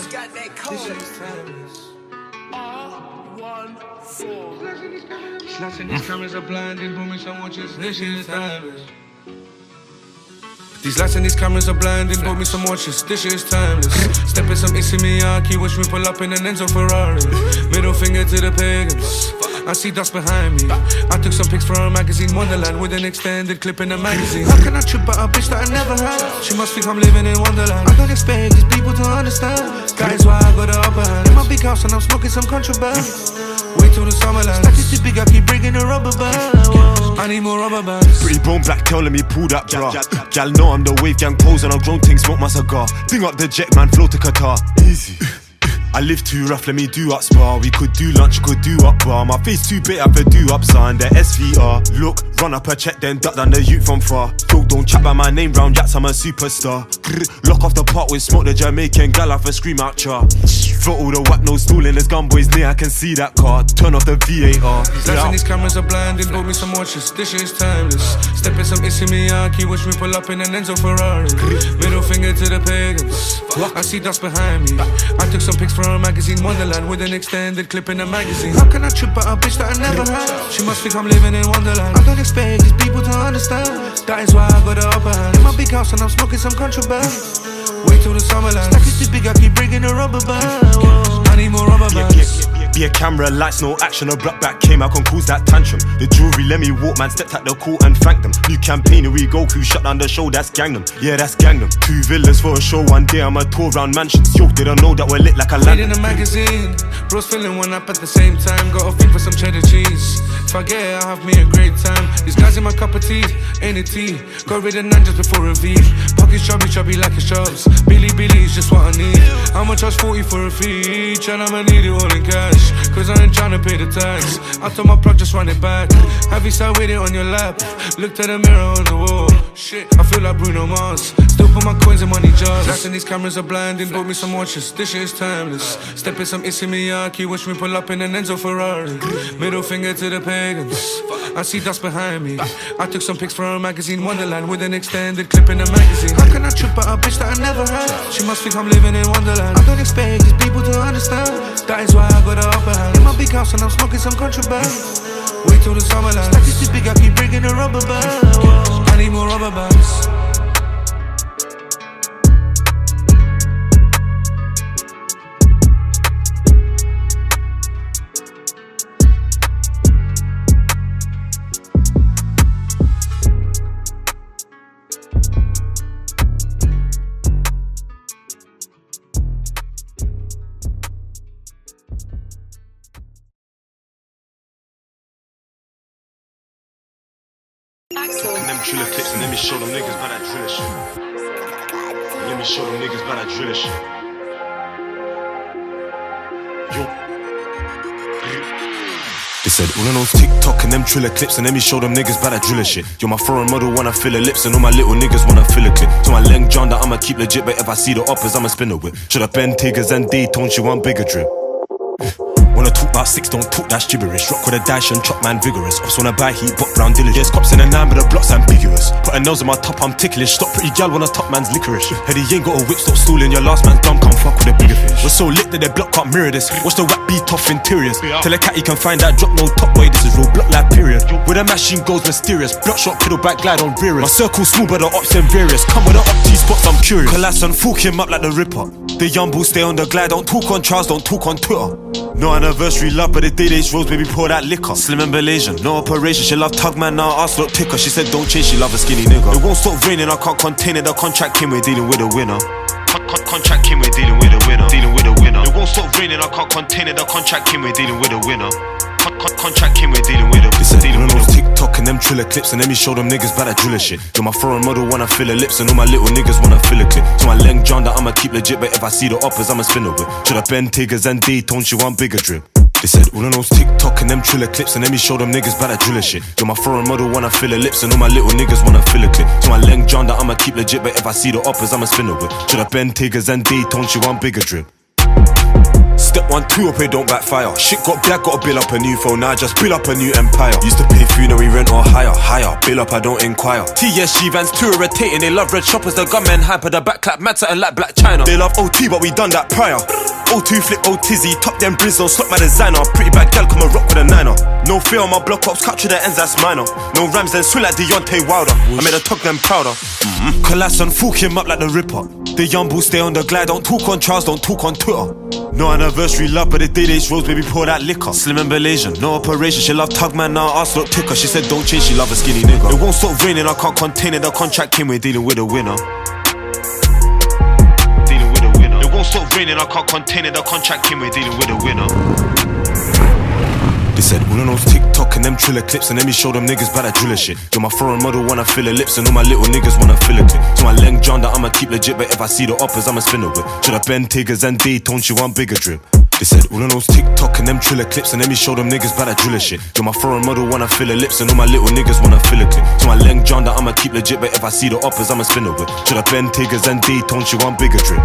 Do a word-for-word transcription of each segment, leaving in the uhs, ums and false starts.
got that code. Snatching these cameras are blinding, booming some watches, this shit is timeless. These lights and these cameras are blinding, bought me some watches, this shit is timeless. Stepping some Issey Miyake, watch me pull up in an Enzo Ferrari. Middle finger to the pagans, I see dust behind me. I took some pics for a magazine, Wonderland, with an extended clip in the magazine. How can I trip out a bitch that I never had? She must think I'm living in Wonderland. I don't expect these people to understand. That is why I got the upper hand. In my big house and I'm smoking some contraband. Wait till the summer lands. Stack is too big, I keep bringing a rubber band. Whoa. I need more rubber bands. Pretty bone black tail, let me pull that bra. Gal know I'm the wave gang pose and I've grown things, smoke my cigar. Ding up the jet man, flow to Qatar. Easy. I live too rough, let me do up spa. We could do lunch, could do up bar. My face too big, I could do up sign. The S V R, look, run up a check, then duck down the youth from far. Yo, don't chat by my name round jacks, I'm a superstar. Grr, lock off the pot with smoke, the Jamaican gal off a scream out char. For all the whack, no stooling, there's gun boys near, I can see that car. Turn off the V A R. These lights and these cameras are blinding, bought me some watches, this shit is timeless. Stepping some Issey Miyake, watch me pull up in an Enzo Ferrari. Middle finger to the pagans, I see dust behind me. I took some pics for a magazine, Wonderland, with an extended clip in the magazine. How can I trip out a bitch that I never had? She must think I'm living in Wonderland. I don't expect these people to understand. That is why I got the upper hand. In my big house and I'm smoking some contraband. Wait till the summer lands. Stack is too big, I keep bringing a rubber band. Whoa. I need more rubber bands. Be a camera, lights, no action, a block back came, I can cause that tantrum. The jewelry, let me walk, man, stepped at the court and thanked them. New campaign, here we go, crew shut down the show, that's gang them. Yeah, that's gang them. Two villas for a show, one day I'm a tour round mansions. Yo, they don't know that we're lit like a land. In a magazine, bros filling one up at the same time. Got a thing for some cheddar cheese. If I get it, I'll have me a great time. These guys in my cup of tea, ain't it tea? Got rid of none just before a V. Pockets chubby, chubby like a shoves. Billy, Billy is just what I need. I'ma charge forty for a fee, and I'ma need it all in cash. Cause I ain't tryna pay the tax. I told my plug, just run it back. Have you sat with it on your lap? Looked at the mirror on the wall. Shit, I feel like Bruno Mars. Still put my coins in money jars. Lights and these cameras are blinding, bought me some watches, this shit is timeless. Stepping some Issey Miyake, watch me pull up in an Enzo Ferrari. Middle finger to the pagans, I see dust behind me. I took some pics for a magazine, Wonderland, with an extended clip in the magazine. How can I trip out a bitch that I never had? She must think I'm living in Wonderland. I don't expect these people to understand. That is why I got the upper hand. In my big house and I'm smoking some contraband. Wait till the summer lands. Stack is too big, I keep bringing a rubber band. Whoa. I need more rubber bands. And them driller clips and let me show them niggas about that driller shit. Let me show them niggas about that driller shit. Yo. They said all of those TikTok and them triller clips and let me show them niggas about that driller shit. You're my foreign model, wanna fill her lips and all my little niggas wanna fill a clip. So my length John that I'ma keep legit, but if I see the uppers I'ma spin the whip. Should have been Tigers and D-Tone, she want bigger drip. Wanna talk about six, don't talk, that's gibberish. Rock with a dash and chop man vigorous. Ops wanna buy heat, but brown diligence. Cops in a nine, but the block's ambiguous. Put a nails on my top, I'm ticklish. Stop pretty gal when a top man's licorice. Heady ain't got a whip, stop stooling. Your last man's dumb, come fuck with a bigger fish. We're so lit that their block can't mirror this. Watch the whack beat off interiors. Tell a cat he can find that drop, no top boy, this is real block like period. Where the machine goes mysterious. Block shot, pedal back, glide on rearers. My circle small, but the ops and various. Come with the up T spots, I'm curious. Collapse and fork him up like the Ripper. The young bull stay on the glide, don't talk on Charles, don't talk on Twitter. No anniversary love, but the day they rose, baby, pour that liquor. Slim and Malaysian, no operation. She love tug man, now ass look ticker. She said don't change, she love a skinny nigga. It won't stop raining, I can't contain it. The contract came, we're dealing with a winner. Con con contract came, we're dealing with a winner. Dealing with a winner. It won't stop raining, I can't contain it. The contract came, we're dealing with a winner. Con con contract came, we're dealing with a winner. They said dealing with those TikTok and them triller clips and let me show them niggas about that driller shit. You're my foreign model, wanna fill her lips and all my little niggas wanna fill a clip. So my length John that I'ma keep legit, but if I see the uppers I'ma spin a whip. Should have been Tigers and D-Tone, she want bigger drip. They said all of those TikTok and them triller clips and let me show them niggas about that driller shit. You're my foreign model, wanna fill her lips and all my little niggas wanna fill a clip. So my length John that I'ma keep legit, but if I see the uppers I'ma spin a whip. Should have been Tigers and D-Tone, she want bigger drip. Step Step one, two up, it don't backfire. Shit got black, gotta build up a new phone. Now I just build up a new empire. Used to pay funeral rent or higher, higher. Bill up, I don't inquire. T S G vans too irritating. They love red shoppers, the gunmen hyper. The back clap matter and like Black China. They love O T, but we done that prior. O two flip, O Tizzy, top them Brizzo, slot my designer. Pretty bad gal, come a rock with a niner. No fear on my block ups, capture the ends, that's minor. No rams, then swing like U n k Wilder. I made a tug them prouder. Mm-hmm. Collapse and fork him up like the Ripper. The young bulls stay on the glide, don't talk on Charles, don't talk on Twitter. No anniversary love, but the day they rose, baby, pour that liquor. Slim and Malaysian, no operation, she love tug man, now ass look ticker. She said don't change, she love a skinny nigga. It won't stop raining, I can't contain it, the contract came, we're dealing with a winner. Dealing with a winner. It won't stop raining, I can't contain it, the contract came, we're dealing with a winner. They said, all of those TikTok and them triller clips, and let me show them niggas bad at driller shit. Yo, my foreign model wanna fill her lips, and all my little niggas wanna fill it. To my U N K N O W N I'ma keep legit, but if I see the uppers, I'ma spin it with. Should I bend Tigers and D-Tone, she want bigger drip. They said, all of those TikTok and them triller clips, and let me show them niggas bad at driller shit. Yo, my foreign model wanna fill her lips, and all my little niggas wanna fill it. To my U N K N O W N I'ma keep legit, but if I see the uppers, I'ma spin it with. Should I bend Tigers and D-Tone, she want bigger drip.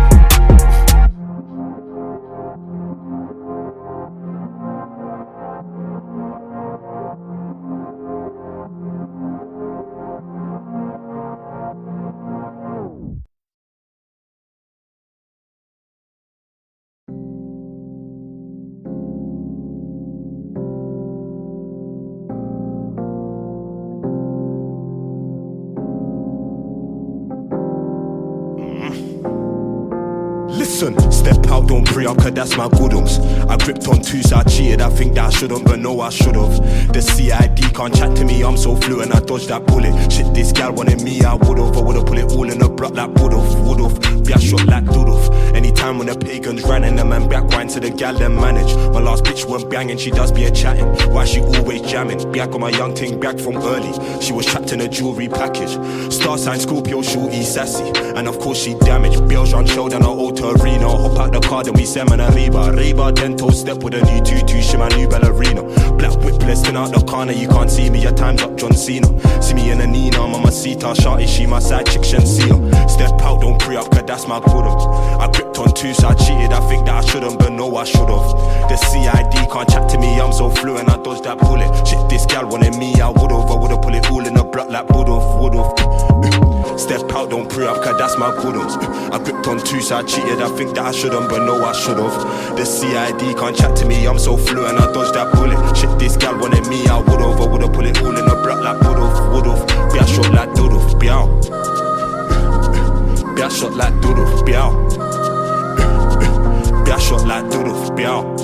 Listen, step out, don't pre up, cause that's my goodums. I gripped on two, so I cheated, I think that I shouldn't, but no, I should've. The C I D can't chat to me, I'm so fluent, I dodged that bullet. Shit, this gal wanted me, I would've. I would've put it all in a block like would've, would've. Be a shot like dould've. Anytime when the pagans ran and the man back wine to the gal them manage. My last bitch went banging, she does be a chatting. Why she always jamming? Be I got my young ting back from early. She was trapped in a jewelry package. Star sign Scorpio, shorty sassy. And of course she damaged. Bills run show down her auto arena. Hop out the car, then we seminar Reba. Reba, then toe step with a new tutu, she my new ballerina. Black whip listing out the corner, you can't see me, your time's up, John Cena. See me in a Nina, mama Sita, shawty, she my side chick, Shensia. Step out, don't pre up, cause that's my goodums. I gripped on two, so I cheated, I think that I shouldn't, but no, I should've. The C I D can't chat to me, I'm so fluent, I dodged that bullet. Shit, this gal wanted me, I would've, I would've put it all in a block like would've, would've. Step out, don't pre up, cause that's my goodums. I gripped on two, so I cheated, I think that I shouldn't, but no, I should've. The C I D can't chat to me, I'm so fluent, I dodged that bullet. Shit, this gal wanted me, I would've, I would've put it all in a block like would've, would've. Be a shot like doodle, be out. Be a shot like doodle, be out. Be a shot like doodle, be out.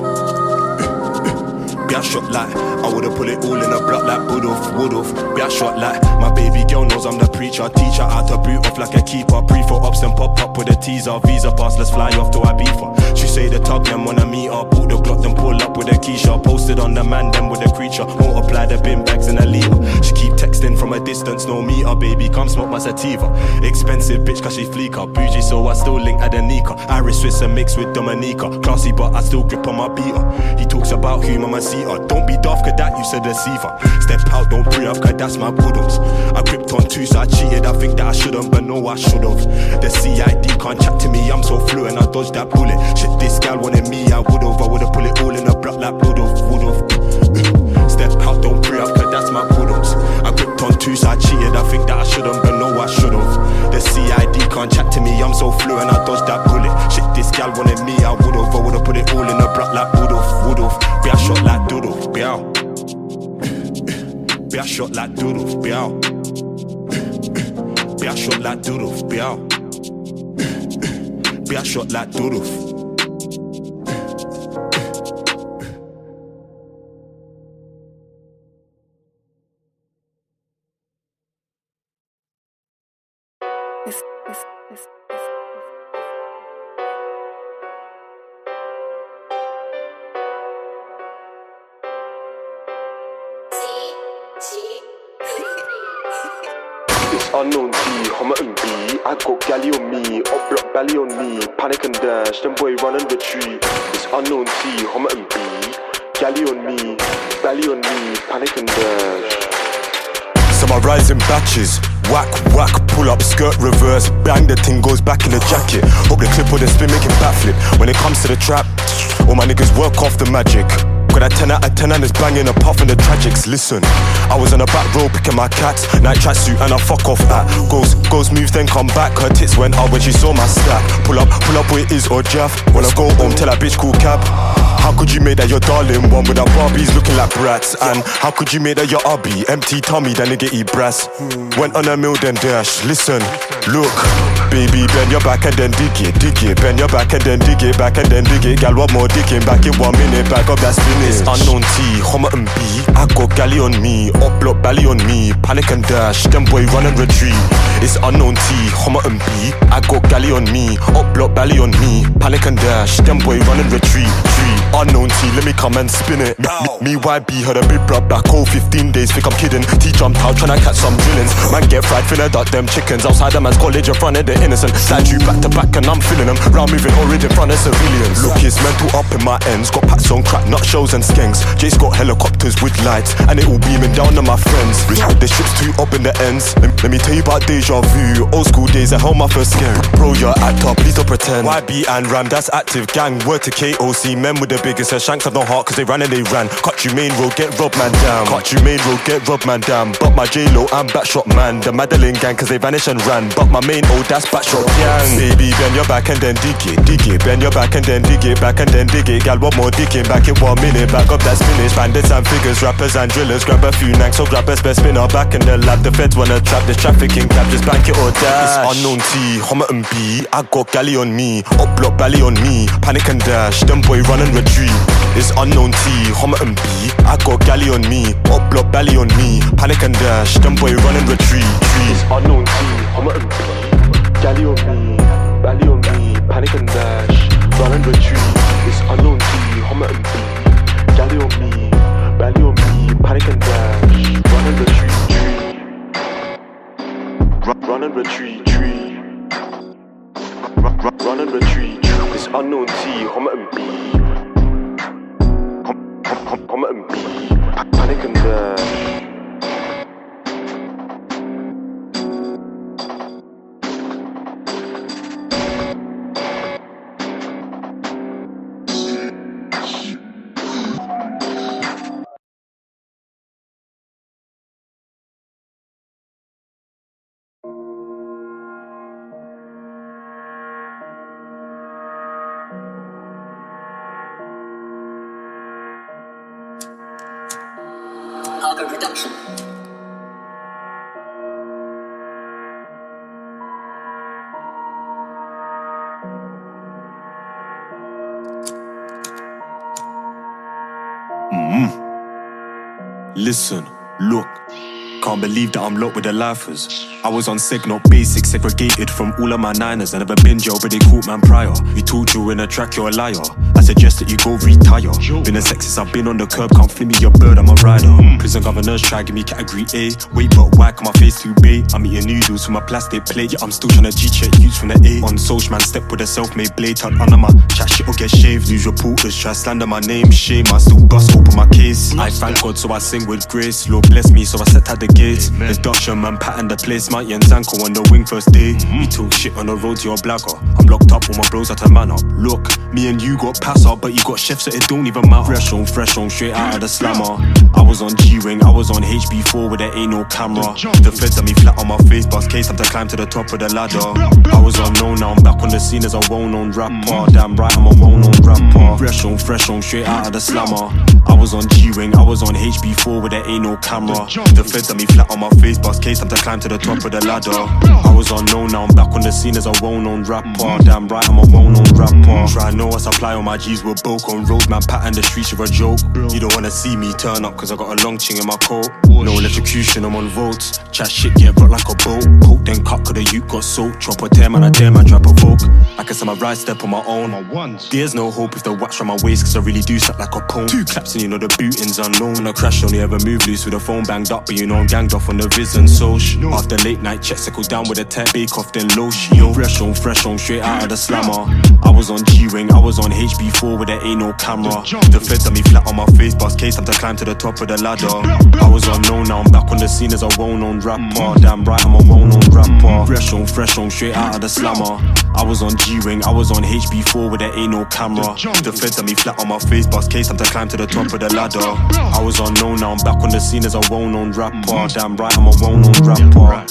Be a shot like, I would've put it all in a block like would've, would've. Be a shot like, my baby girl knows I'm the preacher. Teacher out to boot off like a keeper. Pre for ups and pop up with a teaser. Visa pass, let's fly off to Ibiza. She say the tug them wanna meet her. Put the Glock then pull up with a Keisha. Posted on the man them with a creature. Multiply the bin bags in a leader. She keep texting from a distance, no meter. Baby come smoke my sativa. Expensive bitch cause she fleeker. Bougie so I still link Adenika. Irish Swiss and mixed with Dominica. Classy but I still grip on my beater. He talks about who mama see her. Don't be daft cause that you said deceiver. Step out, don't pre up cause that's my goodums. I gripped on two so I cheated, I think that I shouldn't, but no I should've. The C I D can't chat to me, I'm so fluent, I dodged that bullet. Shit, this gal wanted me, I would've. I would've put it all in a block like would've, would've. Step out, don't pre up cause that's my goodums. I gripped on two so I cheated, I think that I shouldn't, but no I should've. The C I D can't chat to me, I'm so fluent, I dodged that bullet. Shit, this gal wanted me, I would've. I would've put it all in a block like would've, would've. Be a shot like doodle, be out. Be a shot like doodle, be out. Be a shot like doodle, be out. Be a shot like doodle. Unknown T, I'm an B. I got galley on me, up block belly on me. Panic and dash, them boy run and retreat. It's unknown T, I'm an B. Galley on me, belly on me. Panic and dash. Some are rising batches. Whack, whack, pull up, skirt reverse. Bang, the thing goes back in the jacket. Hope the clip or the spin make him backflip. When it comes to the trap, All my niggas work off the magic. Got that ten out of ten and it's banging apart from the tragics. Listen, I was on the back row picking my cats, night tracksuit and I fuck off at. Goes, goes moves then come back. Her tits went up when she saw my stack. Pull up, pull up where it is or Jaff. When I go home, tell that bitch call cab. How could you make that your darling one with our Barbies looking like brats? And how could you make that your hubby? Empty tummy, that nigga eat brass. Went on a mill then dash. Listen, look, baby, bend your back and then dig it, dig it. Bend your back and then dig it, back and then dig it. Gal, what more digging? Back in one minute, back up that spinach. Unknown T, Homer and B. I got galley on me, up block belly on me. Panic and dash, them boy run and retreat. It's unknown T, Homer and B. I got galley on me, up block belly on me. Panic and dash, them boy run and retreat. Tree. Unknown T, let me come and spin it. Me, me Y B heard a big bruh back oh fifteen days, think I'm kidding. T jumped out tryna catch some drillings. Man get fried, finna duck them chickens. Outside the man's college in front of the innocent. Slide you back to back and I'm feeling them. Round moving orange in front of civilians. Look, it's mental up in my ends. Got packs on crack, nutshells and skanks. Jace got helicopters with lights, and it all beaming down on my friends. The ship's too up in the ends. Let, let me tell you about deja vu. Old school days, I held my first scare. Bro, you're actor, please don't pretend. Y B and Ram, that's active gang. Word to K O C, men with the biggest hair. Shanks have no heart cause they ran and they ran. Cut you main road, get robbed man down. Cut you main road, get robbed man down. But my J-Lo, I'm backshot man. The Madeline gang cause they vanished and ran. But my main old, that's backshot gang. Baby, bend your back and then dig it, dig it. Bend your back and then dig it, back and then dig it. Gal, what more digging? Back in one minute, back up that spinach. Bandits and figures, rappers and drillers. Grab a few nanks, so grab a spare spinner. Back in the lab, the feds wanna trap this trafficking cab. Just bank it or dash. It's unknown T, Homer and B. I got galley on me, up block belly on me. Panic and dash, them boy run and retreat. It's unknown T, Homer and B. I got galley on me, up block belly on me. Panic and dash, them boy run and retreat. It's unknown T, Homer and B. Galley on me, belly on me. Panic and dash, run and retreat. It's unknown T, Homer and B. Galley on me, belly on me. Panic and dash, run and retreat. Run, run and retreat. Run, run, run and retreat. It's unknown T, Homer and B. Homer and B. Panic and dash. Production. Mm. Listen, look. Can't believe that I'm locked with the lifers. I was on seg, not basic, segregated from all of my niners. I never been jail, but they caught man prior. You talk you in a track, you're a liar. I suggest that you go retire. Been a sexist, I've been on the curb, can't flip me your bird, I'm a rider. Prison governors try give me category A. Wait, but why can my face too big? I'm eating noodles from my plastic plate. Yeah, I'm still trying to G-check youths from the A. On social man, step with a self-made blade. Tuck under my chat shit or get shaved. News reporters try slander my name. Shame, I still bust open my case. I thank God, so I sing with grace. Lord bless me, so I set out the gates. There's Dushan man pattern the place. My U n k N O W N T on the wing first day. You talk shit on the road to your blagger. I'm locked up, all my bros had to man up. Look, me and you got pass up, but you got chefs so it don't even matter. Fresh on, fresh on, straight out of the slammer. I was on G-Wing, I was on H B four where there ain't no camera. The feds had me flat on my face, bus case, time to climb to the top of the ladder. I was unknown, now I'm back on the scene as a well-known rapper. Damn right, I'm a well-known rapper. Fresh on, fresh on, straight out of the slammer. I was on G-Wing, I was on H B four where there ain't no camera. The feds had me flat on my face, bus case, time to climb to the top of the ladder. I was unknown, now I'm back on the scene as a well-known rapper. Damn right, I'm a well-known rapper. Try know I supply on my G's with bulk on road, man pattern the streets are a joke. You don't wanna see me turn up cause I got a long ching in my coat. No electrocution, I'm on votes. Chat shit, get brought like a boat. Coke then cut cause the youth got soaked. Chop a tear man, I dare man try provoke. I can my right step on my own. There's no hope if the wax from my waist cause I really do slap like a pone. Two claps and you know the booting's unknown. When I crash only ever move loose with the phone banged up, but you know I'm ganged off on the Riz and Soch. After late night checks, I go down with a tech bake off then low. Yo, fresh on, fresh on, straight out of the slammer. I was on G-Wing, I was on H B four where there ain't no camera. The feds had me flat on my face, bus case, time to climb to the top of the ladder. I was unknown, now I'm back on the scene as a well-known rapper. Damn right, I'm a well-known rapper. Fresh on, fresh on, straight out of the slammer. I was on G-Wing, I was on H B four where there ain't no camera. The feds had me flat on my face, bust case, time to climb to the top of the ladder. I was unknown, now I'm back on the scene as a well-known rapper. Damn right, I'm a well-known rapper.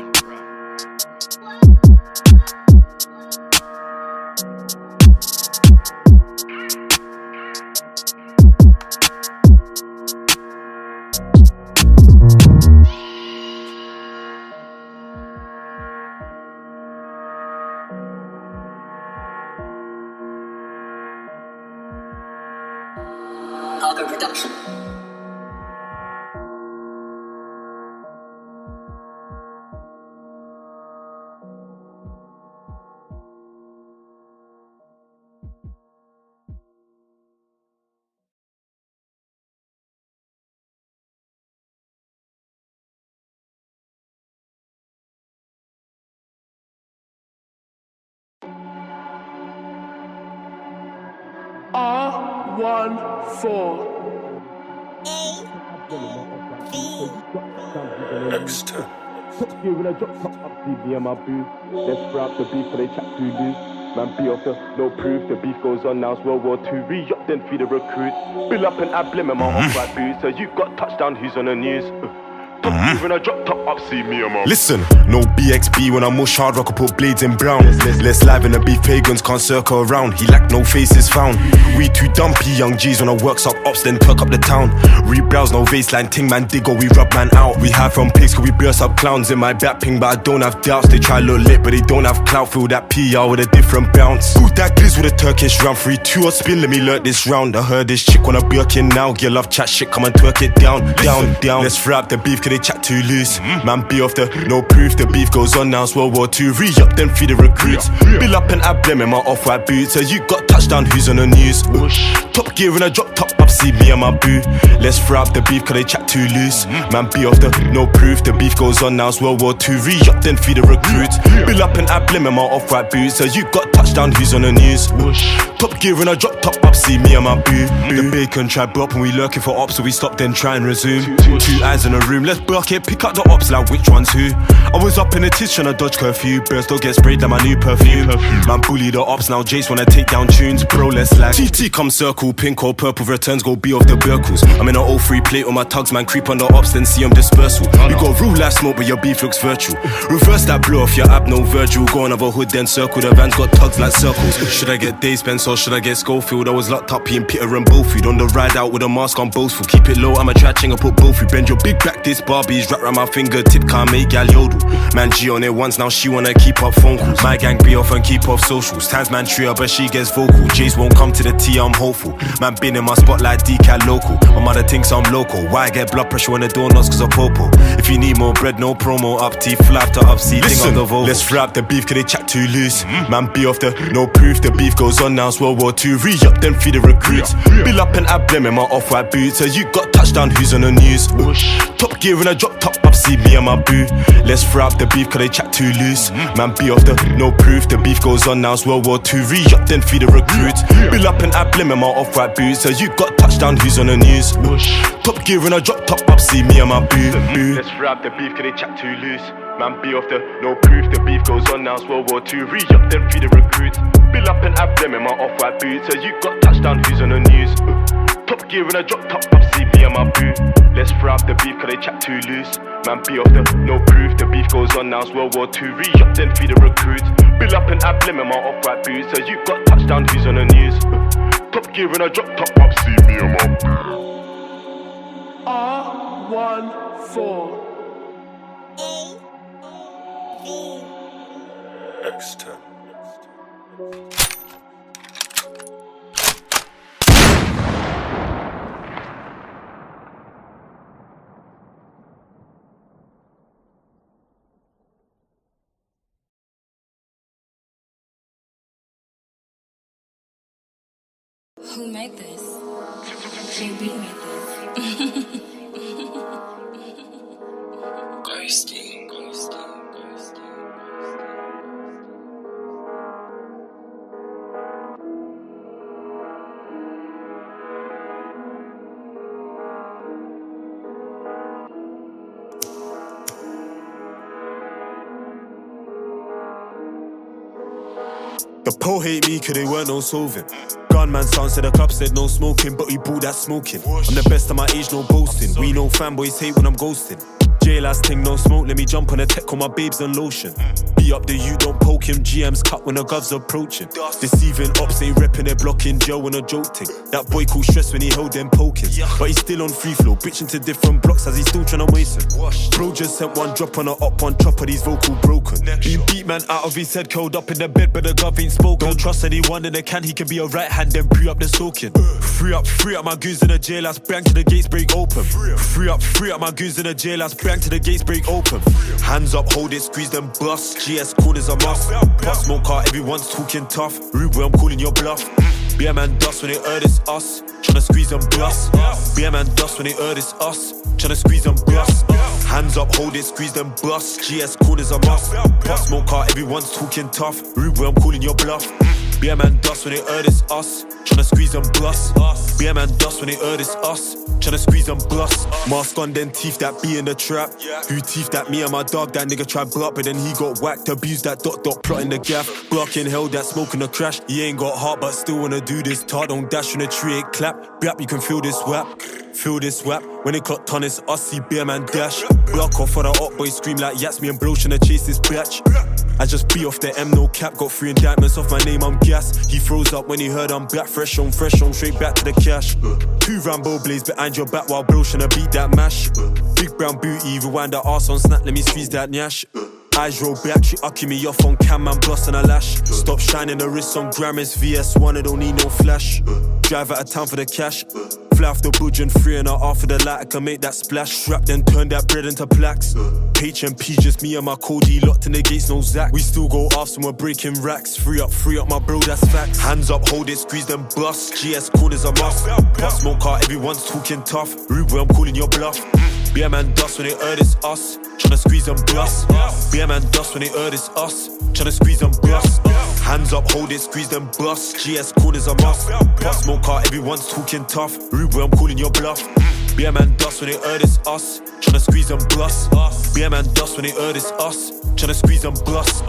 Production. R one four. Next time. When I drop top up, see me and my boo. Let's grab the beef for they chat too loose. Man, be off the no proof. The beef goes on now, it's World War Two. Re-up, then feed the recruit. Bill up and add blim in my off-white boots. So you got touchdown, who's on the news? Top when I drop top up, see me and my. Listen, no B X B when I mush hard rock, I put blades in brown. Less live in the beef, pagans can't circle around. He lack no faces found. We too dumpy, young G's when I works up ops, then tuck up the town. Rebrowse, no baseline, ting man dig or we rub man out. We hide from pigs, cause we burst up clowns in my back ping, but I don't have doubts. They try look lit, but they don't have clout. Feel that P R with a different bounce. Ooh, that glizz with a Turkish round. three two or spin, let me learn this round. I heard this chick wanna Birkin now. Girl love chat shit, come and twerk it down, down, down. Let's fry up the beef, cause they chat too loose. Man, be off the no proof, the beef goes on now, it's World War Two. Re-up, then feed the recruits. Bill up and add blim in my off-white boots. So you got touchdown, who's on the news? Top gear when I drop top up, see me and my boo. Let's fry up the beef, cause they chat too loose. Man, be off the no proof, the beef goes on now, it's World War Two. Re-up, then feed the recruits. Bill up and add blim in my off-white boots. So you got touchdown, who's on the news? Top gear when I drop top up, see me and my boo. The bacon tribe up and we lurking for ops, so we stop then try and resume. Two eyes in a room, let's buck it, pick up the ops like which one's who. I was up in the tish trying to dodge curfew. Birds don't get sprayed like my new perfume. Man bully the ops, now Jace wanna take down tunes. Bro, let's like T T come circle, pink or purple returns go be off the Burkles. I'm in an oh three plate on my tugs, man creep on the ops, then see them dispersal. You got real life smoke but your beef looks virtual. Reverse that blow off your ab, no Virgil. Go another hood then circle, the van's got tugs like circles. Should I get Dave Spence or should I get Schofield? I was locked up in Peter and Bofield. On the ride out with a mask on boastful. Keep it low, I'm a try ching, I put both. You bend your big back, this Barbie's wrapped around my finger tip, can't make gal yodel. Man G on it once, now she wanna keep up phone calls. My gang be off and keep off socials. Times man trio, but she gets vocal. Jays won't come to the T, I'm hopeful. Man been in my spotlight, decal local. My mother thinks I'm local. Why I get blood pressure when the door knocks cause of popo? If you need more bread, no promo, up T, fly to up C, think on the vocal. Let's fry up the beef cause they chat too loose. Man be off the no proof, the beef goes on now, it's World War Two. Re-up, then feed the recruits. Bill up and add blim in my off-white boots. So you got touchdown, who's on the news? Top gear when I drop top up, see me and my boo. Let's fry up the beef cause they chat too loose. Man be off the no proof, the beef goes on now, it's World War Two. Re-up, then feed the recruits. Bill up and add blim in my off-white boots. So you got touchdown, who's on the news? Top gear when I drop top up, see me and my boo. Let's fry up the beef cause they chat too loose. Man be off the no proof, the beef goes on now, it's World War Two. Re-up, then feed the recruits. Bill up and add blim in my off-white boots. So you got touchdown, who's on the news? Top gear when I drop top up, see me and my boo. Let's fry up the beef cause they chat too loose. Man be off the no proof, the beef goes on now, it's World War Two. Re-up, then feed the recruits. Bill up and add blim in my off-white boots. So you got touchdown, who's on the news? Top gear when I drop top up, see me and my boo. R one four. Next time. Who made this? J B made this. Ghosty, ghosty, ghosty. The po hate me cause they weren't no solving. Gunman sounds to the club said no smoking, but we bought that smoking. I'm the best of my age, no boasting. We know fanboys hate when I'm ghosting. J-Last ting, no smoke, let me jump on a tech on my babes and lotion. Be up the you, don't poke him, G M's cut when the gov's approaching. Deceiving ops, they repping, they blocking, Joe when a joke ting. That boy called stress when he held them poking. But he's still on free flow, bitching to different blocks as he's still trying to waste him. Bro just sent one drop on a up, one chopper, these vocal broken. Been beat man out of his head, curled up in the bed, but the gov ain't spoken. Don't trust anyone in the can, he can be a right hand, then pre up the soaking. Free up, free up my goons in the J-Last, bang to the gates break open. Free up, free up my goons in the J-Last, bang to the gates break open. Hands up, hold it, squeeze them bust. G S corners a must. Pop smoke car, everyone's talking tough. Rude boy, I'm calling your bluff. Be a man dust when they heard it's us. Tryna squeeze them bust. Be a man dust when they heard it's us. Tryna squeeze them bust. Hands up, hold it, squeeze them bust. G S corners a must. Pop smoke car, everyone's talking tough. Rude boy, I'm calling your bluff. Be a man dust when they heard it's us. Tryna squeeze them bust. Be a man dust when they heard it's us. Tryna squeeze them bust. Mask on, then teeth that be in the trap. Who teeth that me and my dog, that nigga tried block, but then he got whacked. Abused that dot dot plot in the gaff. Blocking hell, that smoking the crash. He ain't got heart, but still wanna do this. Tar don't dash on the tree, ain't clap. Brap, you can feel this whap. Feel this whap. When it clocked on, it's us, see beer man dash. Block off for the up boy, scream like yats. Me and bro tryna chase this batch. I just be off the M, no cap. Got three indictments off my name, I'm gas. He froze up when he heard I'm back. Fresh on, fresh on, straight back to the cash. Two Rambo blades behind your back while bro tryna beat that mash. Big brown booty, rewind the arse on snap, let me squeeze that nyash. Eyes roll back, she ucking me off on cam, man bustin' a lash. Stop shining the wrist on Grammys, V S one, I don't need no flash. Drive out of town for the cash. Fly off the budge and three and a half for the light, I can make that splash. Strap then turn that bread into plaques. H and P, just me and my Cody, locked in the gates, no Zach. We still go off, and we're breaking racks. Free up, free up my bro, that's facts. Hands up, hold it, squeeze them bust. G S corners a must. Pop smoke car, everyone's talking tough. Rude boy, I'm calling your bluff. Be a man dust when they heard it's us. Tryna squeeze them bust. Be a man dust when they heard it's us. Tryna squeeze them bust. Hands up, hold it, squeeze them bust. G S corners a must. Pop smoke car, everyone's talking tough. Rude boy, I'm calling your bluff. Be a man dust when they heard it's us. Tryna squeeze them bust. Be a man dust when they heard it's us. Tryna squeeze them bust.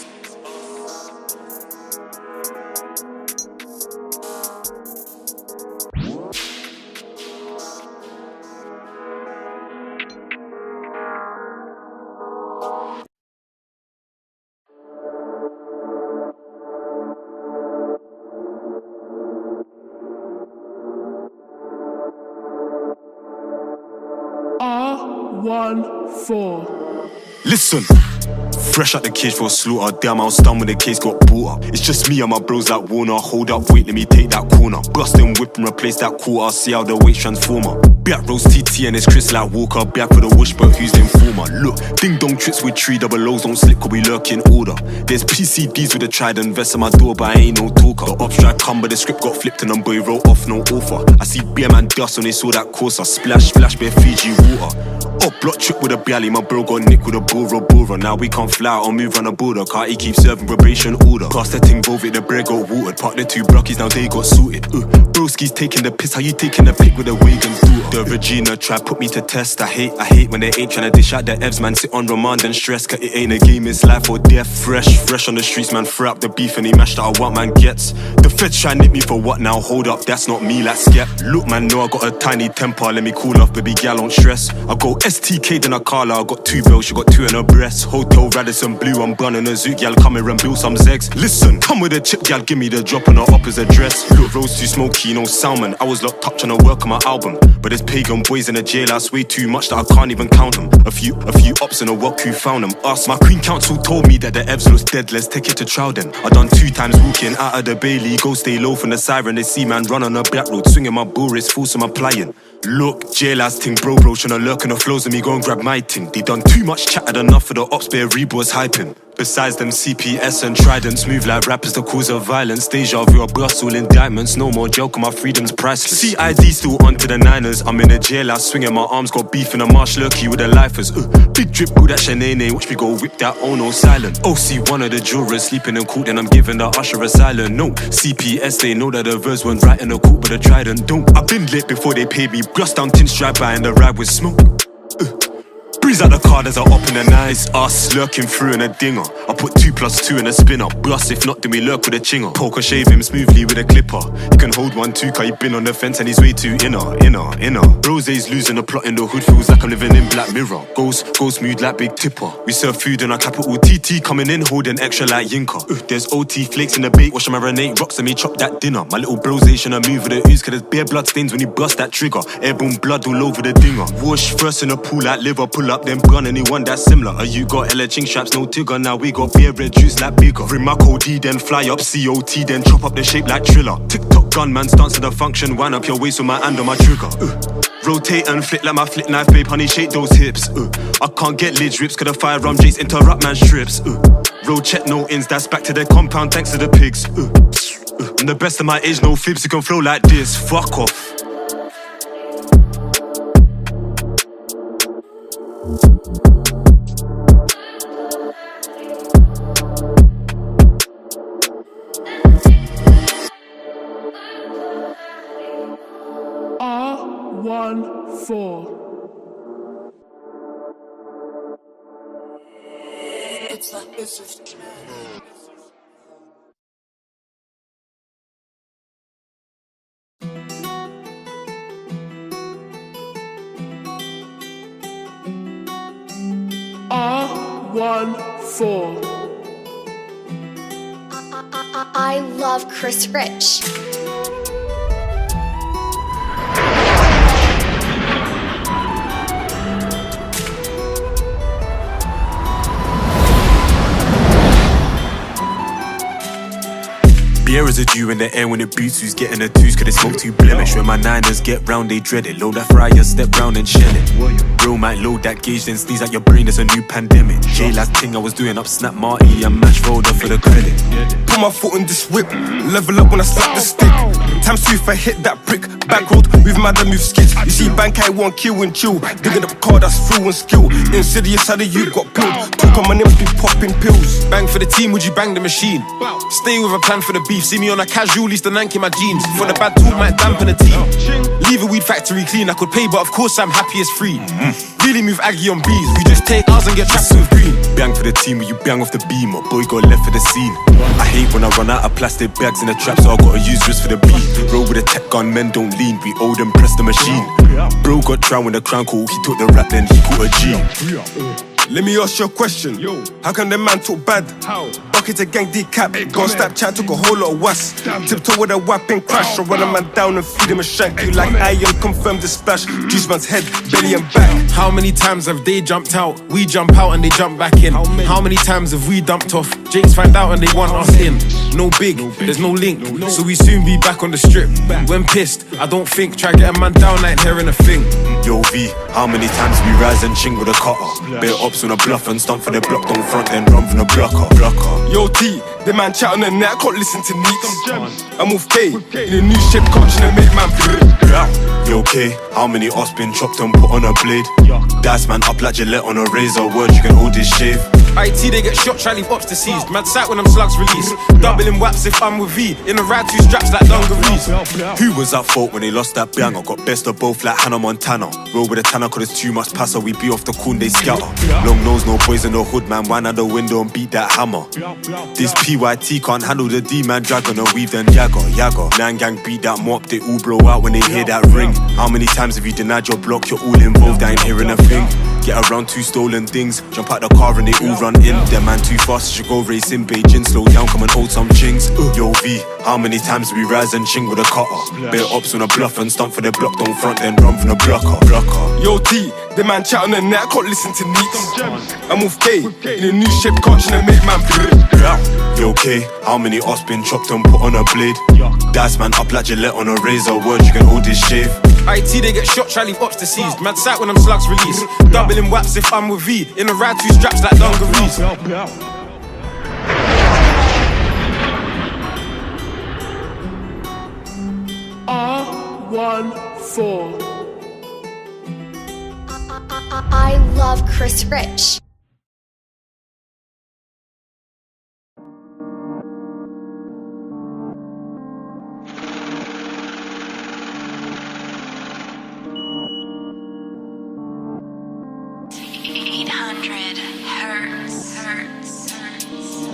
R one four. Listen. Fresh out the cage for a slaughter. Damn, I was stunned when the case got bought up. It's just me and my bros like Warner. Hold up, wait, let me take that corner. Bust and whip and replace that quarter. See how the weight transformer. Black Rose T T and it's Chris like Walker. Back for the whoosh, but who's the informer? Look, ding dong tricks with three double O's don't slip, cause we lurk in order. There's P C Ds with a trident vest on my door, but I ain't no talker. The ops tried come, but the script got flipped and them boy wrote off, no offer. I see beer man dust when they saw that course. I splash, splash, bare Fiji water. Up block trip with a bialy, my bro got nick with a Bora Bora. Now we can't fly or move on the border, car he keeps serving probation order. Cast that thing both it, the bread got watered. Park the two brockies, now they got suited. uh, Broski's taking the piss, how you taking the pic with a Wagon daughter? The Regina try put me to test, I hate, I hate when they ain't tryna dish out the Evs, man. Sit on remand and stress, cause it ain't a game, it's life or death. Fresh, fresh on the streets, man, fry up the beef and he mashed out what man gets. The feds try nip me for what now, hold up, that's not me, like skep. Look man, know I got a tiny temper, let me cool off, baby gal, don't stress. I go S T K then I Carla, I got two bells, she got two in her breasts. Hotel Radisson Blue, I'm running a zoot, gal, come here and build some zegs. Listen, come with a chip, gal, give me the drop on her opposite address. Look, Rose too smoky, no salmon. I was locked up trying to work on my album, but there's pagan boys in the jail, I way too much that I can't even count them. A few, a few ops in a work who found them. Us, my Queen Council told me that the Evs looks dead, let's take it to trial then. I done two times walking out of the Bailey, go stay low from the siren. They see man run on a black road, swinging my bull wrist, full so I'm applying. Look, J-Last ting, bro bro, tryna lurk on the flows and me go and grab my ting. They done too much chatted enough for the ops, bare Rebo's hyping. Besides them C P S and tridents, move like rappers the cause of violence. Deja vu or bust all indictments, no more joke, my freedom's priceless. C I D still onto the Niners, I'm in a jail, I swinging my arms, got beef in a marsh lurky with the lifers. uh, Big drip, pull that Shanene, watch me go whip that oh no silent. O C one of the jurors sleeping in court, then I'm giving the usher a silent. No, C P S they know that the verse went right in the court, but the trident don't. I've been lit before they paid me, brush down tin stripe by in the ride with smoke. uh. Breeze out the car, there's a up in the night. It's us lurking through in a dinger. I put two plus two in a spinner. Bus, if not, then we lurk with a chinger. Poker shave him smoothly with a clipper. You can hold one too, cause he been on the fence and he's way too inner, inner, inner. Rose's losing the plot in the hood, feels like I'm living in Black Mirror. Ghost, ghost mood like Big Tipper. We serve food in our capital T T, coming in holding extra like Yinka. Uh, there's O T flakes in the bait, wash 'em marinate rocks and me chop that dinner. My little brosation, I move with the ooze, cause there's bare blood stains when you bust that trigger. Airborne blood all over the dinger. Whoosh, first in the pool like liver, pull up them gun, anyone that's similar. Uh, you got Ella ching straps, no tigger, now we got beer red juice like bigger. Bring my code, then fly up C O T, then chop up the shape like Triller. TikTok gunman, stance to the function, wind up your waist with my hand on my trigger. Uh, rotate and flick like my flick knife, babe, honey, shake those hips. Uh, I can't get lid rips, cause the firearm jakes interrupt man's trips. Uh, road check, no ins, that's back to their compound, thanks to the pigs. Uh, uh, I'm the best of my age, no fibs, you can flow like this, fuck off. R one four. It's like this is R one four. I, I love Chris Rich. Beer is a dew in the air when it beats. Who's getting a twos? Cause they smoke too blemish. When my niners get round, they dread it. Load that fryer, step round and shell it. Bro might load that gauge, then sneeze at your brain. It's a new pandemic. J last thing I was doing up Snap Marty and match rolled up for the credit. Put my foot in this whip, level up when I slap the stick. Times two if I hit that brick. Back road, move mad and move skids. You see bank I want kill and chill. Digging up car that's through and skill. Insidious how the you got killed. Talk on my names be popping pills. Bang for the team, would you bang the machine? Stay with a plan for the beef. See me on a casual, least the nank in my jeans. For the bad tool might dampen the team. Leave a weed factory clean, I could pay, but of course I'm happy as free. Really move Aggie on bees. We just take ours and get trapped with green. Bang for the team, when you bang off the beam. Or boy got left for the scene. I hate when I run out of plastic bags in the trap, so I gotta use wrist for the beat. Roll with a tech gun, men don't lean. We owe them, press the machine. Bro got drowned when the crown call. He took the rap, then he put a G. Let me ask you a question. Yo. How can the man talk bad? How? Bucket a gang decap. Hey, go Got Snapchat, took a whole lot of was. Tiptoe with a weapon crash. Or run a man down and feed him a shank. You like iron, confirm the splash. Juice man's head, belly and back. How many times have they jumped out? We jump out and they jump back in. How many, How many times have we dumped off? Jakes find out and they want us in. No big, there's no link. So we soon be back on the strip. When pissed, I don't think. Try get a man down, I ain't hearing a thing. Yo V, how many times we rise and ching with a cutter? Bear ups on a bluff and stump for the block, don't front then run from the blocker, blocker. Yo T, the man chat on the net, I can't listen to neeks. I'm with K, in a new shape culture and make man brrr. Yo K, how many us been chopped and put on a blade? Dice man up like Gillette on a razor, word you can hold this shave. I T they get shot, try leave ops deceased. Mad sight when them slugs release. Doubling waps if I'm with V. In a ride two straps like dungarees. Who was at fault when they lost that banger? Got best of both like Hannah Montana. Roll with a tanner cause it's too much passer. We be off the coon, they scatter. Long nose, no boys in the hood, man. Wine out the window and beat that hammer. This P Y T can't handle the D-man dragon and weave them Jagger, Jagger. Nine gang beat that mop, they all blow out when they hear that ring. How many times have you denied your block? You're all involved, I ain't hearing a thing. Get around two stolen things, jump out the car and they all run in. Them man too fast, should go racing Beijing. Slow down, come and hold some chings. Yo V, how many times we rise and ching with a cutter? Bear ups on a bluff and stump for the block, don't front then run from the blocker, blocker. Yo T, the man chat on the net, I can't listen to neeks. I'm with K, in a new shape culture and make man brrr. Yo K, how many us been chopped and put on a blade? Dice man up like Gillette on a razor, word you can hold this shave. I T they get shot, try leave ops deceased. Mad sight when them slugs release. Doubling waps if I'm with V. In a ride two straps like dungarees. R one four. I, I, I love Chris Rich. hundred hertz, hertz, hertz.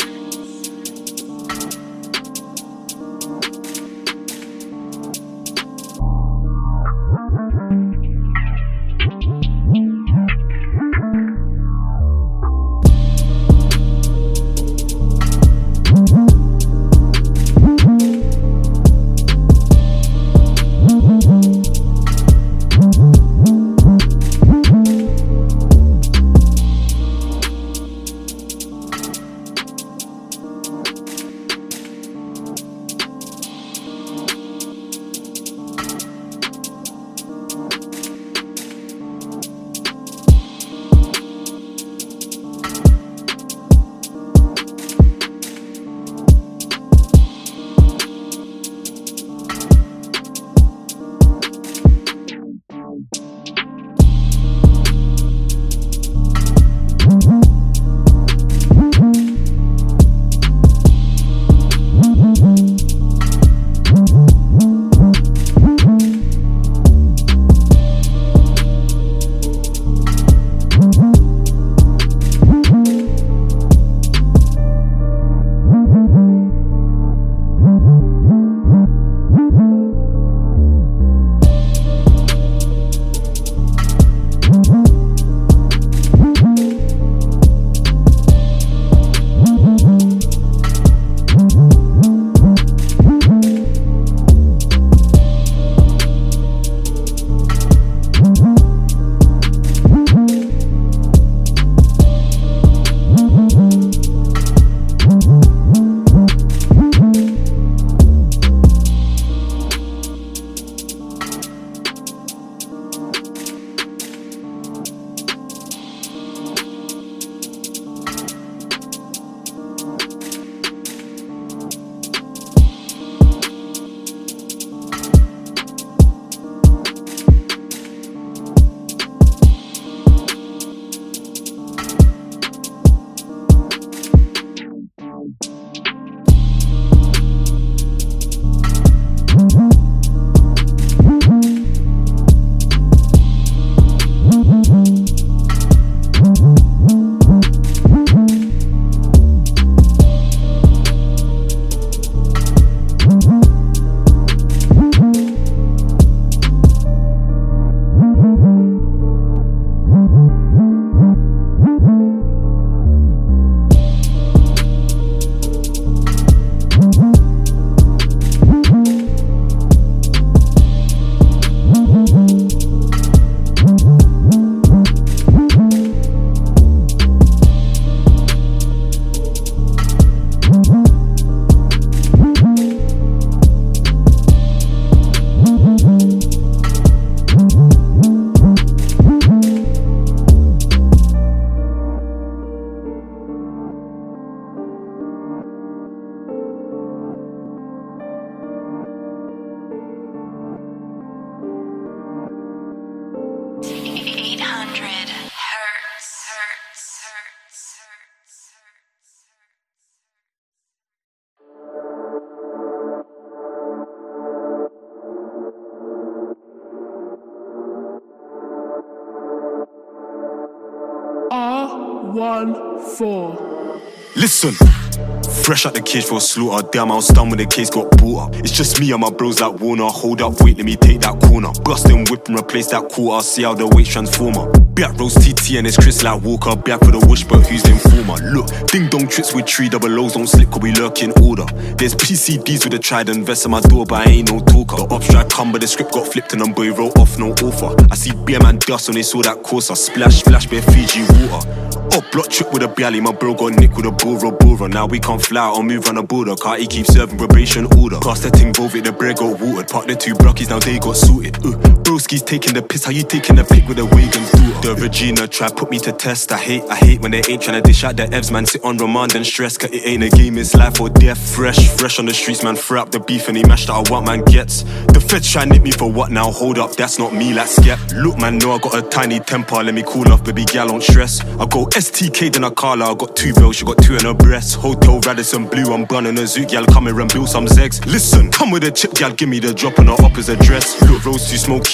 R one four. Listen. Fresh out the cage for a slaughter. Damn, I was stunned when the case got brought up. It's just me and my bros like Warner. Hold up, wait, let me take that corner. Bustin' whip and replace that quarter. See how the weight's transformer. Black Rose T T and it's Chris like Walker. Back for the whoosh, but who's the informer? Look, ding dong tricks with three double O's. Don't slip, cause we lurk in order. There's P C Ds with a trident vest on my door, but I ain't no talker. The ops tried come, but the script got flipped and them boy wrote off, no offer. I see beer man dust when they saw that course. I splash, splash, bare Fiji water. Up block trip with a bialy, my bro got nick with a Bora Bora. Now we can't fly or move on the border, car he keeps serving probation order. Past the ting Volvic, the bread got watered. Park the two brockies, now they got suited. uh, Broski's taking the piss, how you taking the pic with the Wagon's daughter? The Regina try put me to test, I hate, I hate when they ain't tryna dish out the Evs, man. Sit on remand and stress, cause it ain't a game, it's life or death. Fresh, fresh on the streets, man, throw up the beef and he mashed out what man gets. The feds try nip me for what now, hold up, that's not me, like skep. Look man, know I got a tiny temper, let me cool off, baby gal, don't stress. I go S T K then I Carla, I got two bells, she got two in her breast. Hotel Radisson Blue, I'm gunning a zoot, gal come here and build some zegs. Listen, come with a chip, gal, give me the drop on her opposite dress. Look, Rose too smoky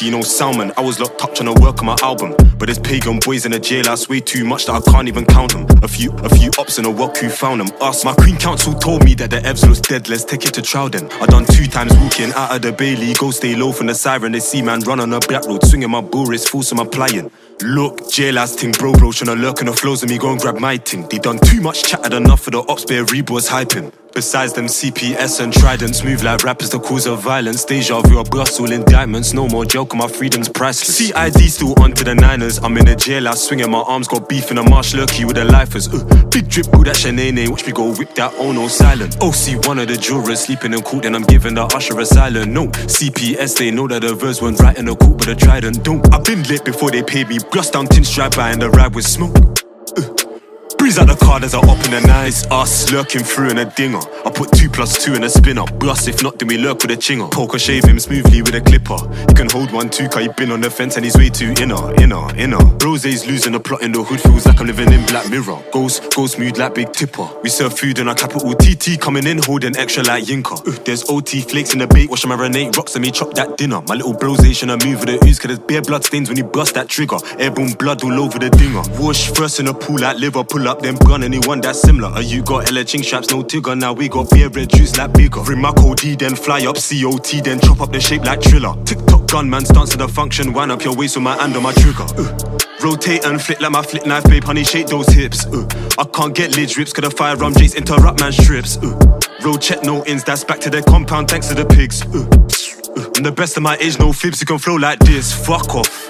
you know Salmon. I was locked up trying to work on my album, but there's pagan boys in the jailhouse way too much that I can't even count them. A few, a few ops in a work who found them. Us, my Queen Council told me that the Evs was dead. Let's take it to trial then. I done two times walking out of the Bailey. Go stay low from the siren. They see man run on a black road, swinging my bull wrist, full some applying. Look, jailhouse ting, bro, bro, tryna lurk in the flows of me, go and grab my ting. They done too much, chatted enough for the ops, bare Rebo's hyping. Besides them C P S and tridents, move like rappers, the cause of violence. Deja vu, a bust, all indictments, no more joke, my freedom's priceless. C I D still on to the Niners, I'm in the jailhouse, swinging my arms, got beef in a marsh, lurky with the lifers. Uh, big drip, good that Shanene, watch me go whip that, oh no, silent. O C, one of the jurors, sleeping in court, then I'm giving the usher a silent. No, C P S, they know that the verse weren't right in the court, but the trident don't. I've been lit before they paid me, bust down tin strap by and the ride with smoke. Uh. Breeze out the car, there's a up in the night. It's us lurking through in a dinger. I put two plus two in a spinner. Bust, if not, then we lurk with a chinger. Poker shave him smoothly with a clipper. You can hold one too, cause he been on the fence and he's way too inner, inner, inner. Rose's losing the plot in the hood, feels like I'm living in Black Mirror. Goes, goes smooth like Big Tipper. We serve food in our capital T T, coming in holding extra like Yinka. Uh, there's O T flakes in the bait, watch him marinate rocks and me chop that dinner. My little brosation, I move with the ooze, cause there's bare blood stains when he bust that trigger. Airborne blood all over the dinger. Whoosh, first in the pool like liver, pull up, then gun and he one that's similar. Uh, you got Ella ching straps, no tigger. Now we got beer red juice like bigger. Bring my cody, then fly up C O T, then chop up the shape like Triller. TikTok gunman stance to the function, wind up your waist with my hand on my trigger. Uh, rotate and flick like my flick knife, babe, honey, shake those hips. Uh, I can't get lid rips, cause the firearm Jace interrupt man strips. Uh, road check, no ins, that's back to their compound, thanks to the pigs. Uh, uh, I'm the best of my age, no fibs, you can flow like this, fuck off.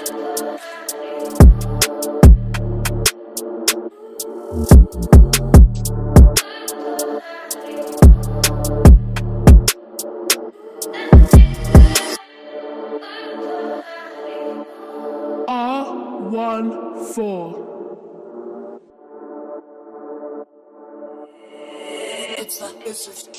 One four. It's like this is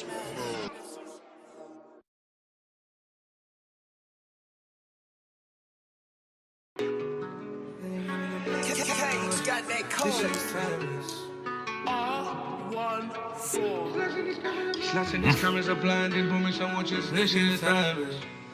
got that code. One four. Slashing these cameras are blinding, booming some watches. This shit is timeless.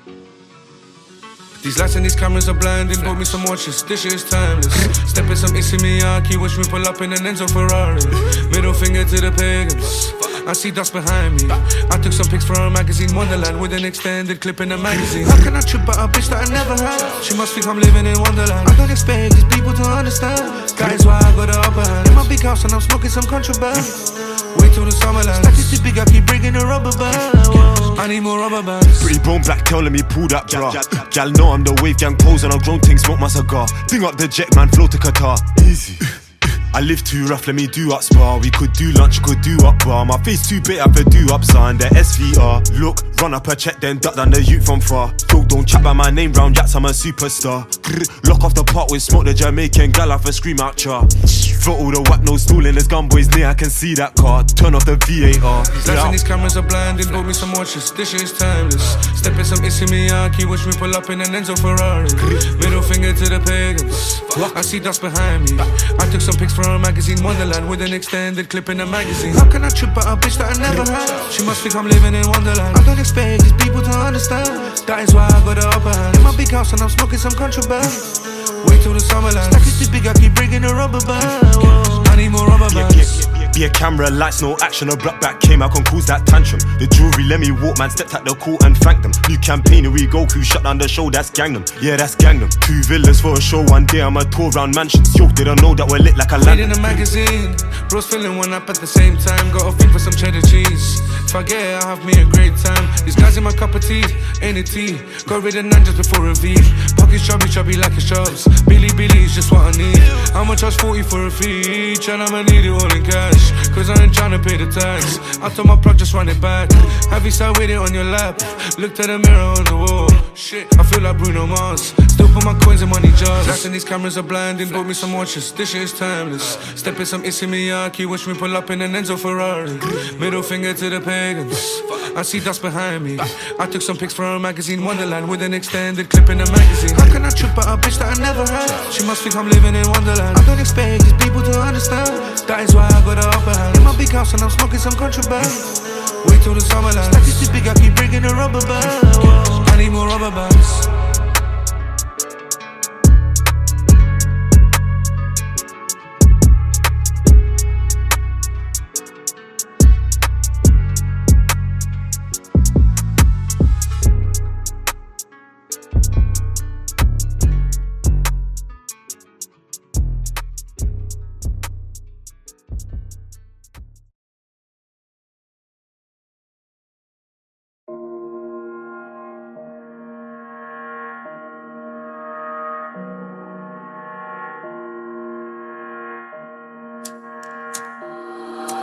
These lights and these cameras are blinding, bought me some watches, this shit is timeless. Stepping some Issey Miyake, watch me pull up in an Enzo Ferrari. Middle finger to the pagans, I see dust behind me. I took some pics for a magazine, Wonderland, with an extended clip in the magazine. How can I trip out a bitch that I never had? She must think I'm living in Wonderland. I don't expect these people to understand. That is why I got the upper hand. In my big house and I'm smoking some contraband. Wait till the summerland. Stack is too big, I keep bringing the rubber band. Whoa. I need more rubber bands. Pretty bone black telling me pull that bra. Gal know I'm the wave gang pose and I'm grown thing, smoke my cigar. Ding up the jet man, flow to Qatar. Easy. I live too rough, let me do up spa. We could do lunch, could do up bar. My face too big, I could do up son. The S V R. Look, run up a check, then duck down the youth from far. Yo, don't chat by my name round yats, I'm a superstar. Grr, lock off the pot with smoke, the Jamaican gal off a scream out char. For all the whack, no stooling, there's gun boys near, I can see that car. Turn off the V A R. These lights and these cameras are blinding, bought me some watches, this shit is timeless. Stepping some Issey Miyake, watch me pull up in an Enzo Ferrari. Middle finger to the pagans, I see dust behind me. I took some pics for a magazine, Wonderland, with an extended clip in the magazine. How can I trip out a bitch that I never had? She must think I'm living in Wonderland. I don't expect these people to understand. That is why I got the upper hand. In my big house and I'm smoking some contraband. Wait till the summerland. Stack is too big, I keep bringing the rubber band. Whoa. I need more rubber bands. Be a camera, lights, no action. A black back came out, can cause that tantrum. The jewelry let me walk, man, stepped at the court and thanked them. New campaign, here we go, crew shut down the show, that's gang them. Yeah, that's gang them. Two villas for a show, one day I'm a tour round mansions. Yo, they don't know that we're lit like a land. In a magazine, bros filling one up at the same time. Got a thing for some cheddar cheese. If I get it, I'll have me a great time. These guys in my cup of tea, ain't it tea? Got rid of none just before a V. Pockets chubby, chubby like a shoves. Billy, Billy is just what I need. I'ma charge forty for a fee, and I'ma need it all in cash. Cause I ain't tryna pay the tax. I told my plug, just run it back. Have you sat with it on your lap? Looked at the mirror on the wall. Shit, I feel like Bruno Mars. Still put my coins in money jars. Lights and these cameras are blinding, bought me some watches, this shit is timeless. Stepping some Issey Miyake, watch me pull up in an Enzo Ferrari. Middle finger to the pagans, I see dust behind me. I took some pics for a magazine, Wonderland, with an extended clip in the magazine. How can I trip out a bitch that I never had? She must think I'm living in Wonderland. I don't expect these people to understand. That is why I got the upper hand. In my big house and I'm smoking some contraband. Wait till the summerland. Stack is too big, I keep bringing the rubber band. Whoa. I need more rubber bands.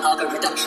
Algo reduction.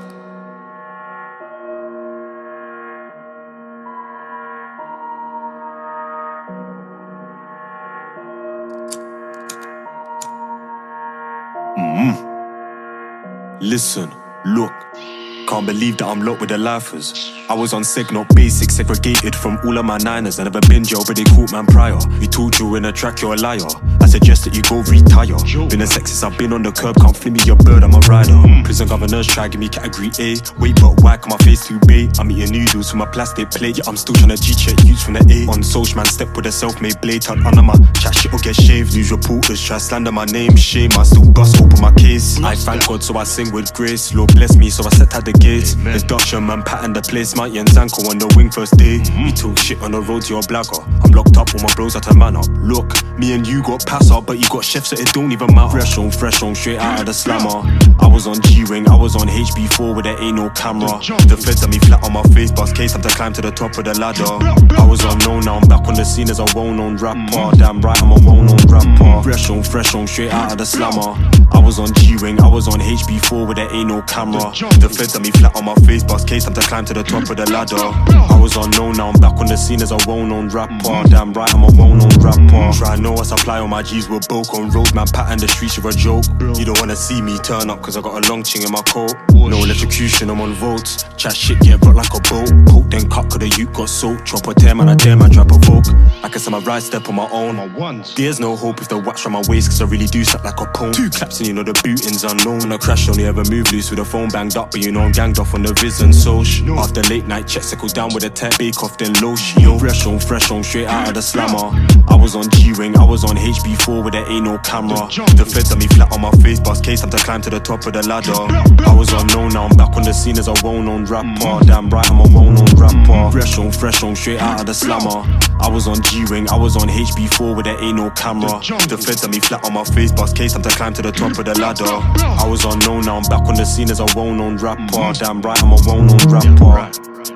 Listen, look, can't believe that I'm locked with the lifers. I was on seg, not basic, segregated from all of my niners. I never been jail, but they caught man prior. You told you in a track, you're a liar. I suggest that you go retire. Been a sexist, I've been on the curb, can't flip me your bird, I'm a rider. Prison governors try give me category A. Wait, but why can my face too big? I'm eating noodles from a plastic plate. Yeah, I'm still trying to G-check youths from the A. On social man, step with a self-made blade. Turn under my chat shit or get shaved. News reporters try slander my name. Shame, I still bust open my case. I thank God, so I sing with grace. Lord bless me, so I set out the gates. Introduction man, pattern the place. Mighty and Zanko on the wing first day. You talk shit on the road to your blagger. I'm locked up, all my bros at a man up. Look, me and you got pass up, but you got chefs that it don't even matter. Fresh on, fresh on, straight out of the slammer. I was on G-Wing, I was on H B four where there ain't no camera. The feds had me flat on my face, but case time to climb to the top of the ladder. I was unknown, now I'm back on the scene as a well-known rapper. Damn right, I'm a well-known rapper. Fresh on, fresh on, straight out of the slammer. I was on G-Wing, I was on H B four where there ain't no camera. The feds had me flat on my face, but case time to climb to the top of the ladder. I was unknown, now I'm back on the scene as a well-known rapper. Damn right, I'm a well-known rapper. Try know I supply all my G's with bulk on road, man, pattern the streets with a joke. You don't wanna see me turn up cause I got a long ching in my coat. No electrocution, I'm on votes. Chat shit, get brought like a boat. Poke then cut cause the youth got soaked. Drop a tear, man, I dare man, try provoke. I can say my right step on my own. There's no hope if the watch from my waist cause I really do suck like a pone. Two claps and you know the booting's unknown. When I crash only ever move loose with the phone banged up, but you know I'm ganged off on the viz and soch. After late night checks, I go down with a tech bake off then low yo. Fresh on, fresh on, straight out of the slammer. I was on G-Wing, I was on H B four where there ain't no camera. The feds had me flat on my face, but case time to climb to the top of the ladder. I was unknown, now I'm back on the scene as a well-known rapper. Damn right, I'm a well-known rapper. Fresh on, fresh on, straight out of the slammer. I was on G-Wing, I was on H B four where there ain't no camera. The feds had me flat on my face, but case time to climb to the top of the ladder. I was unknown, now I'm back on the scene as a well-known rapper. Damn right, I'm a well-known rapper.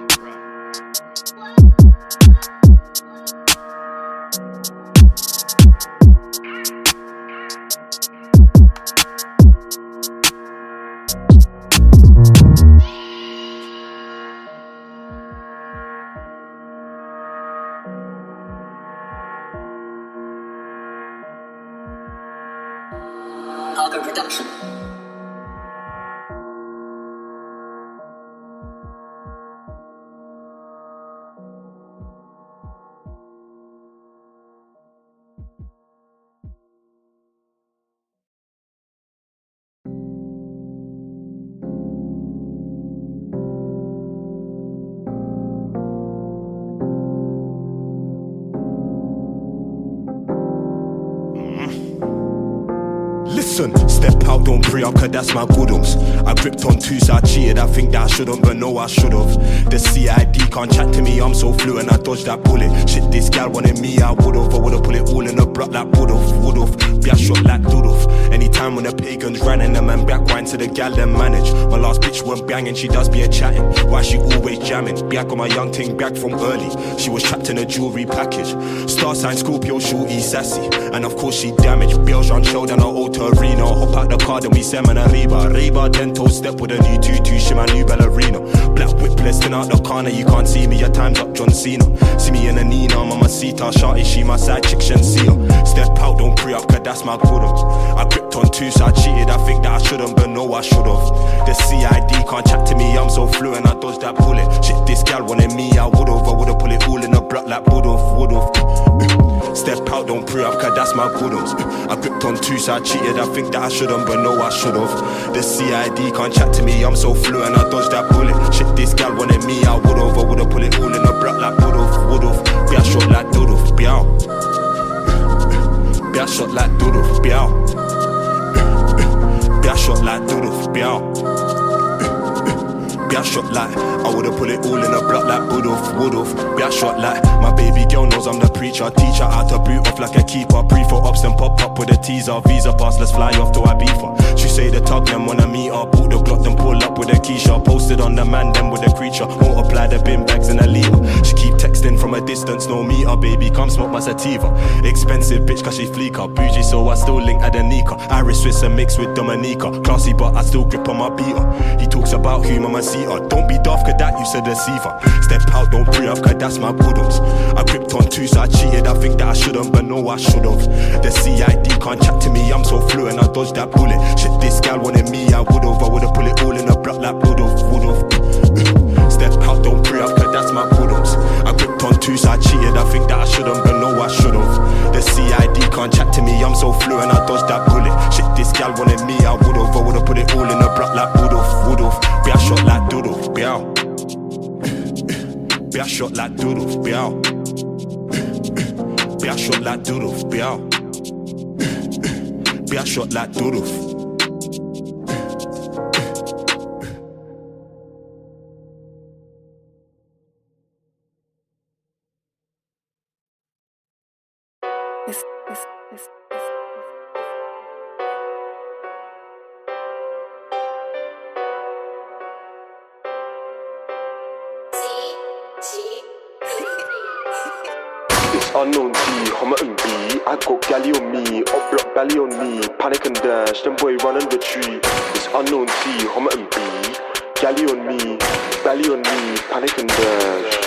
Algo reduction. Listen, step out, don't pre up, cause that's my goodums. I gripped on two, so I cheated, I think that I shouldn't, but no, I should've. The C I D can't chat to me, I'm so fluent, I dodged that bullet. Shit, this gal wanted me, I would've, I would've put it all in a block like would've, would've. Be a shot like dould've. Anytime when the pagans ran and the man back wine to the gal then manage. My last bitch went banging, she does be a chatting. Why she always jamming? Be I got my young ting back from early. She was trapped in a jewelry package. Star sign Scorpio, shorty sassy. And of course she damaged. Bills run show down the auto arena. Hop out the car, then we seminar Reba. Reba, ten toe step with a new tutu, she my new ballerina. Black whip blessing out the corner, you can't see me, your time's up, John Cena. See me in a Nina, mama Sita, shawty, she my side chick, Shensia. Step out, don't pre up, cause that's my goodums. I gripped on two, so I cheated, I think that I shouldn't, but no, I should've. The C I D can't chat to me, I'm so fluent, I dodged that bullet. Shit, this gal wanted me, I would've, I would've put it all in a block like would've, would've. Step out, don't pre up, cause that's my goodums. I gripped on two, so I cheated, I think that I shouldn't, but no, I should've. The C I D can't chat to me, I'm so fluent, I dodged that bullet. Shit, this gal wanted me, I would've, I would've put it all in a block like would've, would've. Be a shot like doodle, be out. Be a shot like doodle, be out. Be a shot like doodle, be out. Be a shot like, I would've put it all in a block like would've, would've. Be a shot like, my baby girl knows I'm the preacher. Teacher out to boot off like a keeper. Pre for ups and pop up with a teaser. Visa pass, let's fly off to Ibiza. She say the tug them wanna meet up. Pull the Glock then pull up with a Keisha. Post posted on the man, then with the creature. Multiply the bin bags in a litre. She keep texting from a distance, no meter. Baby, come smoke my sativa. Expensive bitch, cause she fleeker. Bougie, so I still link Adenika. Irish Swiss and mixed with Dominica. Classy, but I still grip on my beater. He talks about who mama see her. Don't be daft, cause that you's a deceiver. Step out, don't pre up, cause that's my bulldogs. I gripped on two, so I cheated. I think that I shouldn't, but no, I should've. The C I D can't chat to me, I'm so fluent, I dodged that bullet. Shit, this gal wanted me, I would've. I would've put it all in a block like would've, would've. Step out, don't pre up, cause that's my bulldogs. I gripped on two, so I cheated. I think that I shouldn't, but no, I should've. The C I D can't chat to me, I'm so fluent, I dodged that bullet. Shit, this gal wanted me, I would've. I would've put it all in a block like would've, would've. Be a shot like doodle, be out. Be a shot like doodle, be out. Be a shot like doodle, be out. Be a shot like doodle. Unknown T, Homer and B. I got galley on me, up block belly on me. Panic and dash, them boy run and retreat. It's unknown T, Homer and B. Galley on me, belly on me. Panic and dash.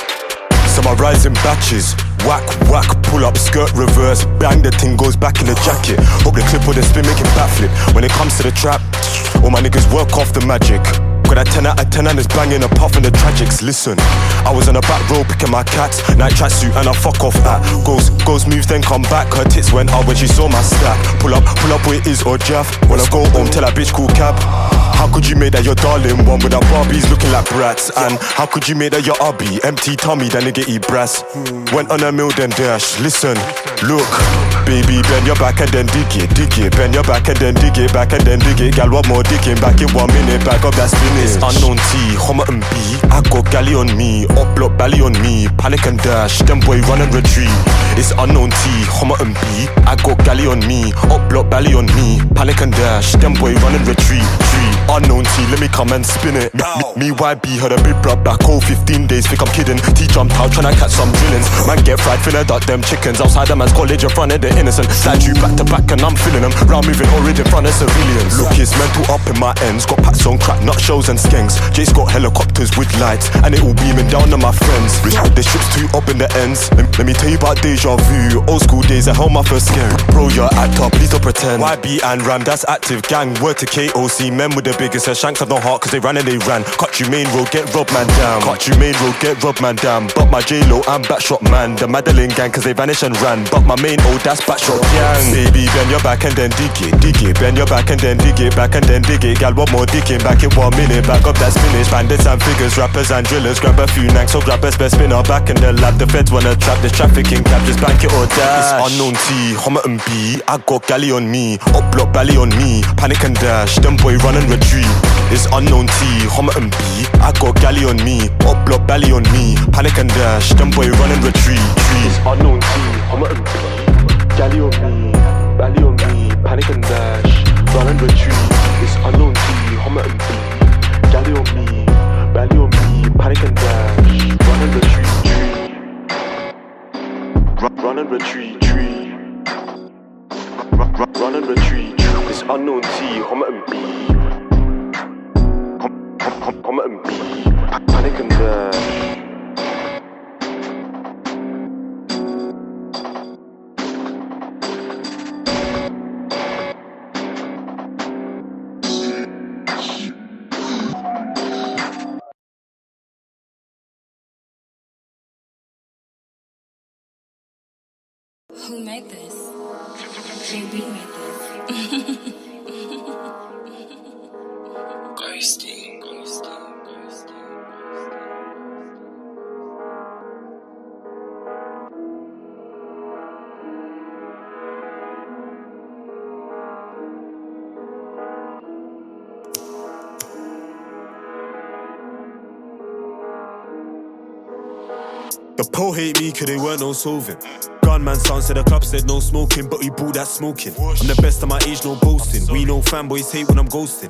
Some are rising batches. Whack, whack, pull up, skirt reverse. Bang, the thing goes back in the jacket. Hope the clip or the spin make it backflip. When it comes to the trap, all my niggas work off the magic. Got a ten out of ten and it's banging apart from the tragics. Listen, I was on a back row picking my cats. Night tracksuit and I fuck off at. Goes, goes moves then come back. Her tits went out when she saw my stack. Pull up, pull up where it is or Jaff. When I go home tell that bitch call cab. How could you make that your darling one without Barbies looking like brats? And how could you make that your hubby? Empty tummy, that nigga eat brass. Went on a mill then dash. Listen, look, baby, bend your back and then dig it, dig it. Bend your back and then dig it, back and then dig it. Gal, one more digging, back in one minute, back up that spinach. Unknown T, Homer and B. I got galley on me, up block belly on me. Panic and dash, them boy run and retreat. It's unknown T, Homer and B. I got galley on me, up block belly on me. Panic and dash, them boy run and retreat. Tree. Unknown T, let me come and spin it. Me, me Y B heard a big blood back, oh fifteen days, think I'm kidding. T jumped out tryna catch some drillings. Man get fried, finna duck them chickens. Outside the man's college in front of the innocent. Slide you back to back and I'm feeling them. Round moving already in front of civilians. Look, it's mental up in my ends. Got packs on crack, nut shells and skanks. Jace got helicopters with lights, and it all beaming down on my friends. The ship's too up in the ends. Let, let me tell you about deja vu. Old school days, I held my first scare. Bro, you're act up, please don't pretend. Y B and Ram, that's active gang. Word to K O C, men with the biggest hair. Shanks have no heart, cause they ran and they ran. Cut you main road, get robbed man down. Cut you main road, get robbed man down. But my J-Lo, I'm backshot man. The Madeline gang, cause they vanished and ran. But my main old, that's backshot gang. Baby, bend your back and then dig it, dig it. Bend your back and then dig it, back and then dig it. Gal, one more digging, back in one minute. Back up that spinach. Bandits and figures, rappers and drillers. Grab a few nanks, so grab a spare spinner. Back in the lab, the feds wanna trap this trafficking cab. Just bank it or dash. It's unknown T, Homer and B. I got galley on me, up block belly on me. Panic and dash, them boy run and retreat. It's unknown T, Homer and B. I got galley on me, up block belly on me. Panic and dash, them boy run and retreat. It's unknown T, Homer and B. Galley on me, belly on me. Panic and dash, run and retreat. It's unknown T, Homer and B. Galley on me, belly on me. Panic and dash, run and retreat. Run, run and retreat. Run, run, run and retreat. It's unknown T, Homer and B. Homer and B. Panic and dash. Who made this? J B made this. Ghosting, ghosting, ghosting. The po hate me cause they weren't no solving. Gunman sounds to the club said no smoking, but we bought that smoking. I'm the best of my age, no boasting. We know fanboys hate when I'm ghosting.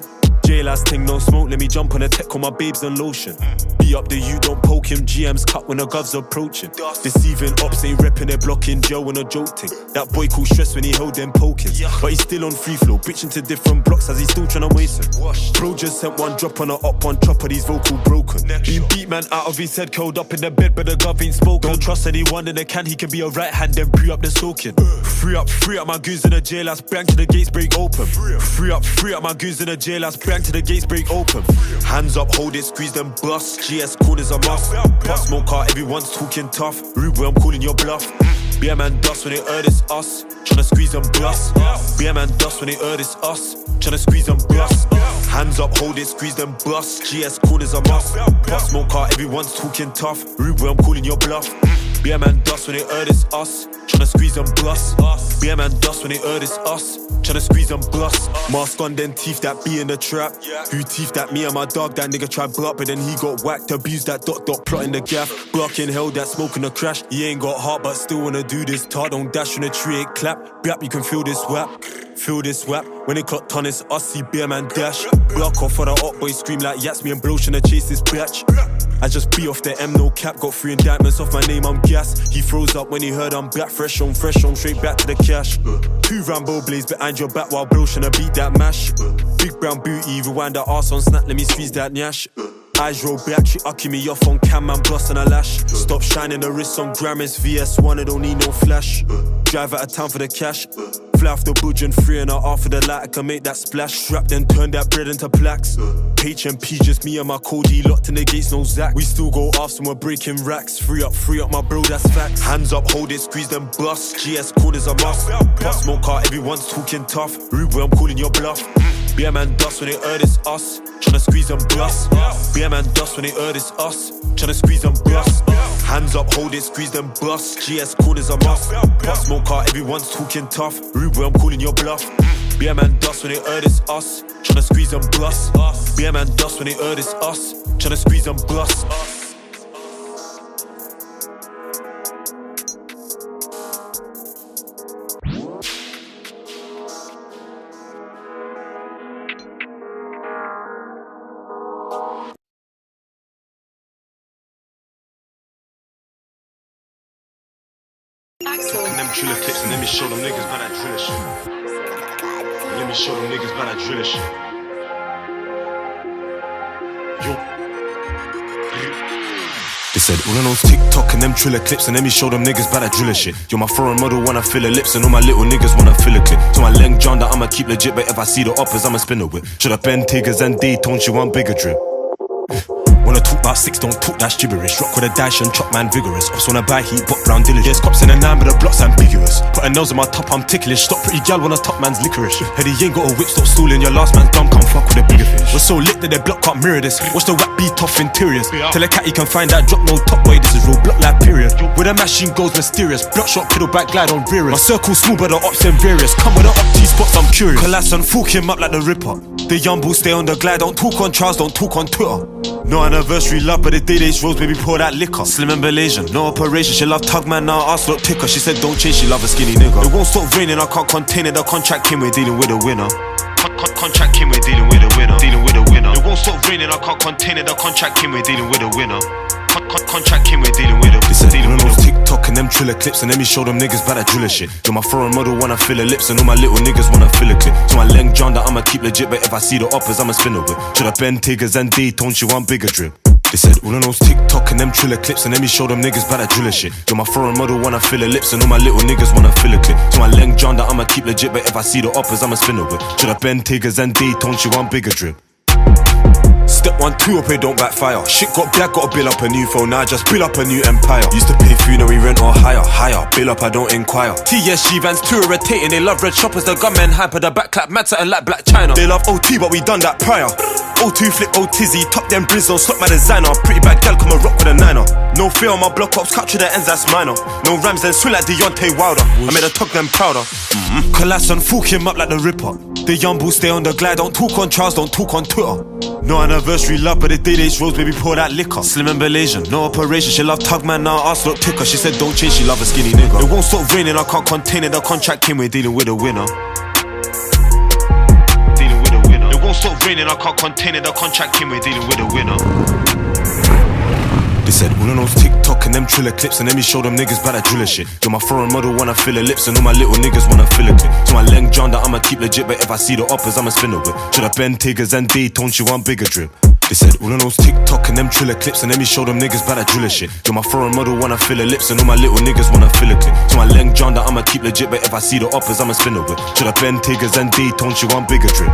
J-Lass ting, no smoke, let me jump on a tech on my babes and lotion. Be up the you, don't poke him, G M's cut when the gov's approaching. Deceiving ops, ain't repping, they're blocking jail when a joke ting. That boy called stress when he held them pokings. But he's still on free flow, bitching to different blocks as he's still trying to waste him. Bro just sent one drop on a up, one chopper, he's vocal broken. Been beat man out of his head, curled up in the bed, but the gov ain't spoken. Don't trust anyone in the can, he can be a right hand, then pre up the soaking. Free up, free up my goons in the jail, ass bang to the gates break open. Free up, free up my goons in the jail, ass bang to the gates break open. Hands up, hold it, squeeze them bust. G S corners a must. Pop smoke car, everyone's talking tough. Rude boy, I'm calling your bluff. Be a man dust when they heard it's us. Tryna squeeze them bust. Be a man dust when they heard it's us. Tryna squeeze them bust. Hands up, hold it, squeeze them bust. G S corners a must. Pop smoke car, everyone's talking tough. Rude boy, I'm calling your bluff. Be a man dust when they heard it's us. Tryna squeeze them bust. Be a man dust when they heard it's us. Tryna squeeze them bust. Mask on, then teeth that be in the trap. Who teeth that me and my dog, that nigga tried block, but then he got whacked. Abused that dot dot plot in the gaff. Blocking hell, that smoking the crash. He ain't got heart, but still wanna do this. Tar don't dash on the tree, ain't clap. Brap, you can feel this whap. Feel this whap. When it clocked on, it's us, see beer man dash. Block off for the hot boy, scream like yats. Me and bro tryna chase this batch. I just be off the M, no cap. Got three indictments off my name, I'm gas. He froze up when he heard I'm back. Fresh on, fresh on, straight back to the cash. Two Rambo blades behind your back while bro tryna beat that mash. Big brown booty, rewind that arse on snap, let me squeeze that nyash. Eyes roll back, she ucking me off on cam, man bustin' a lash. Stop shining the wrist on Grammys, V S one, I don't need no flash. Drive out of town for the cash. Fly off the budge and free and off for the light, I can make that splash. Strap then turn that bread into plaques. H M P, just me and my Cody, locked in the gates, no Zach. We still go off, so we're breaking racks. Free up, free up my bro, that's facts. Hands up, hold it, squeeze them bust. G S corners a must. Pop smoke car, everyone's talking tough. Rude boy, I'm calling your bluff. Be a man dust when they heard it's us. Tryna squeeze them bust. Be a man dust when they heard it's us. Tryna squeeze them bust. Hands up, hold it, squeeze them bust. G S corners a must. Pop smoke car, everyone's talking tough. Rude boy, I'm calling your bluff. Be a man dust when they heard it's us. Tryna squeeze them bust. Be a man dust when they heard it's us. Tryna squeeze them bust. Talking them driller clips and let me show them niggas about that driller shit. Let me show them niggas about that driller shit. Yo. They said all I know is TikTok and them triller clips, and let me show them niggas about that driller shit. You're my foreign model, wanna fill her lips, and all my little niggas wanna fill a clip. To my leng John that I'ma keep legit, but if I see the uppers, I'ma spin a whip. Should I bend Tigers and D-Tone, she want bigger drip. Wanna talk about six, don't talk that gibberish. Rock with a dash and chop man vigorous. Ops wanna buy heat, but brown diligence. Cops in a nine, but the block's ambiguous. Put a nose in my top, I'm ticklish. Stop pretty gal when a top man's licorice. Heady ain't got a whip, stop stooling. Your last man's dumb, come fuck with a bigger fish. We're so lit that their block can't mirror this. Watch the whack beat off interiors. Tell a cat he can find that drop, no top boy, this is real block like period. Where the machine goes mysterious. Bloodshot, pedal back, glide on rearers. My circle small, but the ops and various. Come with the up T-spots, I'm curious. Collapse and fork him up like the Ripper. The young bull stay on the glide, don't talk on Charles, don't talk on Twitter. No anniversary love, but the day they rose, baby, pour that liquor. Slim and Malaysian, no operation. She love tug man, now ass look ticker. She said don't change, she love a skinny nigga. It won't stop raining, I can't contain it. The contract came, we're dealing with a winner. Con con contract came, we're dealing with a winner. Dealing with a winner. It won't stop raining, I can't contain it. The contract came, we're dealing with a winner. Con con contract came, we're dealing with a winner. They said dealing with those TikTok and them triller clips, and let me show them niggas about that driller shit. You're my foreign model, wanna fill her lips, and all my little niggas wanna fill a clip. To my leng John that I'ma keep legit, but if I see the uppers, I'ma spin a whip. Should I bend Tigers and D-Tone, she want bigger drip. They said all I know is TikTok and them triller clips, and let me show them niggas about that driller shit. You're my foreign model, wanna fill her lips, and all my little niggas wanna fill a clip. To my leng John that I'ma keep legit, but if I see the uppers, I'ma spin a whip. Should I bend Tigers and D-Tone, she want bigger drip. Step one, two up here, don't backfire. Shit got black, gotta build up a new phone, now I just build up a new empire. Used to pay food, now we rent or hire, higher. Bill up, I don't inquire. T S G vans too irritating, they love red shoppers, the gunmen hyper, the back clap matter and like Black China. They love O T, but we done that prior. O two flip O Tizzy, top them briz, don't stop my designer. Pretty bad gal, come and rock with a niner. No fear on my block ops, capture the ends, that's minor. No rams, then swing like U N K N O W N T I made a tug them prouder. Mm-hmm. Collapse and fork him up like the Ripper. The young bull stay on the glide, don't talk on Charles, don't talk on Twitter. No anniversary love, but the day they rose, baby, pour that liquor. Slim and Malaysian, no operation. She love tug man, now ass look ticker. She said don't change, she love a skinny nigga. It won't stop raining, I can't contain it. The contract came, we're dealing with a winner. Dealing with a winner. It won't won't stop raining, I can't contain it. The contract came, we're dealing with a winner. They said all of those TikTok and them triller clips, and then me show them niggas by that driller shit. You're my foreign model, wanna fill her lips, and all my little niggas wanna fill a clip. So my U N K N O W N T I'ma keep legit, but if I see the uppers, I'ma spin a whip. Should I bend tigers and D-tone, she want bigger drip. They said all of those TikTok and them triller clips, and then me show them niggas by that driller shit. You're my foreign model, wanna fill her lips, and all my little niggas wanna fill a clip. So my U N K N O W N T I'ma keep legit, but if I see the uppers, I'ma spin a whip. Should I bend tigers and D-tone, she want bigger drip.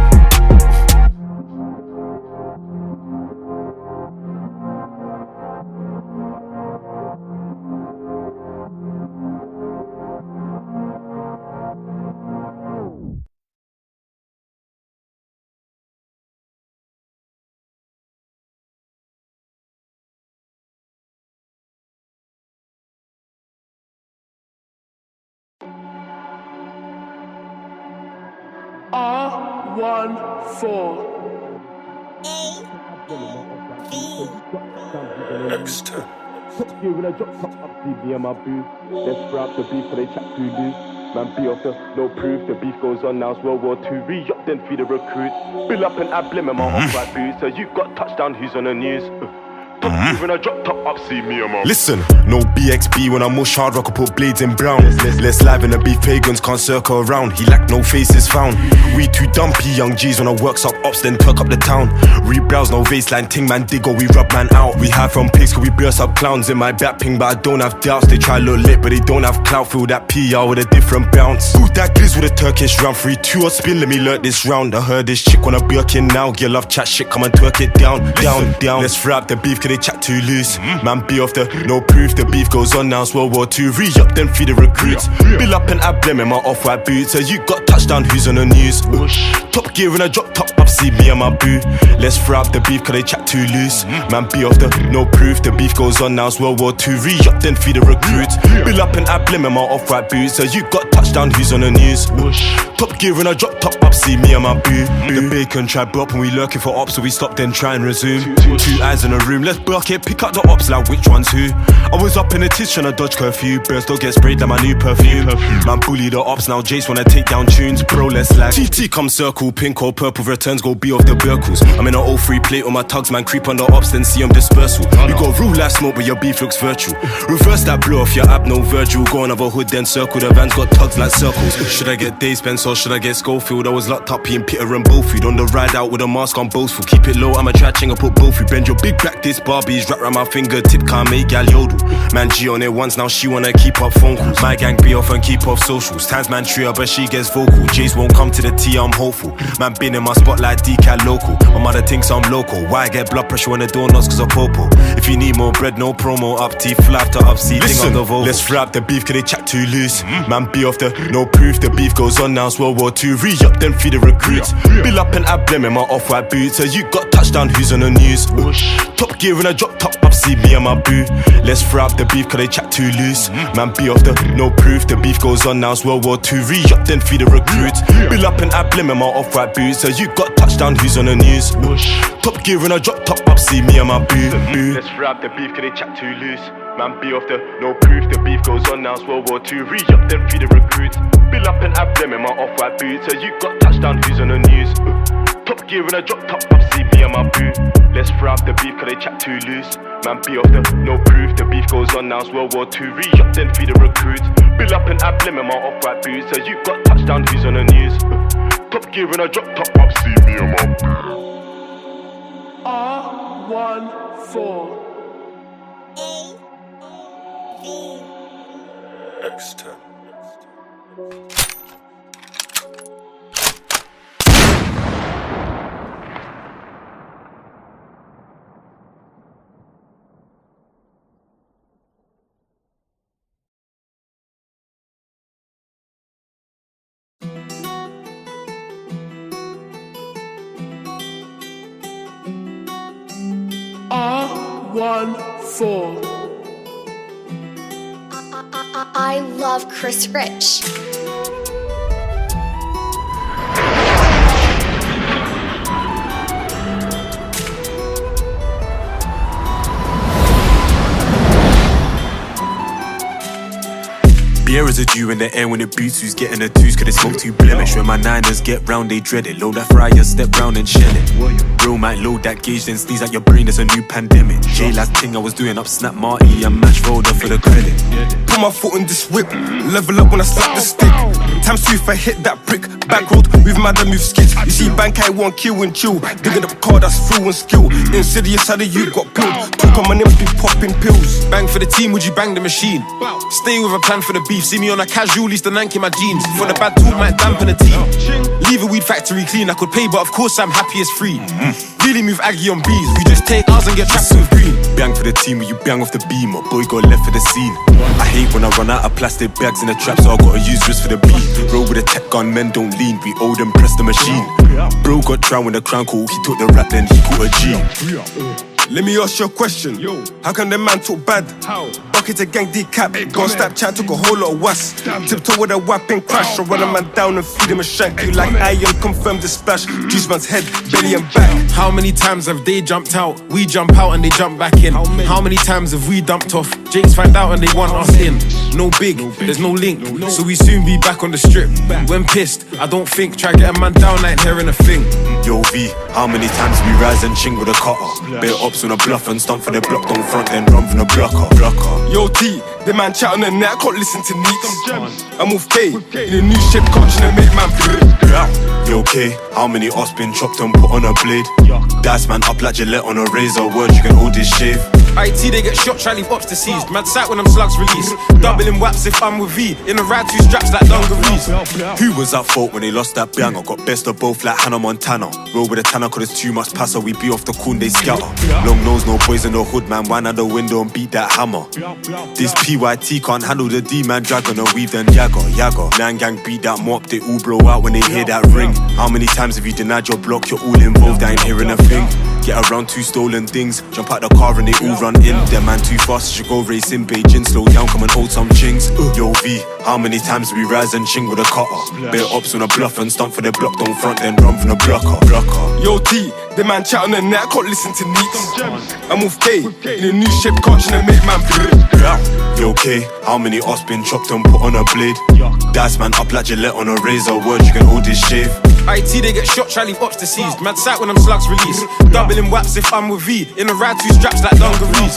R one four. Next time. Yeah, when I drop top up, see me and my boo. Let's grab the beef for they chat to do. Man, be off the no proof. The beef goes on now, it's World War Two. Re-up, then feed the recruit. Bill up and add blim in my off-white boots. So you got touchdown, who's on the news? When I drop top up, see me and my. Listen, no B X B when I mush hard rock, I put blades in brown. Less live in the beef, pagans can't circle around. He lack no faces found. We too dumpy, young G's when I works up ops, then tuck up the town. Rebrowse, no baseline, ting man dig or we rub man out. We hide from pigs, cause we burst up clowns in my back ping, but I don't have doubts. They try look lit, but they don't have clout. Feel that P R with a different bounce. Boot that glizz with a Turkish round. Three, two or spin, let me learn this round. I heard this chick wanna Birkin now. Girl love chat shit, come and twerk it down, down, down. Let's fry up the beef, cause they chat too loose. Man, be off the no proof, the beef goes on now, it's World War Two. Re-up, then feed the recruits. Bill up and add blim in my off-white boots. So you got touchdown, who's on the news? Top gear when I drop top up, see me and my boo. Let's fry up the beef, cause they chat too loose. Man, be off the no proof, the beef goes on now, it's World War Two. Re-up, then feed the recruits. Bill up and add blim in my off-white boots. So you got touchdown, who's on the news? Top gear when I drop top up, see me and my boo. The bacon tribe up and we lurking for ops, so we stop then try and resume. Two eyes in a room, let's bucket, pick up the ops like which one's who. I was up in the tish trying to dodge curfew. Birds don't get sprayed like my new perfume. Man bully the ops, now Jace wanna take down tunes. Bro, let's like T T come circle, pink or purple returns go be off the Burkles. I'm in an oh three plate on my tugs, man creep on the ops, then see them dispersal. You got real life smoke but your beef looks virtual. Reverse that blow off your ab, no Virgil. Go another hood then circle, the van's got tugs like circles. Should I get Dave Spence or should I get Schofield? I was locked up peeing Peter and Bofield. On the ride out with a mask on boastful. Keep it low, I'ma try ching, I put both. You bend your big back, this Barbie's wrapped around my finger tip, can't make gal yodel. Man G on it once, now she wanna keep up phone calls. My gang be off and keep off socials. Times man trio, but she gets vocal. Jace won't come to the T, I'm hopeful. Man been in my spotlight, decal local. My mother thinks I'm local. Why I get blood pressure when the door knocks cause of popo? If you need more bread, no promo. Up T, fly to up C, thing on the vocal. Let's fry up the beef cause they chat too loose. Man be off the no proof, the beef goes on now, it's World War Two. Re-up, then feed the recruits. Bill up and add blim in my off-white boots. So you got touchdown, who's on the news? Top gear when I drop top up, see me and my boo. Let's fry up the beef cause they chat too loose. Man be off the no proof, the beef goes on now, it's World War Two. Re-up, then feed the recruits. Bill up and add blim in my off-white boots. So you got touchdown, who's on the news? Top gear when I drop top up, see me and my boo. Let's fry up the beef cause they chat too loose. Man be off the no proof, the beef goes on now, it's World War Two. Re-up, then feed the recruits. Bill up and add blim in my off-white boots. So you got touchdown, who's on the news? Top gear when I drop top up, see me and my boo. Let's fry up the beef cause they chat too loose. Man be off the no proof, the beef goes on now, it's World War Two. Re-up, then feed the recruits. Bill up and add blim in my off-white boots. So you got touchdown, who's on the news? Top gear when I drop top up, see me and my boo. R one four. Next time. R one four. I love Chris Rich. Get residue in the air when it boots. Who's getting the twos? Cause they smoke too blemish. When my niners get round, they dread it. Load that fryer, step round and shell it. Bro might load that gauge, then sneeze at your brain. It's a new pandemic. J last thing I was doing up Snap Marty and Mash rolled up for the credit. Put my foot on this whip, level up when I slap the stick. Times two if I hit that brick. Back road, with mad and move skits. You see, bank I won't kill and chill. Digging up car that's through and skill. Insidious, how the you got peeled. Talk on my names, be popping pills. Bang for the team, would you bang the machine? Stay with a plan for the beef. See me on a casual, least the nank in my jeans. For the bad talk might dampen the team. Leave a weed factory clean, I could pay, but of course I'm happy as free. Really move Aggie on bees. We just take ours and get trapped with green. Bang for the team, when you bang off the beam. Or boy got left for the scene. I hate when I run out of plastic bags in the trap, so I gotta use wrist for the beat. Roll with a tech gun, men don't lean. We owe them, press the machine. Bro got drowned when the crown call. He took the rap, then he caught a G. Let me ask you a question. Yo. How can the man talk bad? How? Bucket a gang decap. Got step chat, took a whole lot of was. Tiptoe with a weapon crash. Or run a man down and feed him a shank. You like iron, confirm the splash. Juice man's head, belly and back. How many times have they jumped out? We jump out and they jump back in. How many, How many times have we dumped off? Jakes find out and they want us in. No big, there's no link. So we soon be back on the strip. When pissed, I don't think. Try get a man down, I ain't hearing a thing. Yo V, how many times we rise and ching with a cutter? Bit ups on a bluff and stomp for the block, don't front then run from the blocker. blocker. Yo T, the man chat on the net, I can't listen to Neeks. I move K, in a new shape, coaching and make man Yo K, how many us been chopped and put on a blade? Dice man up like Gillette on a razor, word you can hold this shave. I T they get shot, try leave ops deceased. Mad sight when them slugs release. Doubling waps if I'm with V. In a ride two straps like dungarees. Who was at fault when they lost that banger? Got best of both like Hannah Montana. Roll with a tanner cause it's too much passer. We be off the coon, they scatter. Long nose, no boys in the hood, man. Wine out the window and beat that hammer. This P Y T can't handle the D man dragon or weave then Yaga, Yaga. Nine gang beat that mop, they all blow out when they hear that ring. How many times have you denied your block? You're all involved, I ain't hearing a thing. Get around two stolen things, jump out the car and they all run in. Them man too fast, you go racing Beijing. Slow down, come and hold some chings. Yo V, how many times we rise and ching with a cutter? Bit ups on a bluff and stomp for the block, don't front then run from the blocker. blocker. Yo T, the man chat on the net, I can't listen to Neeks. I move K, in a new shape, coaching and make man Yo K, how many us been chopped and put on a blade? Dice man up like Gillette on a razor, word you can hold this shave. I T they get shot, try leave ops deceased. Mad sight when them slugs release. Doubling waps if I'm with V. In a ride two straps like dungarees.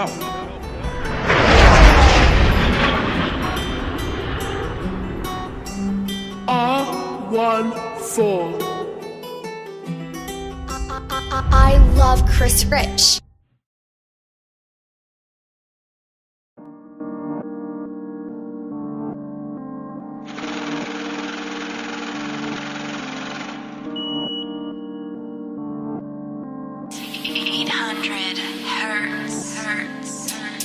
R one four. I love Chris Rich. eight hundred hertz, hertz, hertz.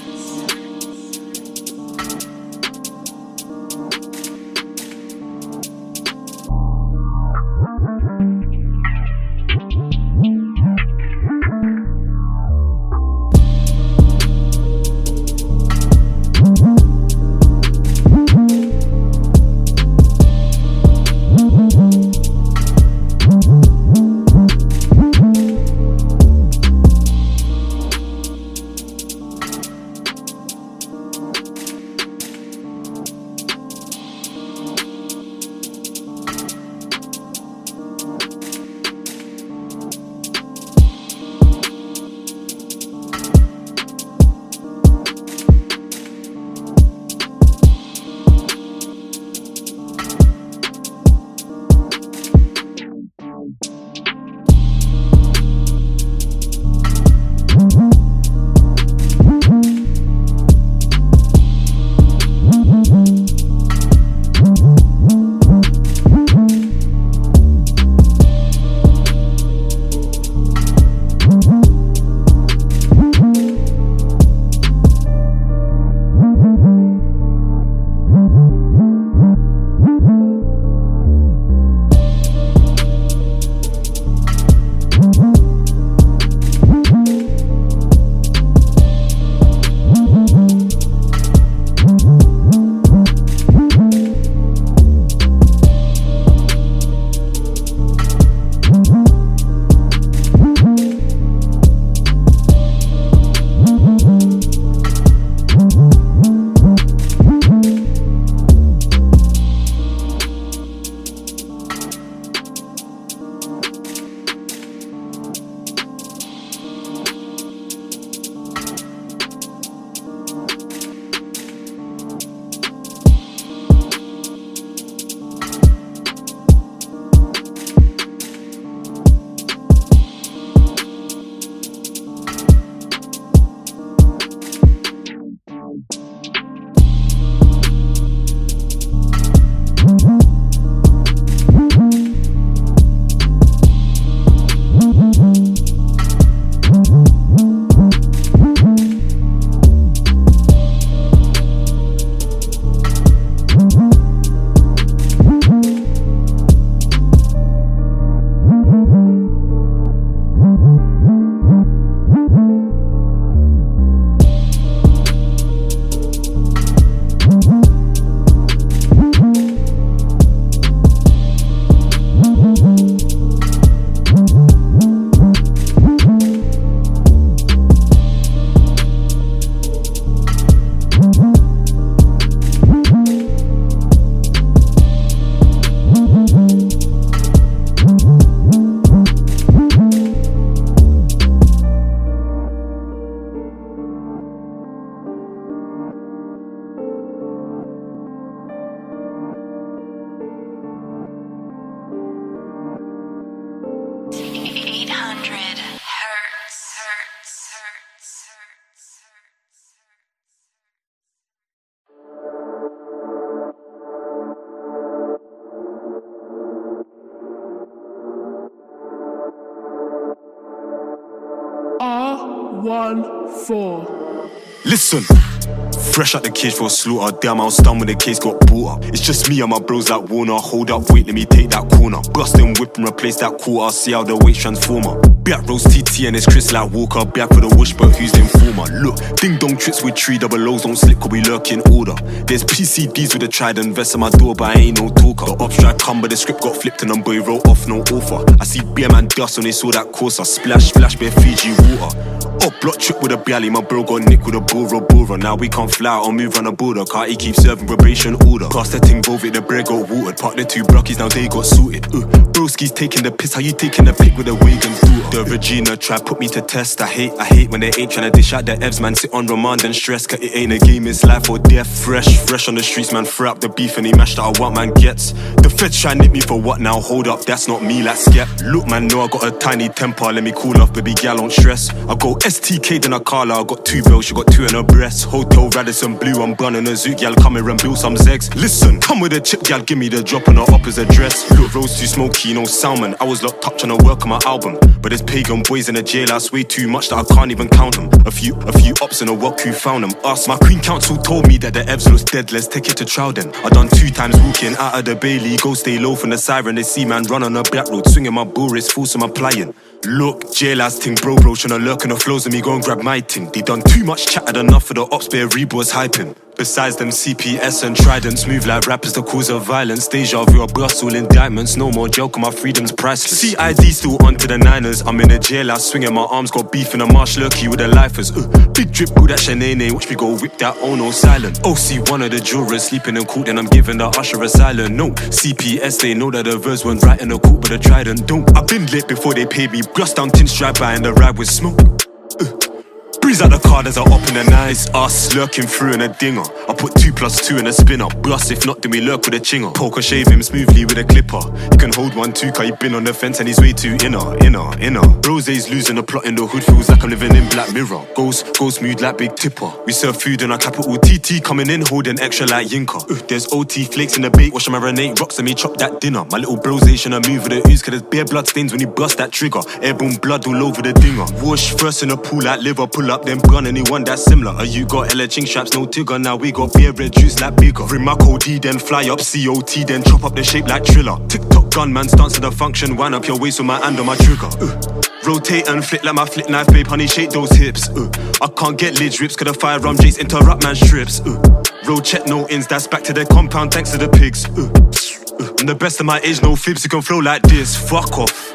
one four. Listen. Fresh out the cage for a slaughter. Damn, I was stunned when the case got bought up. It's just me and my bros like Warner. Hold up, wait, let me take that corner. Bust and whip and replace that quarter. See how the weight transformer. Black Rose T T and it's Chris like Walker. Back for the whoosh, but who's the informer? Look, ding dong tricks with three double O's don't slip, cause we lurk in order. There's P C Ds with a trident vest on my door, but I ain't no talker. The ops tried come, but the script got flipped and them boy wrote off no offer. I see beer man dust when they saw that course. I splash, splash, bare Fiji water. Up block trip with a bialy, my bro got nick with a bora bora. Now we can't fly or move on the border, car he keeps serving probation order. Cast that thing both it, the bread got watered. Park the two brockies, now they got suited. Uh, broski's taking the piss, how you taking the pic with a wig and daughter? The Regina try put me to test. I hate, I hate when they ain't tryna dish out the Evs, man. Sit on remand and stress, cause it ain't a game, it's life or death. Fresh, fresh on the streets, man. Fry up the beef and he mashed out what man gets. The feds try nip me for what now? Hold up, that's not me, like skep. Look, man, know I got a tiny temper, let me cool off, baby gal, don't stress. I go S T K, then I Carla, I got two bells, she got two in her breasts. Hotel Radisson Blue, I'm running a zoot, gal, come here and build some zegs. Listen, come with a chip, gal, give me the drop on her opposite dress. Look, Rose too smoky, no salmon. I was locked up trying to work on my album, but there's pagan boys in the jailhouse way too much that I can't even count them. A few, a few ops in a work crew found them. Us, my queen council told me that the Evs looks dead, let's take it to trial then. I done two times walking out of the Bailey, go stay low from the siren. They see man run on a back road, swinging my bull wrist, full so I'm applying. Look, jailhouse ting, bro, bro, tryna lurk on the flows and me go and grab my ting. They done too much chatted enough for the ops, bare Rebo's hyping. Besides them C P S and tridents, move like rappers, the cause of violence. Deja vu, a bust, all indictments, no more jail, cause my freedom's priceless. C I D still onto the Niners, I'm in a jailhouse, swinging my arms, got beef in a marsh lurky with the lifers. Uh, big drip, pull that shenane, watch me go whip that, oh no, silent. O C, one of the jurors, sleeping in court, and I'm giving the usher asylum. No, C P S, they know that the verse went right in the court, but the trident don't. I've been lit before they paid me, brush down tin stripe by in the ride with smoke. Uh. Breeze out the car, there's a up in the night. It's us lurking through in a dinger. I put two plus two in a spinner. Blast, if not, then we lurk with a chinger. Poker shave him smoothly with a clipper. You can hold one too, cause he been on the fence and he's way too inner, inner, inner. Rose's losing the plot in the hood, feels like I'm living in Black Mirror. Goes, goes smooth like Big Tipper. We serve food in our capital T T, coming in, holding extra like Yinka. Uh, there's O T flakes in the bait, wash my marinate rocks and me chop that dinner. My little brosation, I move with the ooze, cause there's bare blood stains when he bust that trigger. Airborne blood all over the dinger. Whoosh, first in the pool like liver, pull up, then gun anyone that's similar. Uh, you got Ella ching straps, no tigger. Now we got beer red juice like bigger. Bring my code, then fly up C O T, then chop up the shape like Triller. TikTok gunman stance to the function, wind up your waist with my hand on my trigger. Uh, rotate and flick like my flick knife, babe, honey, shake those hips. Uh, I can't get lid rips, cause the firearm jakes interrupt man's trips. Uh, road check, no ins, that's back to their compound, thanks to the pigs. Uh, uh, I'm the best of my age, no fibs, you can flow like this, fuck off.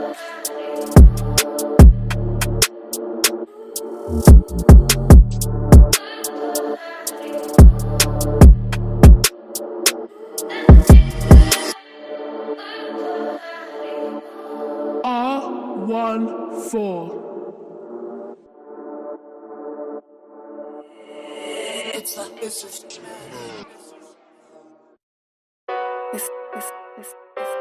R one four. It's a, it's a If, if, if,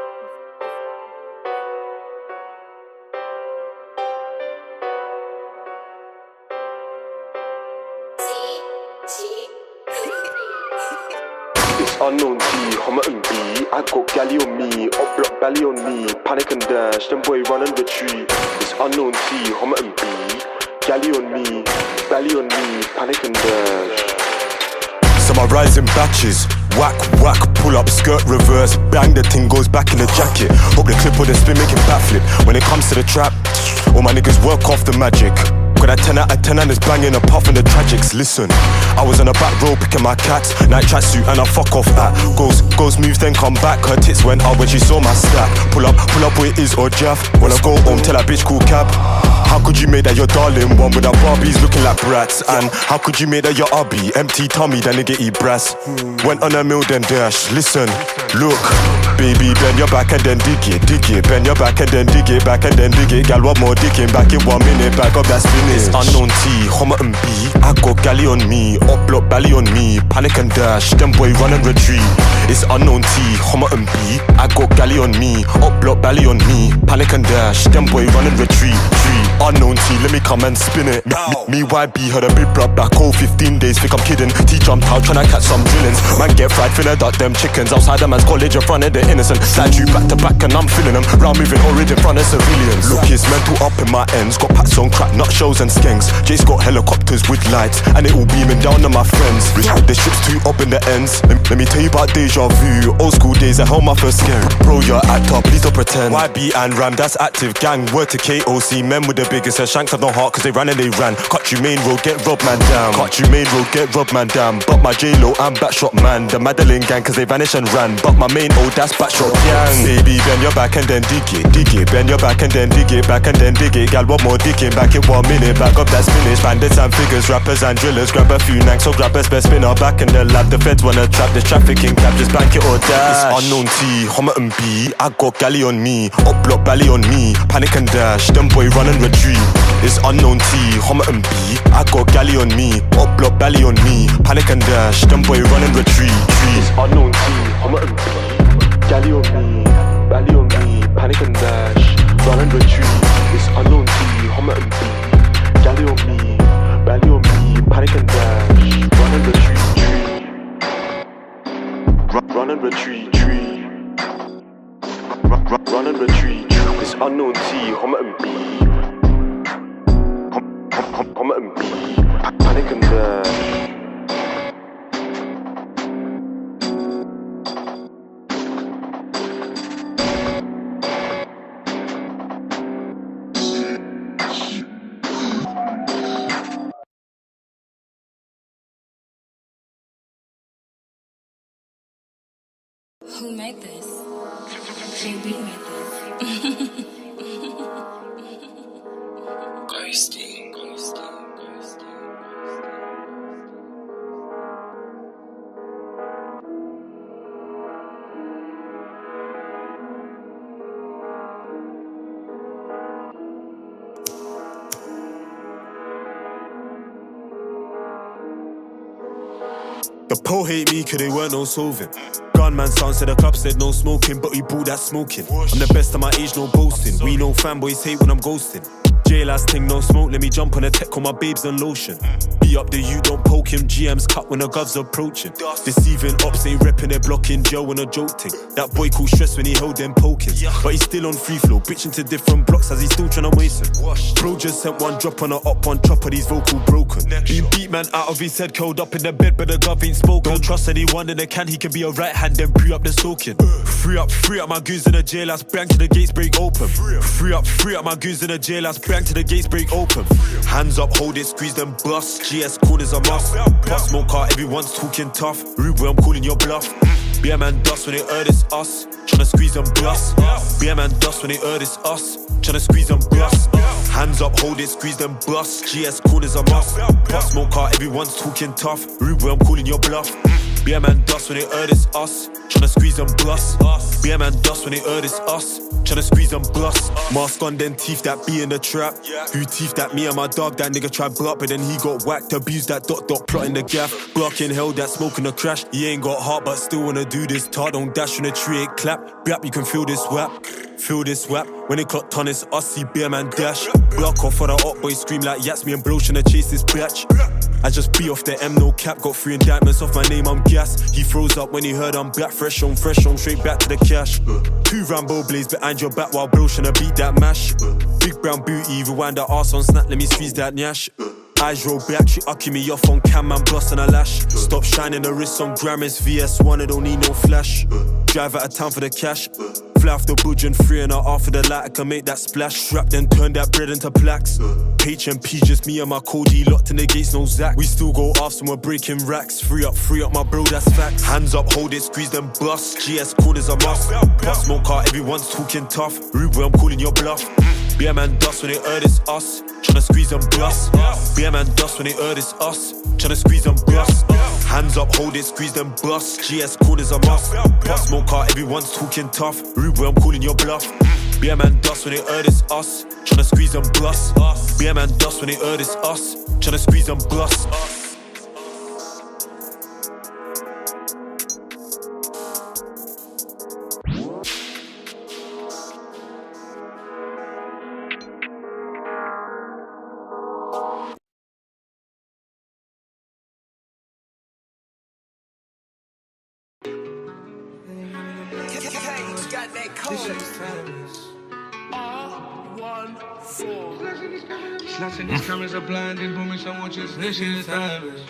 It's unknown T, Homer and B. I got galley on me, up block belly on me. Panic and dash, them boy run and retreat. It's unknown T, Homer and B. Galley on me, belly on me. Panic and dash. So I rise in batches, whack, whack, pull up, skirt reverse, bang, the thing goes back in the jacket. Hope the clip or the spin making backflip. When it comes to the trap, all my niggas work off the magic. Got that ten out of ten and it's banging apart from the tragics. Listen, I was on the back row picking my cats, night tracksuit and I fuck off at. Goes, goes moves then come back, her tits went up when she saw my stack. Pull up, pull up where it is or Jeff. When I go home, tell that bitch call cab. How could you make that your darling one without Barbies looking like brats? And how could you make that your hubby? Empty tummy, that nigga eat brass. Went on a mill then dash. Listen, look, baby, bend your back and then dig it, dig it. Bend your back and then dig it, back and then dig it. Gal, what more digging? Back in one minute, back up that spinach. It's unknown T, Homer and B. I got galley on me, up block belly on me. Panic and dash, them boy run and retreat. It's unknown T, Homer and B. I got galley on me, up block belly on me. Panic and dash, them boy run and retreat. Unknown T, let me come and spin it. Me, me Y B, heard a big blood back, oh fifteen days, think I'm kidding. T jumped out, tryna catch some drillings. Man get fried, finna duck them chickens. Outside the man's college, in front of the innocent. Slide you back to back and I'm feeling them. Round moving orange in front of civilians. Look, it's mental up in my ends. Got packs on crack, nut shells and skanks. Jace got helicopters with lights, and it all beaming down on my friends. The ship's too up in the ends. Let, let me tell you about deja vu. Old school days, I held my first scare. Bro, you're act up, please don't pretend. Y B and Ram, that's active gang. Word to K O C, men with the biggest and shanks have no heart, cause they ran and they ran. Cut you main road, get robbed man down. Cut you main road, get robbed man down. But my J-Lo, I'm backshot man. The Madeline gang, cause they vanished and ran. But my main old, that's backshot gang. Baby, bend your back and then dig it, dig it. Bend your back and then dig it, back and then dig it. Gal, one more digging, back in one minute. Back up that spinach, bandits and figures, rappers and drillers. Grab a few nanks, so grab a spare spinner. Back in the lab, the feds wanna trap this trafficking cap. Just bank it or dash. It's unknown T, Homer and B. I got galley on me, up block belly on me. Panic and dash, them boy run and retreat. It's unknown T, Homer and B. I got galley on me, up block belly on me. Panic and dash, them boy run and retreat. It's unknown T, Homer and B. Galley on me, belly on me. Panic and dash, run and retreat. It's unknown T, Homer and B. Galley on me, belly on me. Panic and dash, run and retreat. Run, run and retreat, tree. Run, run, run and retreat. It's unknown T, Homer and B. Homer and B. Panic and dash. Who made this? J B made this. Ghosting, ghosting, ghosting. The po hate me cause they weren't no solving. Gunman sounds to the club said no smoking, but we bought that smoking. I'm the best of my age, no boasting. We know fanboys hate when I'm ghosting. J-last thing, no smoke, let me jump on a tech, call my babes on lotion. Be up there, you don't poke him, G M's cut when the gov's approaching. Deceiving ops, ain't repping, they're blocking, jail when a joke thing. That boy called stress when he held them pokings. But he's still on free flow, bitching to different blocks as he's still trying to waste him. Bro just sent one drop on a up, one chopper, these vocal broken. Been beat man out of his head, curled up in the bed, but the gov ain't spoken. Don't trust anyone in the can, he can be a right hand, then pre up the soaking. Free up, free up my goons in the jail, ass bang to the gates, break open. Free up, free up my goons in the jail, ass bang to the gates, break open. Hands up, hold it, squeeze them bust. G S corners a must. Pop smoke car, everyone's talking tough. Rude boy, I'm calling your bluff. Be a man dust when they heard it's us. Tryna squeeze them bust. Be a man dust when they heard it's us. Tryna squeeze them bust. Hands up, hold it, squeeze them bust. G S corners a must. Pop smoke car, everyone's talking tough. Rude boy, I'm calling your bluff. Be a man dust when they heard it's us. Tryna squeeze them bust. Be a man dust when they heard it's us. Tryna squeeze them bust. Mask on, then teeth that be in the trap. Who teeth that me and my dog, that nigga tried block, but then he got whacked. Abused that dot dot plot in the gaff. Blocking hell, that smoke in the crash. He ain't got heart, but still wanna do this. Tar don't dash in a tree, it clap. Brap, you can feel this whap. Feel this whap. When it clock ton, it's us, see bear man dash. Block off for the hot boy, scream like yats. Me and bro tryna chase this batch. I just be off the M, no cap. Got three indictments off my name, I'm gas. He froze up when he heard I'm back. Fresh on, fresh on, straight back to the cash. Two Rambo blades behind your back while bro tryna beat that mash. Big brown booty, rewind the arse on snap, let me squeeze that nyash. Eyes roll back, she ucking me off on cam, man bustin' a lash. Stop shining the wrist on Grammys, V S one, I don't need no flash. Drive out of town for the cash. Fly off the budge and free and off of the light, I can make that splash. Strap then turn that bread into plaques. H and P, just me and my Cody, locked in the gates, no Zach. We still go off, so we're breaking racks. Free up, free up, my bro, that's facts. Hands up, hold it, squeeze them bust. G S corners a must. Pop smoke car, everyone's talking tough. Rude boy, I'm calling your bluff. Be a man dust when they heard it's us. Tryna squeeze them bust. Be a man dust when they heard it's us. Tryna squeeze them bust. Hands up, hold it, squeeze them bust. G S corners a must. Pop smoke car, everyone's talking tough. Rude boy, I'm calling your bluff. Be a man dust when they heard it's us. Tryna squeeze them bust. Be a man dust when they heard it's us. Tryna squeeze them bust. This shit's timeless. one four. Snatching these cameras are blinding, put me some watches. This shit is timeless.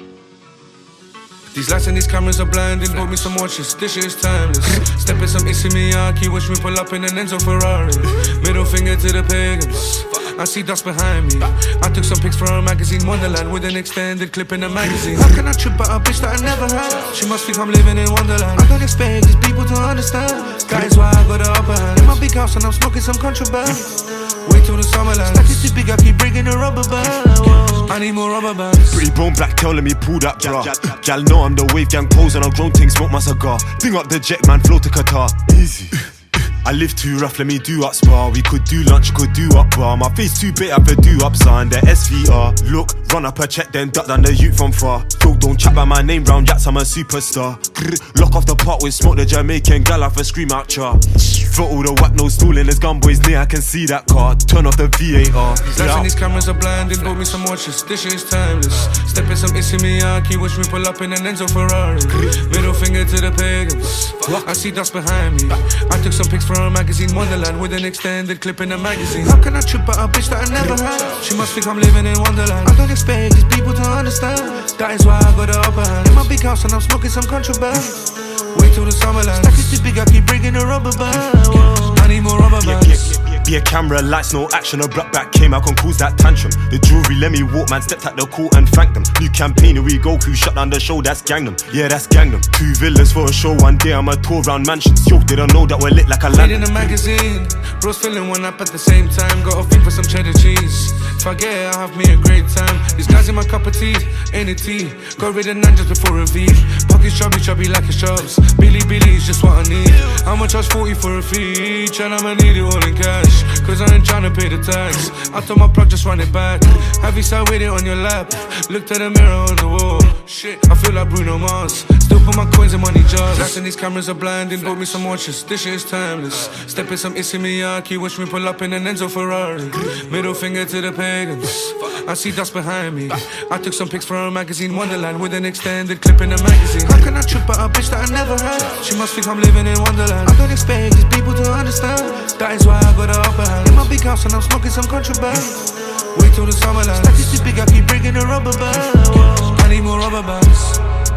These lights and these cameras are blinding, bought me some watches, this shit is timeless. Stepping some Issey Miyake, watch me pull up in an Enzo Ferrari. Middle finger to the pagans, I see dust behind me. I took some pics for a magazine, Wonderland, with an extended clip in the magazine. How can I trip out a bitch that I never had? She must think I'm living in Wonderland. I don't expect these people to understand. That is why I got the upper hand. In my big house and I'm smoking some contraband. Wait till the summerland. Stack is too big, I keep bringing the rubber band. Whoa. I need more rubber bands. Pretty bone black telling me pull that bra. Gal know I'm the wave gang pose and I'll grown thing, smoke my cigar. Bring up the jet man, flow to Qatar. Easy. I live too rough, let me do up spa. We could do lunch, could do up bar. My face too big, I could do up sign. The S V R. Look, run up a check, then duck down the youth from far. Dog don't chat by my name round jats, I'm a superstar. Grr, lock off the pot with smoke, the Jamaican gal off a scream out char. For all the whack no stooling, there's gun boys near, I can see that car. Turn off the V A R. Flashing these cameras are blinding, bought me some watches, this shit is timeless. Stepping some Issey Miyake, watch me pull up in an Enzo Ferrari. Middle finger to the pagans, I see dust behind me. I took some pics for a magazine, Wonderland, with an extended clip in the magazine. How can I trip out a bitch that I never had? She must think I'm living in Wonderland. I don't expect these people to understand. That is why I got the upper hand. In my big house and I'm smoking some contraband. Wait till the summerland. Stack is too big, I keep bringing the rubber band. Whoa. I need more rubber bands. Be a camera, lights, no action. A black back came out, can cause that tantrum. The jewelry let me walk, man, stepped at the court and thanked them. New campaign, here we go, crew shut down the show, that's gang them. Yeah, that's gang them. Two villas for a show, one day I'm a tour round mansions. Yo, they don't know that we're lit like a land. In a magazine, bros filling one up at the same time. Got a thing for some cheddar cheese. If I get it, I'll have me a great time. These guys in my cup of tea, ain't a tea. Got rid of nine just before a V. Pockets chubby, chubby like a shoves. Billy Billy is just what I need. I'ma charge forty for a fee, and I'ma need it all in cash. Cause I ain't tryna pay the tax. I told my plug, just run it back. Have you sat with it on your lap? Looked at the mirror on the wall. Shit, I feel like Bruno Mars. Still put my coins in money jars. Flashing these cameras are blinding, bought me some watches, this shit is timeless. Stepping some Issey Miyake, watch me pull up in an Enzo Ferrari. Middle finger to the pagans, I see dust behind me. I took some pics for a magazine, Wonderland, with an extended clip in the magazine. How can I trip out a bitch that I never had? She must think I'm living in Wonderland. I don't expect these people to understand. That is why I got the upper hand. In my big house and I'm smoking some contraband. Wait till the summerland. Stack is too big, I keep bringing the rubber band. Whoa. I need more rubber bands.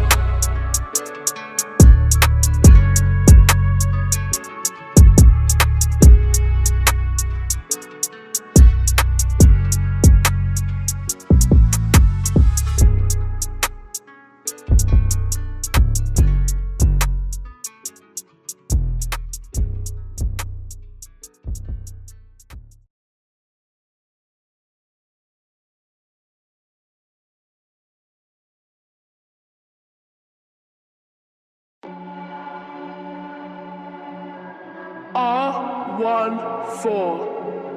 R one four.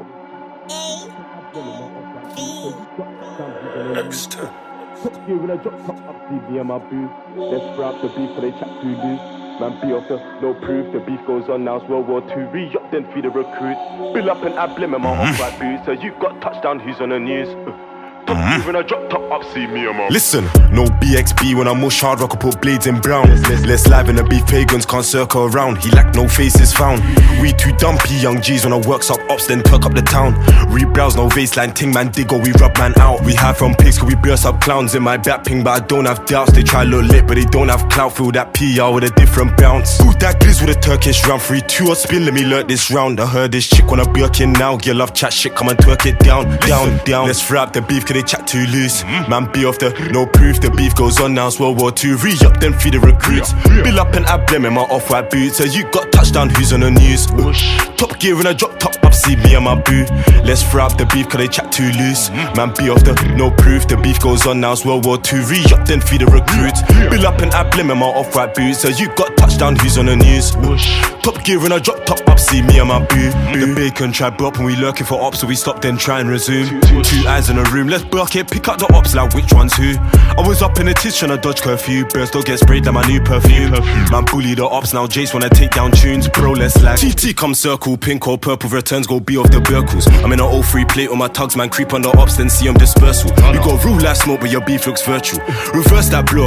X ten. Giving a drop top up T V and my boo. Let's grab the beef for they chat too loose. Man, be off the no proof. The beef goes on now, it's World War Two. Re-up, then feed the recruit. Bill up and add blim in my off-white boots. So you've got touchdown, who's on the news? Mm-hmm. Even a drop top up, see me, I'm Listen, no B X B when I mush hard rock, I put blades in brown. Less live in the beef, pagans can't circle around. He lack no faces found. We too dumpy young G's when I works up ops, then perk up the town. Rebrowse, no baseline, ting man dig or we rub man out. We hide from pigs, cause we burst up clowns in my back ping, but I don't have doubts. They try look lit, but they don't have clout. Feel that P R with a different bounce. Boot that glizz with a Turkish round. three two or spin, let me learn this round. I heard this chick wanna Birkin now. Girl love chat shit, come and twerk it down, down, down. Let's wrap the beef, cause they chat too loose. Man, be off the no proof, the beef goes on now, it's World War Two. Re-up, then feed the recruits. Bill up and add blem in my off-white boots. So you got touchdown, who's on the news? Top gear in a drop top up, see me and my boo. Let's fry up the beef, cause they chat too loose. Man, be off the no proof, the beef goes on now, it's World War Two. Re-up, then feed the recruits. Bill up and add blem in my off-white boots. So you got touchdown, who's on the news? Top gear in a drop top up, see me and my boo. The bacon tried bop and we lurking for ops, so we stop then try and resume. Two eyes in a room, let's buck it, pick up the ops like which one's who. I was up in the tish trying to dodge curfew. Birds don't get sprayed like my new perfume. Man bully the ops, now Jace wanna take down tunes. Bro, let's like T T come circle, pink or purple returns go be off the Burkles. I'm in an oh three plate on my tugs, man creep on the ops, then see them dispersal. You got real life smoke but your beef looks virtual. Reverse that blow off your app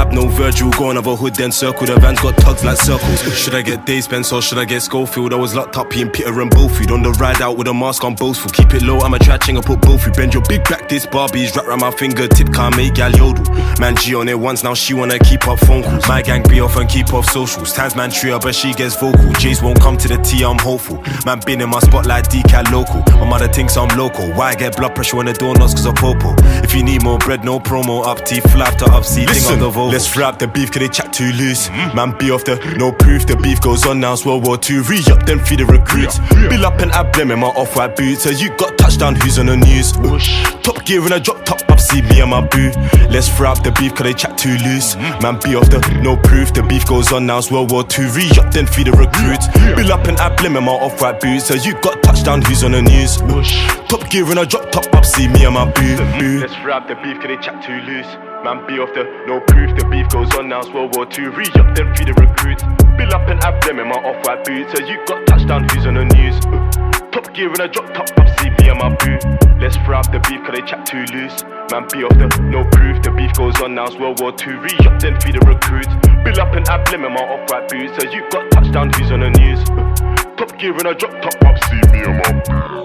rap, no Virgil. Go another hood, then circle. The van's got tugs like circles. Should I get Dave Spence or should I get Schofield? I was locked up here in Peter and Bofield. On the ride out with a mask on boastful. Keep it low, I'm a try-ching, I put both. You bend your big back, this Barbie's wrapped around my fingertip. Can't make gal yodel. Man G on it once, now she wanna keep up phone calls. My gang be off and keep off socials. Times man trio, but she gets vocal. Jays won't come to the T, I'm hopeful. Man been in my spot like decal local. My mother thinks I'm local. Why I get blood pressure when the door knocks cause of popo? If you need more bread, no promo. Up T, fly to up C, thing on the Volvo. Let's wrap the beef cause they chat too loose. Mm-hmm. Man be off the no proof. The beef goes on now, it's World War Two. Re-up then feed the recruits. Yeah, yeah. Bill up and ab blem in my off-white boots. So you got touchdown, who's on the news? Top gear in a drop top up, see me and my boo. Let's wrap the beef cause they chat too loose. Mm-hmm. Man be off the no proof. The beef goes on now, it's World War Two. Re-up then feed the recruits. Yeah, yeah. Bill up and ab blem in my off-white boots. So you got touchdown, who's on the news? Top gear in a drop top up, see me and my boo. boo. Let's wrap the beef cause they chat too loose. Man be off the no proof. The beef goes on now, it's World War Two. Re-up then feed the recruits. Bill up and ab them in my off-white boots. So you got touchdown, who's on the news? Top gear in a drop top up, see me and my boo. Let's wrap the beef cause they chat too loose. Man be off the no proof. The beef goes on now, it's World War Two. Re-up then feed the recruits. Bill up and ab them in my off-white boots. So you got touchdown, who's on the news? Top gear in a drop top up, see me and my boo.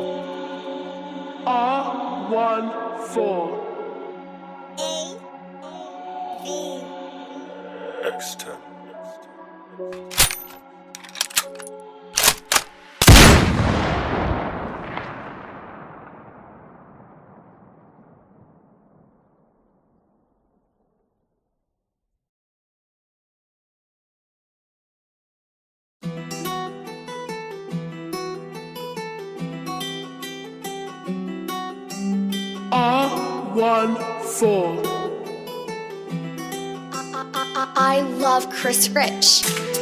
R one four X ten. R one four. I love Chris Rich.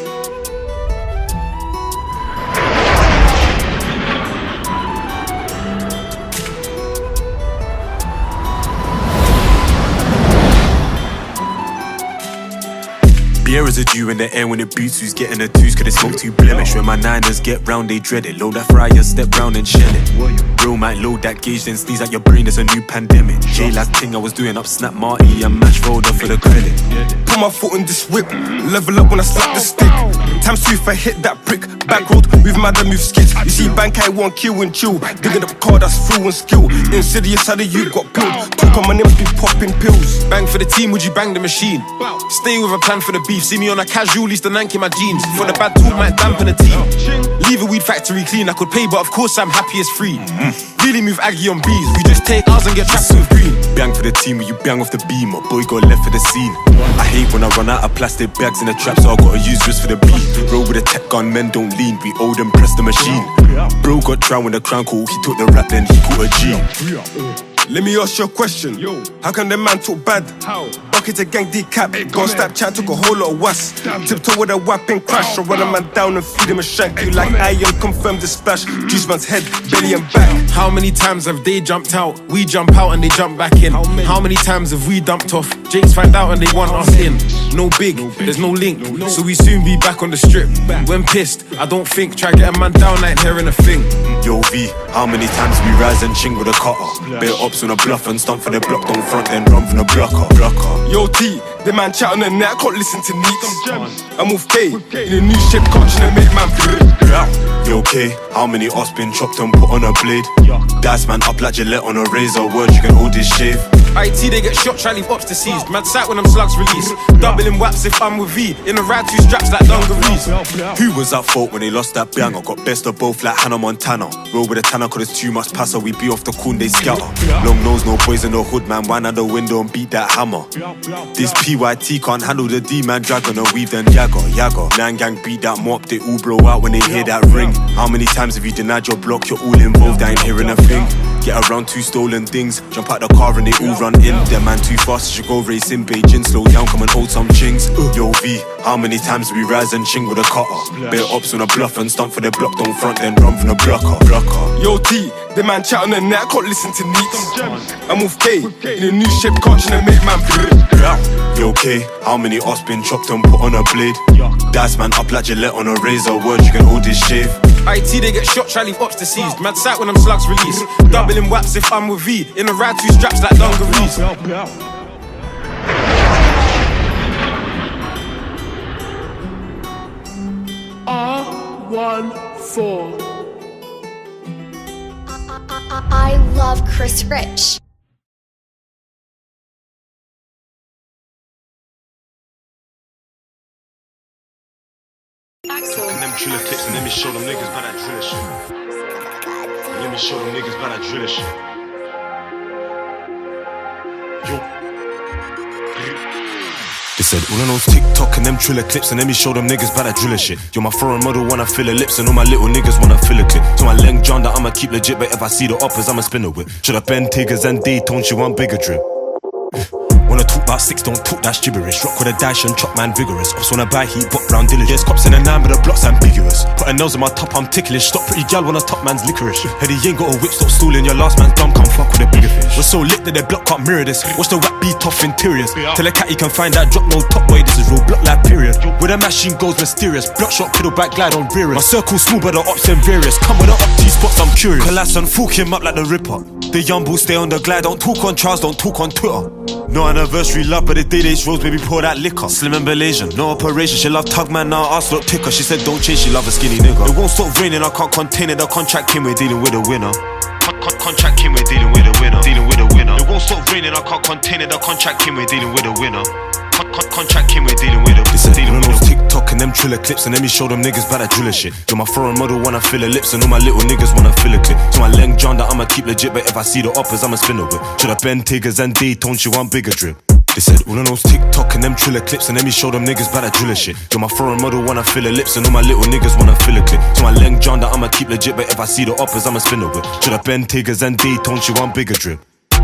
Beer is a dew in the air when it boots. Who's getting a tooth? Cause they smoke too blemish. When my niners get round, they dread it. Load that fryer, step round and shell it. Bro might load that gauge, then sneeze at your brain. It's a new pandemic. J last thing I was doing up Snap Marty and match rolled up for the credit. Put my foot in this whip, level up when I slap the stick. Times two if I hit that brick. Back road with madder move skits. You see bank I want kill and chill. Digging up car that's through and skill. Insidious how the you got killed. Talk on my name's been popping pills. Bang for the team, would you bang the machine? Stay with a plan for the beef. See me on a casual, least the nank in my jeans. For the bad talk might dampen the team. Leave a weed factory clean, I could pay, but of course I'm happy as free. Really move Aggie on bees. We just take ours and get trapped with green. Bang for the team when you bang off the beam. Or boy got left for the scene. I hate when I run out of plastic bags in the trap, so I gotta use wrist for the beat. Roll with a tech gun, men don't lean. We owe them, press the machine. Bro got drowned when the crown call. He took the rap, then he put a G. Let me ask you a question. Yo. How can the man talk bad? How? Bucket a gang decap. Hey, Gone step chat, took a whole lot of was. Tiptoe with a weapon crash. Or run a man down and feed him a shank. You like iron, confirm the splash. Juice man's head, belly and back. How many times have they jumped out? We jump out and they jump back in. How many, How many times have we dumped off? Jakes find out and they want us in. No big, there's no link. So we soon be back on the strip. When pissed, I don't think. Try get a man down, I ain't hearing a thing. Yo V, how many times we rise and ching with a cutter? Bit ups on a bluff and stomp for the block, don't front then run from the blocker. blocker. Yo T, the man chat on the net, I can't listen to neats. I move K, in a new shape, catching and make man yeah. Yo K, how many us been chopped and put on a blade? Dice man up like Gillette on a razor, word you can hold this shave. I T they get shot, try leave ops to seize. Mad sight when them slugs release. Doubling waps if I'm with V. In a ride two straps like dungarees. Who was at fault when they lost that banger? Got best of both like Hannah Montana. Roll with a tanner cause it's too much passer. We be off the coon, they scatter. Long nose, no boys in the hood, man. Wine out the window and beat that hammer. This P Y T can't handle the D man dragon and weave then Jagger, Jagger. Nine gang beat that mop, they all blow out when they hear that ring. How many times have you denied your block? You're all involved, I ain't hearing a thing. Get around two stolen things, jump out the car and they all run in. Them man too fast, you should go racing Beijing. Slow down, come and hold some chings. Yo V, how many times we rise and ching with a cutter? Bit ups on a bluff and stomp for the block, don't front then run from the blocker. blocker. Yo T, the man chat on the net, I can't listen to neats. I move K, in a new shape, catching and make man yeah. Yo K, how many us been chopped and put on a blade? Dice man up like Gillette on a razor, word you can hold this shave. I T they get shot, try leave ops to seize. Mad sight when them slugs release. Doubling waps if I'm with V. In a ride two straps like dungarees. R one four. I love Chris Rich. And them driller clips and let me show them niggas about that driller shit. Let me show them niggas about that driller shit. Yo. They said all of those TikTok and them driller clips and let me show them niggas about that driller shit. You're my foreign model, wanna fill her lips and all my little niggas wanna fill a clip. So my length John that I'ma keep legit, but if I see the uppers I'ma spin a whip. Should I bend Tigers and D-tone, she want bigger drip. Wanna talk about six, don't talk, that's gibberish. Rock with a dash and chop man vigorous. Ops wanna buy heat, but brown diligence. Cops in a nine, but the block's ambiguous. Put her nails on my top, I'm ticklish. Stop pretty gal when a top man's licorice. Heady ain't got a whip, stop stooling. Your last man's dumb, come fuck with a bigger fish. We're so lit that their block can't mirror this. Watch the whack beat off interiors. Tell a cat he can find that drop, no top boy, this is real block like period. Where the machine goes mysterious. Block shot, pedal back, glide on rear. My circle small, but the ops and various. Come with the up T spots, I'm curious. Collapse and fork him up like the Ripper. The young bull stay on the glide, don't talk on Charles, don't talk on Twitter. No anniversary love, but the day they rose, baby, pour that liquor. Slim and Malaysian, no operation. She love tug man, now ass look ticker. She said don't change, she love a skinny nigga. It won't stop raining, I can't contain it. The contract came, we're dealing with a winner. Con con contract came, we're dealing with a winner. Dealing with a winner. It won't stop raining, I can't contain it. The contract came, we're dealing with a winner. Con con contract came, we're dealing with a winner. They said all of those TikTok and them driller clips and let me show them niggas about that driller shit. You're my foreign model, wanna fill her lips and all my little niggas wanna fill a clip. So my length John that I'ma keep legit, but if I see the uppers I'ma spin a whip. Should I bend Tigers and D-tone, she want bigger drip. They said all of those TikTok and them driller clips and let me show them niggas about that driller shit. You're my foreign model, wanna fill her lips and all my little niggas wanna fill a clip. So my length John that I'ma keep legit, but if I see the uppers I'ma spin a whip. Should I bend Tigers and D-tone, she want bigger drip.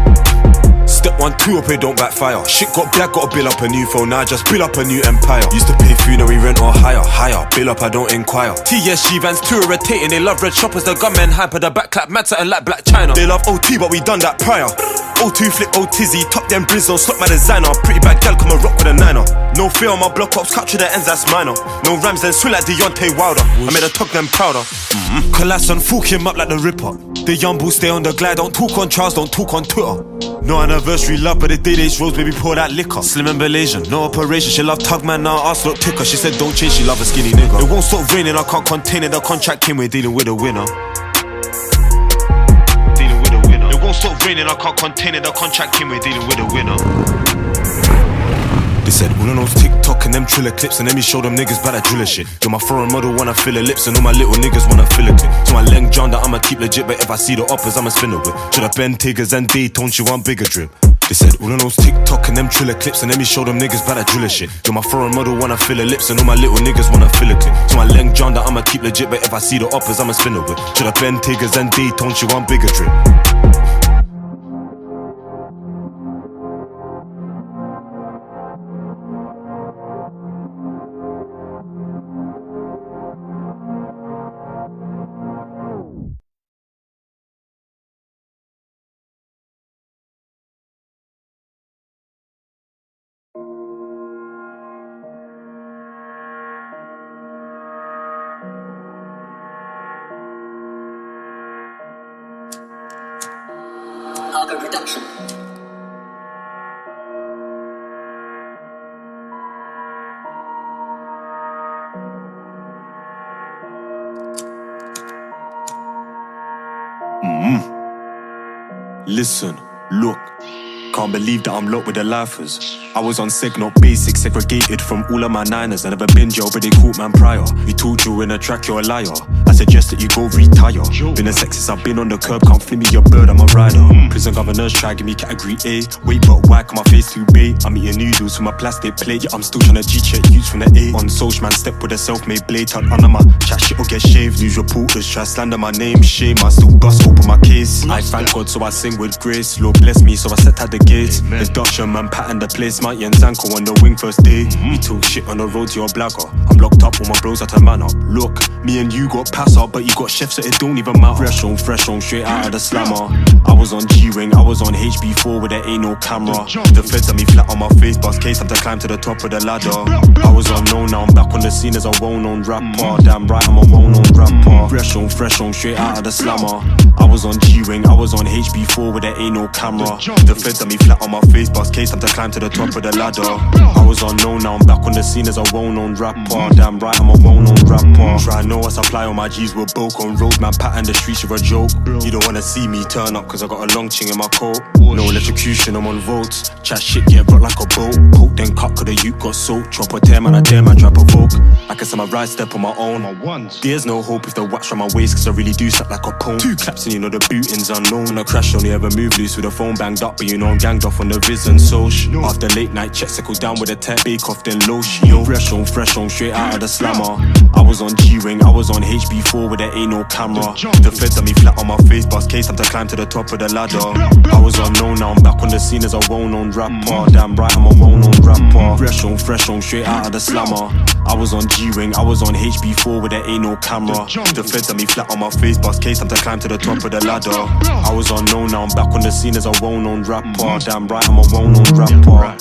Step one, two up here, don't backfire. Shit got black, gotta build up a new phone, now I just build up a new empire. Used to pay food, now we rent or hire, higher. Bill up, I don't inquire. T S G vans too irritating, they love red shoppers, the gunmen hyper, the back clap matter and like Black China. They love O T, but we done that prior. O two flip, O Tizzy, top them Brizzo, slot my designer. Pretty bad gal, come a rock with a niner. No fear on my block ops, capture the ends, that's minor. No rams, then swing like U n k Wilder. I made a tug them prouder. Mm-hmm. Collapse and fork him up like the Ripper. The young bull stay on the glide, don't talk on Charles, don't talk on Twitter. No anniversary love, but the day they rose, baby, pour that liquor. Slim and Malaysian, no operation. She love tug man, now ass look ticker. She said don't change, she love a skinny nigga. It won't stop raining, I can't contain it. The contract came, we're dealing with a winner. Dealing with a winner. It won't stop raining, I can't contain it. The contract came, we're dealing with a winner. They said all of those TikTok and them driller clips and let me show them niggas about that driller shit. You're my foreign model, wanna fill her lips and all my little niggas wanna fill a clip. So my length John that I'ma keep legit, but if I see the uppers I'ma spin a whip. Should I bend Tigers and D-tone, she want bigger drip. They said all of those TikTok and them driller clips and let me show them niggas about that driller shit. You're my foreign model, wanna fill her lips and all my little niggas wanna fill a clip. So my length John that I'ma keep legit, but if I see the uppers I'ma spin a whip. Should I bend Tigers and D-tone, she want bigger drip. Production. Mm-hmm. Listen, look. Can't believe that I'm locked with the lifers. I was on seg, not basic, segregated from all of my niners. I never been jail, but they caught man prior. You told you in a track, you're a liar. I suggest that you go retire. Been a sexist, I've been on the curb, can't flip me your bird, I'm a rider. Mm. Prison governors try give me category A. Wait, but why can my face too bait? I'm eating noodles from a plastic plate. Yeah, I'm still trying to G-check youths from the A. On social man, step with a self-made blade. Tuck under my chat shit or get shaved. News reporters try slander my name. Shame, I still bust open my case. I thank God, so I sing with grace. Lord bless me, so I set at the gates. There's Dutchman man patting the place. My U n k n o w n T on the wing first day. We talk shit on the road to your blagger. I'm locked up, all my bros at a man up. Look, me and you got pass up, but you got chefs so it don't even matter. Fresh on, fresh on, straight out of the slammer. I was on G-Wing, I was on H B four where there ain't no camera. The feds had me flat on my face, bust case, time to climb to the top of the ladder. I was unknown, now I'm back on the scene as a well-known rapper. Damn right, I'm a well-known rapper. Fresh on, fresh on, straight out of the slammer. I was on G-Wing, I was on H B four where there ain't no camera. The feds had me flat on my face, bust case, time to climb to the top of the ladder. I was unknown, now I'm back on the scene as a well-known rapper. Damn right, I'm a well-known rapper. Try know I supply on my G's with bulk on road, man, pat in the streets, you're a joke. You don't wanna see me turn up cause I got a long ching in my coat. No electrocution, I'm on votes. Chat shit, get brought like a boat. Poke then cut cause the youth got soaked. Chop a tear, man, I dare man, try provoke. I can set my right step on my own. There's no hope if the wax from my waist cause I really do slap like a pone. Two claps and you know the booting's unknown. When I crash only ever move loose with the phone banged up, but you know I'm ganged off on the viz and social. After late night checks, I go down with a tech bake off then low yo. Fresh on, fresh on, straight out of the slammer. I was on G-Wing, I was on H B four where there ain't no camera. The feds had me flat on my face, bust case, time to climb to the top of the ladder. I was unknown, now I'm back on the scene as a well-known rapper. Damn right, I'm a well-known rapper. Fresh on, fresh on, straight out of the slammer. I was on G-Wing, I was on H B four where there ain't no camera. The feds had me flat on my face, bust case, time to climb to the top of the ladder. I was unknown, now I'm back on the scene as a well-known rapper. Damn right, I'm a well-known rapper.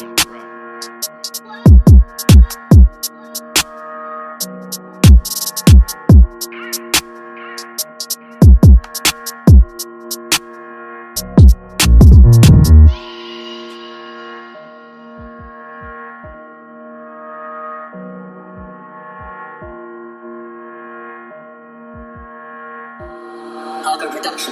Production.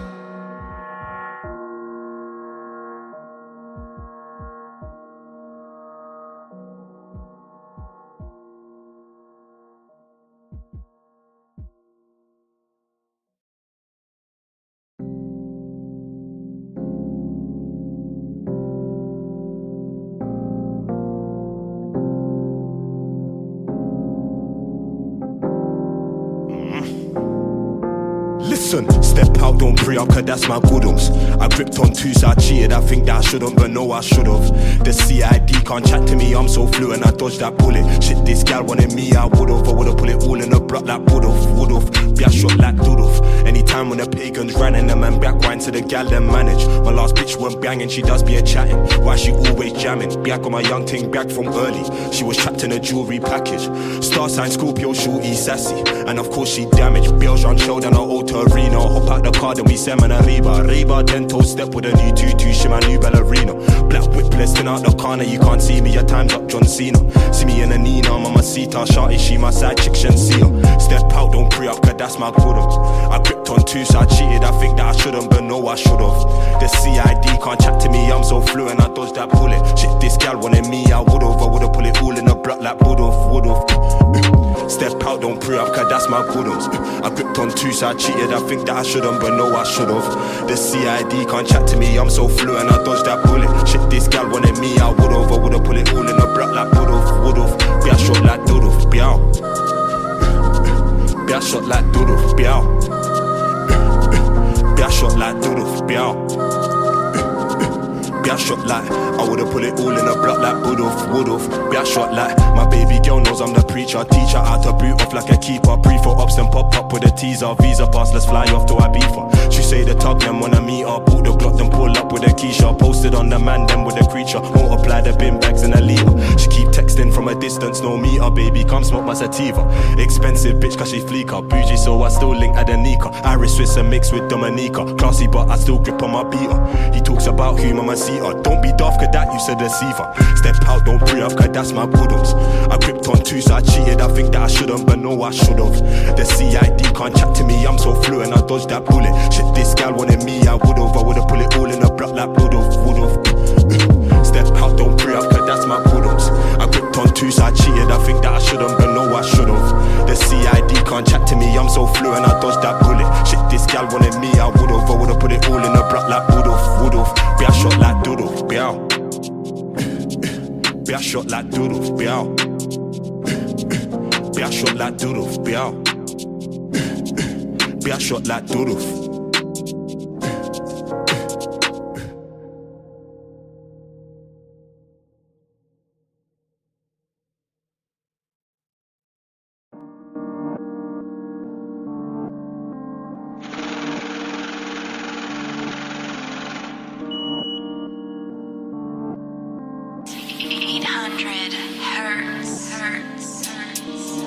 Listen, step out, don't pre-up, cause that's my goodums. I gripped on two, so I cheated, I think that I shouldn't, but no, I should've. The C I D can't chat to me, I'm so fluent, I dodged that bullet. Shit, this gal wanted me, I would've. I would've put it all in the block like would've, would've. Be a shot like dould've. Anytime when the pagans ran and the man back wine to the gal, them manage. My last bitch went banging, she does be a chatting. Why she always jamming? Be I got my young ting back from early. She was trapped in a jewelry package. Star sign, Scorpio, shorty, sassy. And of course she damaged. Bills run show down the old arena. Hop out the car, then we send a Reba. Reba, dental step with a new tutu, she my new ballerina. Black whip blessed out the corner, you can't see me, your time's up, John Cena. See me in a Nina, Mamacita, shawty, she my side chick, Shensia. Step out, don't pre-up, cause that's my goodums. I gripped on two, so I cheated, I think that I shouldn't, but no, I should've. The C I D can't chat to me, I'm so fluent, I dodged that bullet. Shit, this gal wanted me, I would've, I would've put it all in the block like would've, would've. Step out, don't pre-up, cause that's my goodums. I gripped on two, so I cheated, I think that I shouldn't, but no, I should've. The C I D can't chat to me, I'm so fluent, I dodged that bullet. Shit, this gal wanted me, I would've, I would've put it all in the block like would've, would've. Be a shot like doodle, be out. Be a shot like doodle, be out. Be a shot like doodle, be out. Be a shot like, I would've put it all in a block like would've, would've. Be a shot like, my baby girl knows I'm the preacher. Teacher out to boot off like a keeper. Pre for ups and pop up with a teaser. Visa pass, let's fly off to Ibiza. She say the tug them wanna meet her. Boot the Glock, then pull up with a Keisha. Posted on the man, then with a creature. Multiply the bin bags in a liter. She keep texting from a distance, no meter. Baby, come smoke my sativa. Expensive bitch cause she fleeker. Bougie so I still link Adenika. Irish Swiss and mixed with Dominica. Classy but I still grip on my beater. He talks about who mama see her. Don't be daft cause that you said deceiver. Step out, don't pre-up cause that's my goodums. I gripped on two so I cheated, I think that I shouldn't, but no I should've. The C I D can't chat to me, I'm so fluent, I dodged that bullet. Shit, this gal wanted me, I would've. I would've put it all in the block like would've, would've. Step out, don't pre-up cause that's my goodums. I gripped on two so I cheated, I think that I shouldn't, but no I should've. The C I D can't chat to me, I'm so fluent, I dodged that bullet. Shit, this gal wanted me, I would've. I would've put it all in the block like would've, would've. Be a shot like doodle, be out. Be a shot like doodle, be out. Be a shot like doodle, be out. Be a shot like doodle. hundred hertz, hertz, hertz.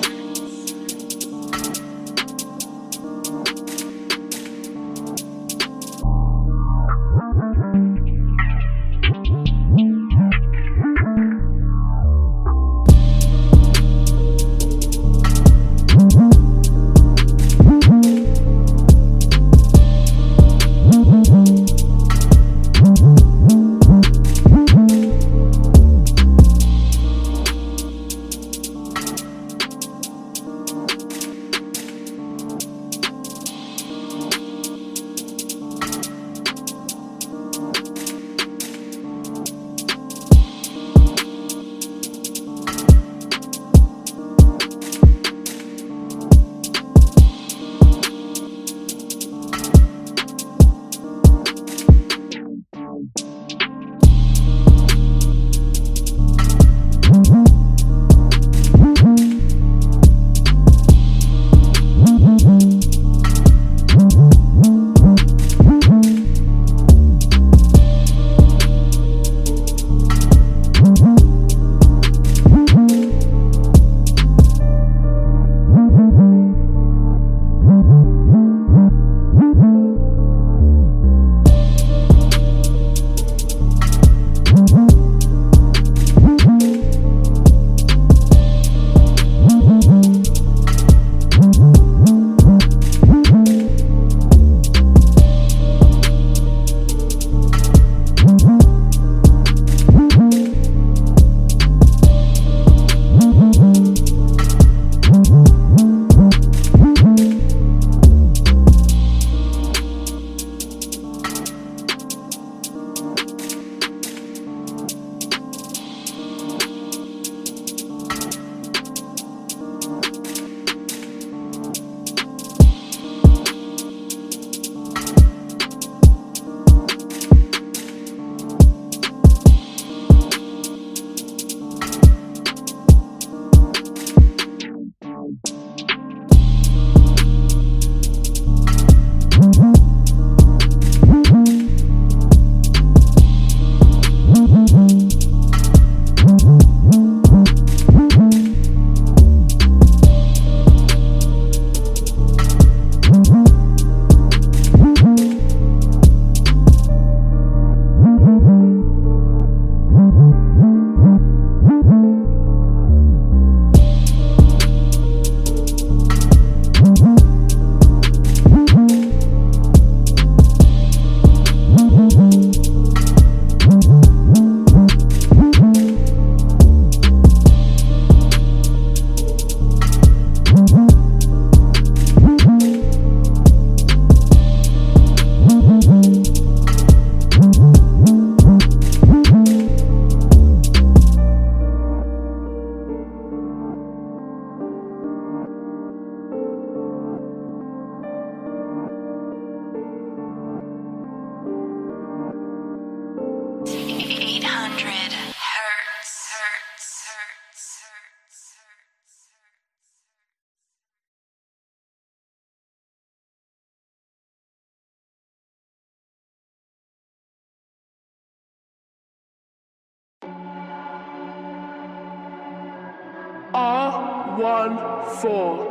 R one four.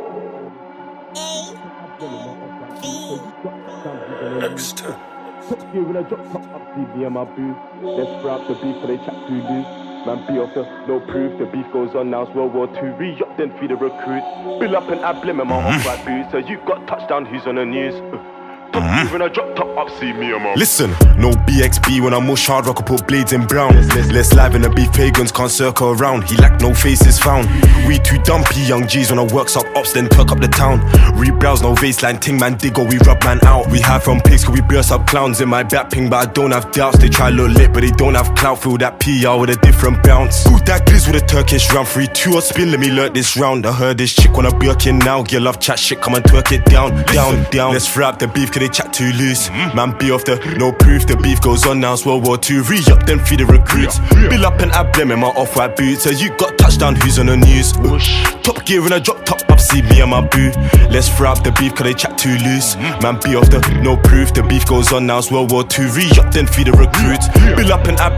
X ten. Yeah, when I drop top up, see me and my boo. Let's fry up the beef for they chat to do. Man, be off the no proof. The beef goes on now, it's World War Two. Re-up, then feed the recruit. Bill up and I blame my off-white boo. So you got touchdown, who's on the news? Mm-hmm. When I drop top up, see me and my Listen, no B X B when I mush hard rock, I put blades in brown. Less live in the beef, pagans can't circle around. He lack no faces found. We too dumpy young G's when I works up ops, then tuck up the town. Rebrowse, no baseline, ting man dig or we rub man out. We hide from pigs, cause we burst up clowns in my back ping, but I don't have doubts. They try look lit, but they don't have clout. Feel that P R with a different bounce. Ooh, that glizz with a Turkish round. three two or spin, let me learn this round. I heard this chick wanna Birkin now. Girl love chat shit, come and twerk it down, down, down. Let's fry up the beef, cause they chat too loose. Man, be off the no proof, the beef goes on now, it's World War Two. Re-up, then feed the recruits. Bill up and I blame in my off-white boots. So you got touchdown, who's on the news? Top gear and I drop top up, see me and my boo. Let's fry up the beef, cause they chat too loose. Man, be off the no proof, the beef goes on now, it's World War Two. Re-up, then feed the recruits. Bill up and I blame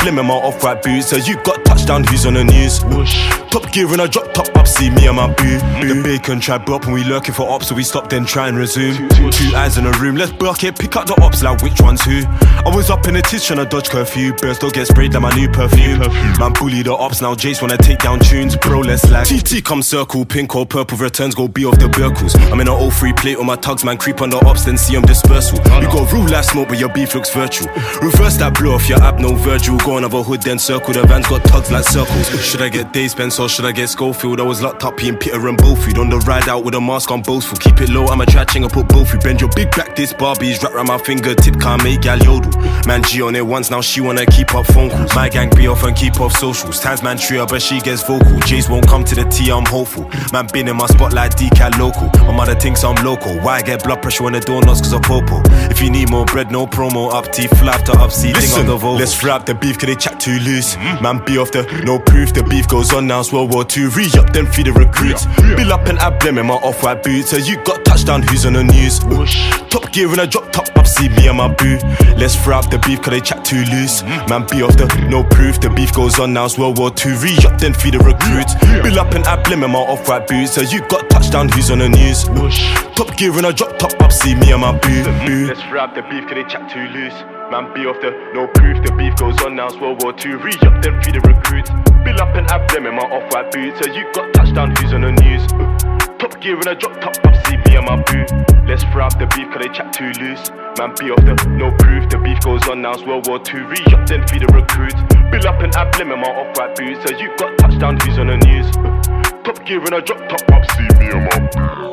blim in my off-white boots. So you got touchdown, who's on the news? Top gear in a drop top up, see me and my boo. The bacon tried bop and we lurking for ops, so we stop then try and resume. Two eyes in a room, let's block it, pick up the ops like which one's who. I was up in the tish trying to dodge curfew. Birds don't get sprayed like my new perfume. Man bully the ops, now Jace wanna take down tunes. Bro, let's like T T come circle, pink or purple returns go be off the Burkles. I'm in an oh three plate on my tugs, man creep on the ops, then see them dispersal. You got real life smoke but your beef looks virtual. Reverse that blow off your app, no Virgil. Go another hood then circle, the van's got tugs like circles. Should I get Dave Spence or should I get Schofield? I was locked up in Peter and Bofield. On the ride out with a mask on boastful. Keep it low, I'ma try ching and put both. You bend your big back, this Barbie's wrap around my finger. Tip can't make gal yodel. Man G on it once, now she wanna keep up phone calls. My gang be off and keep off socials. Times man trio but she gets vocal. Jace won't come to the T, I'm hopeful. Man been in my spotlight, decal local. My mother thinks I'm local. Why I get blood pressure when the door knocks cause of popo? If you need more bread, no promo. Up T, flap to up C, thing on the Volvo. Let's wrap the beef cause they chat too loose. Mm-hmm. Man be off the no proof, the beef goes on now, it's World War Two. Re-up then feed the recruits. Yeah. Bill up and add blem in my off-white boots. So you got touchdown, who's on the news? Top gear in a drop top up, see me and my boo. Let's wrap the beef cause they chat too loose. Mm-hmm. Man be off the no proof, the beef goes on now, it's World War Two. Re-up then feed the recruits. Yeah. Bill up and add blem in my off-white boots. So you got touchdown, who's on the news? Top gear in a drop top up, see me and my boo. boo. Let's wrap the beef cause they chat too loose. Man be off the no proof, the beef goes on now, it's World War Two. Re-up then feed the recruits. Bill up and add blem in my off-white boots. So you got touchdown, who's on the news? Top gear in a drop top up, see me and my boo. Let's wrap the beef cause they chat too loose. Man be off the no proof, the beef goes on now, it's World War Two. Re-up then feed the recruits. Bill up and add blem in my off-white boots. So you got touchdown, who's on the news? Top gear in a drop top up, see me and my boo.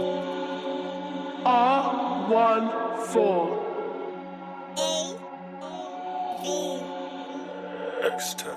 R one four X ten.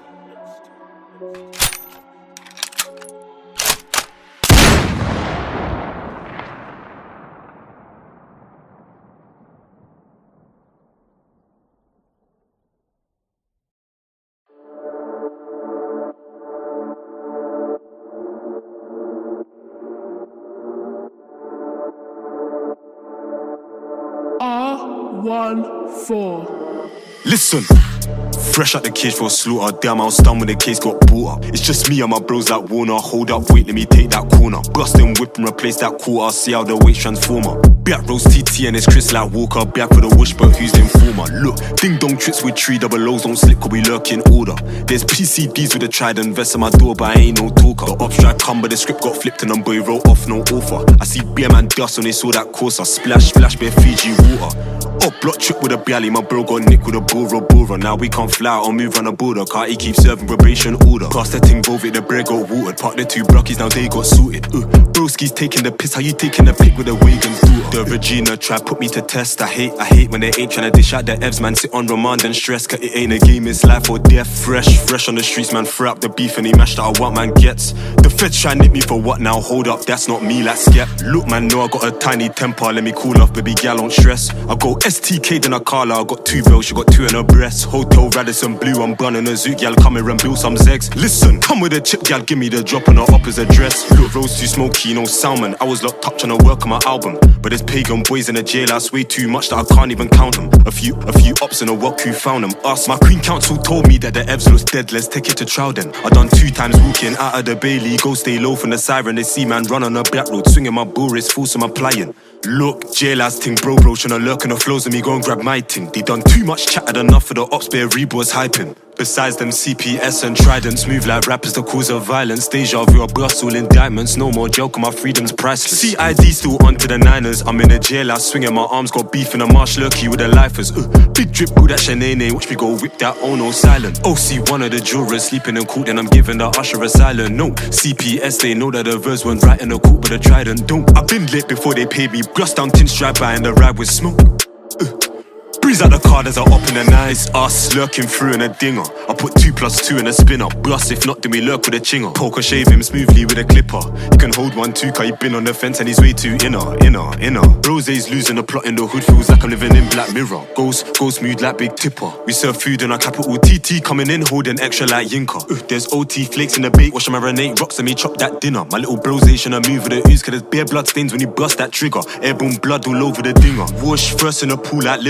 R one four. Listen. Fresh out the cage for a slaughter. Damn, I was stunned when the case got bought up. It's just me and my bros like Warner. Hold up, wait, let me take that corner. Bust and whip and replace that quarter. See how the weight's transformer. Black Rose T T and it's Chris like Walker. Back for the whoosh, but who's the informer? Look, ding dong tricks with three double O's don't slip, cause we lurk in order. There's P C Ds with a trident vest on my door, but I ain't no talker. The ops tried come, but the script got flipped and them boy wrote off, no offer. I see beer man dust when they saw that course. I splash, splash, bare Fiji water. Up block trip with a bialy, my bro got nick with a Bora Bora. Now we can't fly or move on the border, car he keeps serving probation order. Cast the ting both it, the bread got watered. Park the two brockies, now they got suited. Uh, broski's taking the piss, how you taking the pic with a Wagon's daughter? The Regina try put me to test, I hate, I hate when they ain't tryna dish out the Evs, man. Sit on remand and stress, cause it ain't a game, it's life or death. Fresh, fresh on the streets, man, throw up the beef and he mashed out what man gets. The feds try nip me for what now, hold up, that's not me, like skep. Look man, know I got a tiny temper, let me cool off, baby gal, don't stress. I go S T K then I Carla, I got two bells, she got two in her breasts. Hotel Radisson Blue, I'm running a zoot, gal, come here and build some zegs. Listen, come with a chip, gal, give me the drop on her opposite address. Look, Rose too smoky, no salmon. I was locked up trying to work on my album, but there's pagan boys in the jailhouse, way too much that I can't even count them. A few, a few ops in a work crew found them. Us, my queen council told me that the Evs looks dead, let's take it to trial then. I done two times walking out of the Bailey, go stay low from the siren. They see man run on a black road, swinging my bull wrist, full so I'm applying. Look, jailhouse ting, bro, bro, tryna lurk on the flows of me, go and grab my ting. They done too much, chatted enough for the ops, bare Rebo's hyping. Besides them C P S and tridents, move like rappers, the cause of violence. Deja vu, a bust, all indictments, no more joke, my freedom's priceless. C I D still onto the Niners, I'm in a jailhouse, swinging my arms, got beef in a marsh, lurky with the lifers. Uh, big drip, pull that shenane, watch me go whip that, oh no, silent. O C, one of the jurors, sleeping in court, then I'm giving the usher a silent no. C P S, they know that the verse went right in the court, but the trident don't. I've been lit before they paid me, brush down tin stripe by in the ride with smoke. Uh. Breeze out the car, there's a up in the night. It's us lurking through in a dinger. I put two plus two in a spinner. Blast, if not, then we lurk with a chinger. Poker shave him smoothly with a clipper. He can hold one too, cause he been on the fence and he's way too inner, inner, inner. Rose's losing the plot in the hood, feels like I'm living in Black Mirror. Goes, goes smooth like Big Tipper. We serve food in our capital T T, coming in holding extra like Yinka. Uh, there's O T flakes in the bait, wash my marinate rocks and me chop that dinner. My little brosation, I move with the ooze, cause there's bare blood stains when you bust that trigger. Airborne blood all over the dinger. Whoosh, first in the pool like liver, pull up.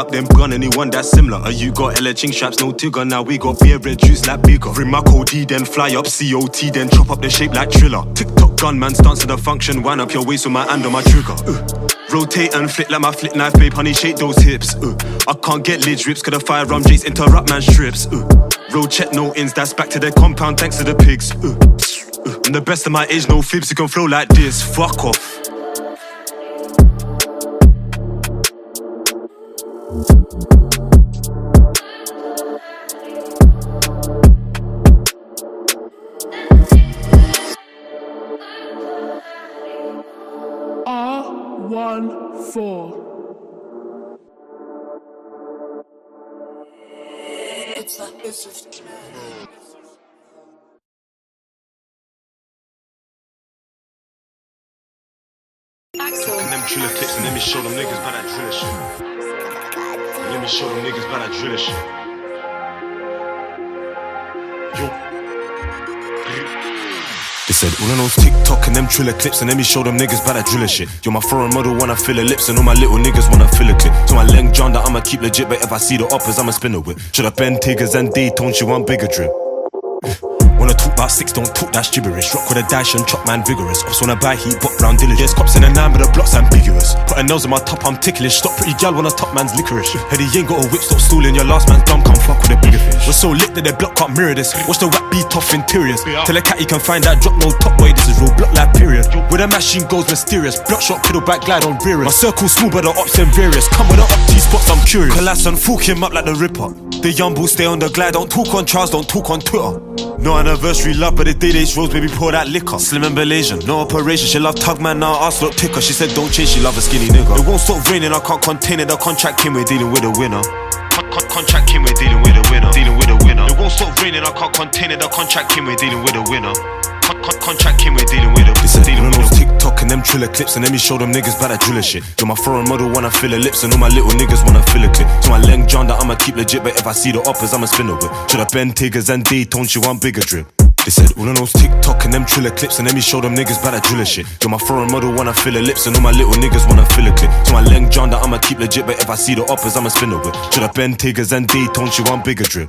up them gun, anyone that's similar. Are you got Ella ching straps, no tigger. Now we got beer, red juice like bigger. Bring my code, then fly up C O T, then chop up the shape like Triller. TikTok gunman, stance to the function, wind up your waist with my hand on my trigger. Uh. Rotate and flick like my flick knife, babe, honey, shake those hips. Uh. I can't get lid rips, cause the fire rum jakes interrupt man's strips. Uh. Road check, no ins, that's back to the compound, thanks to the pigs. Uh. Uh. I'm the best of my age, no fibs, you can flow like this, fuck off. R one four. It's a, it's a Axel. And them driller clips and let me show them niggas by that driller shit. Let me show them niggas by that driller shit. Yo. They said all of those TikTok and them triller clips and let me show them niggas by that driller shit. You're my foreign model, wanna fill her lips and all my little niggas wanna fill a clip. To my leng John that I'ma keep legit, but if I see the uppers I'ma spin it with. Should have been Tigers and D-Tone, she want bigger drip. Wanna talk about six, don't talk, that's gibberish. Rock with a dash and chop man vigorous. Ops wanna buy heat, but brown diligence. Cops in a nine, but the block's ambiguous. Put her nails on my top, I'm ticklish. Stop pretty gal when a top man's licorice. Heady ain't got a whip, stop stooling. Your last man's dumb, come fuck with a bigger fish. We're so lit that their block can't mirror this. Watch the whack beat off interiors. Tell a cat he can find that drop, no top boy, this is real block like period. Where the machine goes mysterious. Block shot, pedal back, glide on rear. My circle small, but the ops and various. Come with the up T spots, I'm curious. Collapse and fork him up like the Ripper. The young bull stay on the glide, don't talk on Charles, don't talk on Twitter. No anniversary love, but the day they rose, baby, pour that liquor. Slim and Malaysian, no operation. She love tug man, now ass look ticker. She said don't change, she love a skinny nigga. It won't stop raining, I can't contain it. The contract came, we're dealing with a winner. Con con contract came, we're dealing with a winner. Dealing with a winner. It won't stop raining, I can't contain it. The contract came, we're dealing with a winner. Con con contract came, we're dealing with a winner. They said all of those TikTok and them triller clips and let me show them niggas by that driller shit. You're my foreign model, wanna fill her lips and all my little niggas wanna fill a clip. To my leng John that I'ma keep legit, but if I see the uppers I'ma spin it with. Should have been Tigers and D-Tone, she want bigger drip. They said all of those TikTok and them triller clips and let me show them niggas by that driller shit. You're my foreign model, wanna fill her lips and all my little niggas wanna fill a clip. To my leng John that I'ma keep legit, but if I see the uppers I'ma spin it with. Should have been Tigers and D-Tone, she want bigger drip.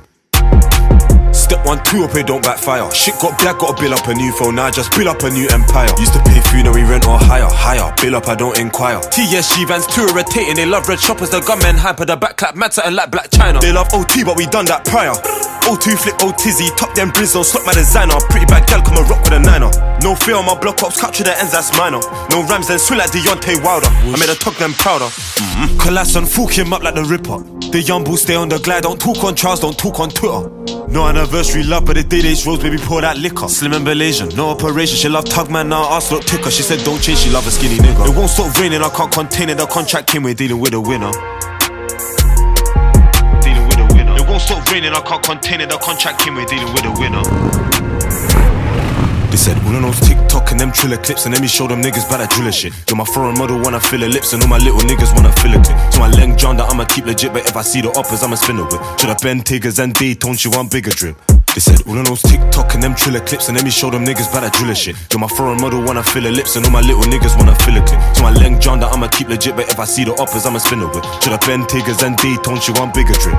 Step one, two up here, don't backfire. Shit got black, gotta build up a new phone, now I just build up a new empire. Used to pay food, now we rent or hire, higher. Bill up, I don't inquire. T S G vans, two rotating, they love red shoppers, the gunmen hyper, the back clap, mad something like Black China. They love O T, but we done that prior. O two flip, O Tizzy, top them Brizzo, slot my designer. Pretty bad gal, come a rock with a niner. No fear on my block ops, capture the ends, that's minor. No rams, then swing like U n k Wilder. I made a tug them prouder. Mm-hmm. Collapse and fork him up like the Ripper. The young bull stay on the glide, don't talk on Charles, don't talk on Twitter. No anniversary love, but the day they rose, baby, pour that liquor. Slim and Malaysian, no operation. She love tug man, now ass look ticker. She said don't change, she love a skinny nigga. It won't stop raining, I can't contain it. The contract came, we're dealing with a winner. Dealing with a winner. It won't stop raining, I can't contain it. The contract came, we're dealing with a winner. They said all of those TikTok and them triller clips and let me show them niggas by that driller shit. You're my foreign model, wanna fill her lips and all my little niggas wanna fill a clip. To my leng John that I'ma keep legit, but if I see the uppers I'ma spin it with. Should have been Tigers and D-Tone, she want bigger drip. They said all of those TikTok and them triller clips and let me show them niggas by that driller shit. You're my foreign model, wanna fill her lips and all my little niggas wanna fill a clip. To my leng John that I'ma keep legit, but if I see the uppers I'ma spin it with. Should have been Tigers and D-Tone, she want bigger drip.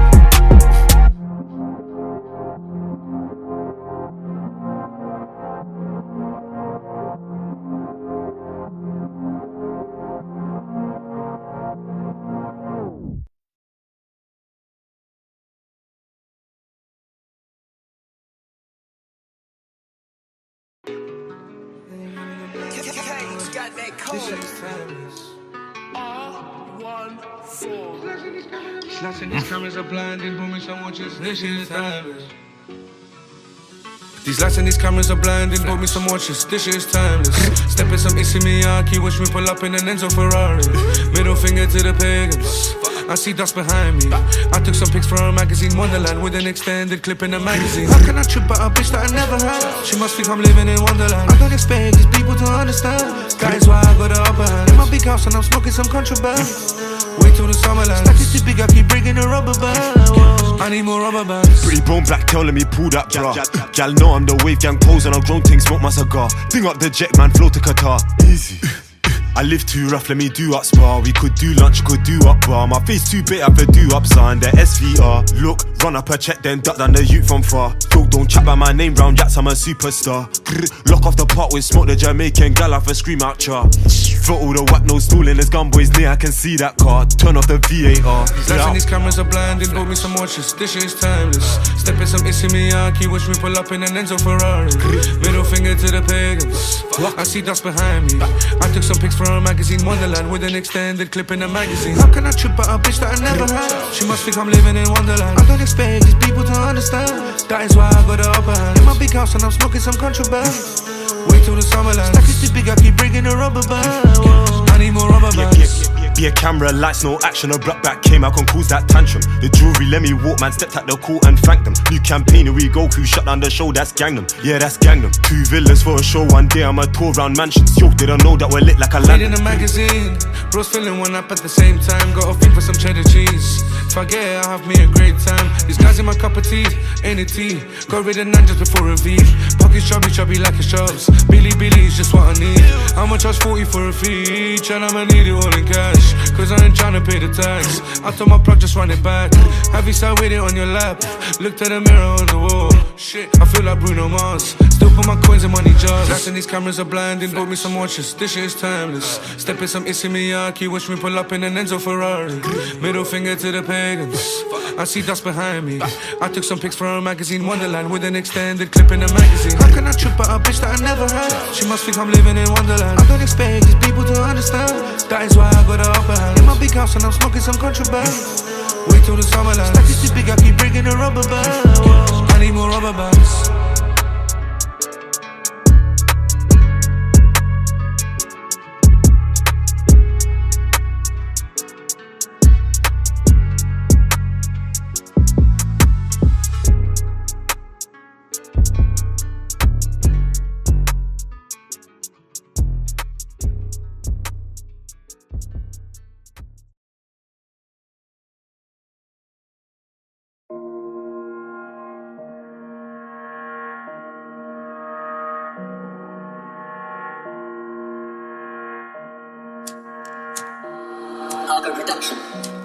Slashing these cameras are blinding, booming some watches, this shit is timeless. These lights and these cameras are blinding, bought me some watches, this shit is timeless. Stepping some Issey Miyake, watch me pull up in an Enzo Ferrari. Middle finger to the pagans, I see dust behind me. I took some pics for a magazine, Wonderland, with an extended clip in the magazine. How can I trip out a bitch that I never had? She must think I'm living in Wonderland. I don't expect these people to understand. That is why I got the upper hand. In my big house and I'm smoking some contraband. Wait till the summerland. Stack is too big, I keep bringing the rubber band. Whoa. I need more rubber bands. Pretty bone black tail, let me pull that bra. Gal know I'm the wave gang pose and I'm grown ting, smoke my cigar. Ding up the jet man, flow to Qatar. Easy. I live too rough, let me do up spar. We could do lunch, could do up bar. My face too big, I could do up sign. The S V R. Look, run up a check, then duck down the youth from far. Yo, don't chat by my name round yats, I'm a superstar. Lock off the pot with smoke, the Jamaican gal off a scream out char. Throw all the whack, no stooling, there's gun boys near, I can see that car. Turn off the V A R. Flashing these cameras are blinding, bought me some watches, this shit is timeless. Stepping some issy Miyake, watch me pull up in an Enzo Ferrari. Middle finger to the pagans, I see dust behind me. I took some pics from a magazine, Wonderland, with an extended clip in the magazine. How can I trip out a bitch that I never had? She must think I'm living in Wonderland. I don't expect these people to understand. That is why I got the upper hand. In my big house and I'm smoking some contraband. Wait till the summerland. Stack is too big, I keep bringing the rubber band. Whoa. I need more rubber bands. Be a camera, lights, no action. A block back came, I can cause that tantrum. The jewelry let me walk, man, stepped at the court and thanked them. New campaign, we go, crew shut down the show, that's gang them. Yeah, that's gang them. Two villas for a show, one day I'm a tour round mansions. Yo, they don't know that we're lit like a land. Reading a magazine, bros filling one up at the same time. Got a thing for some cheddar cheese. If I get it, I'll have me a great time. These guys in my cup of tea, ain't it tea? Got rid of nine just before a V. Pockets chubby, chubby like a shoves. Billy, Billy is just what I need. I'ma charge forty for a feature, and I'ma need it all in cash. Cause I ain't tryna pay the tax. I told my plug, just run it back. Have you sat with it on your lap? Looked at the mirror on the wall. Shit, I feel like Bruno Mars. Still put my coins in money jars. Flashing these cameras are blinding, bought me some watches, this shit is timeless. Stepping some issy Miyake, watch me pull up in an Enzo Ferrari. Middle finger to the pagans, I see dust behind me. I took some pics from a magazine, Wonderland, with an extended clip in the magazine. How can I trip out a bitch that I never had? She must think I'm living in Wonderland. I don't expect these people to understand. That is why I got the upper hand. In my big house and I'm smoking some contraband. Wait till the summerland. Stack is too big, I keep bringing the rubber band. Whoa. I need more rubber bands. Production.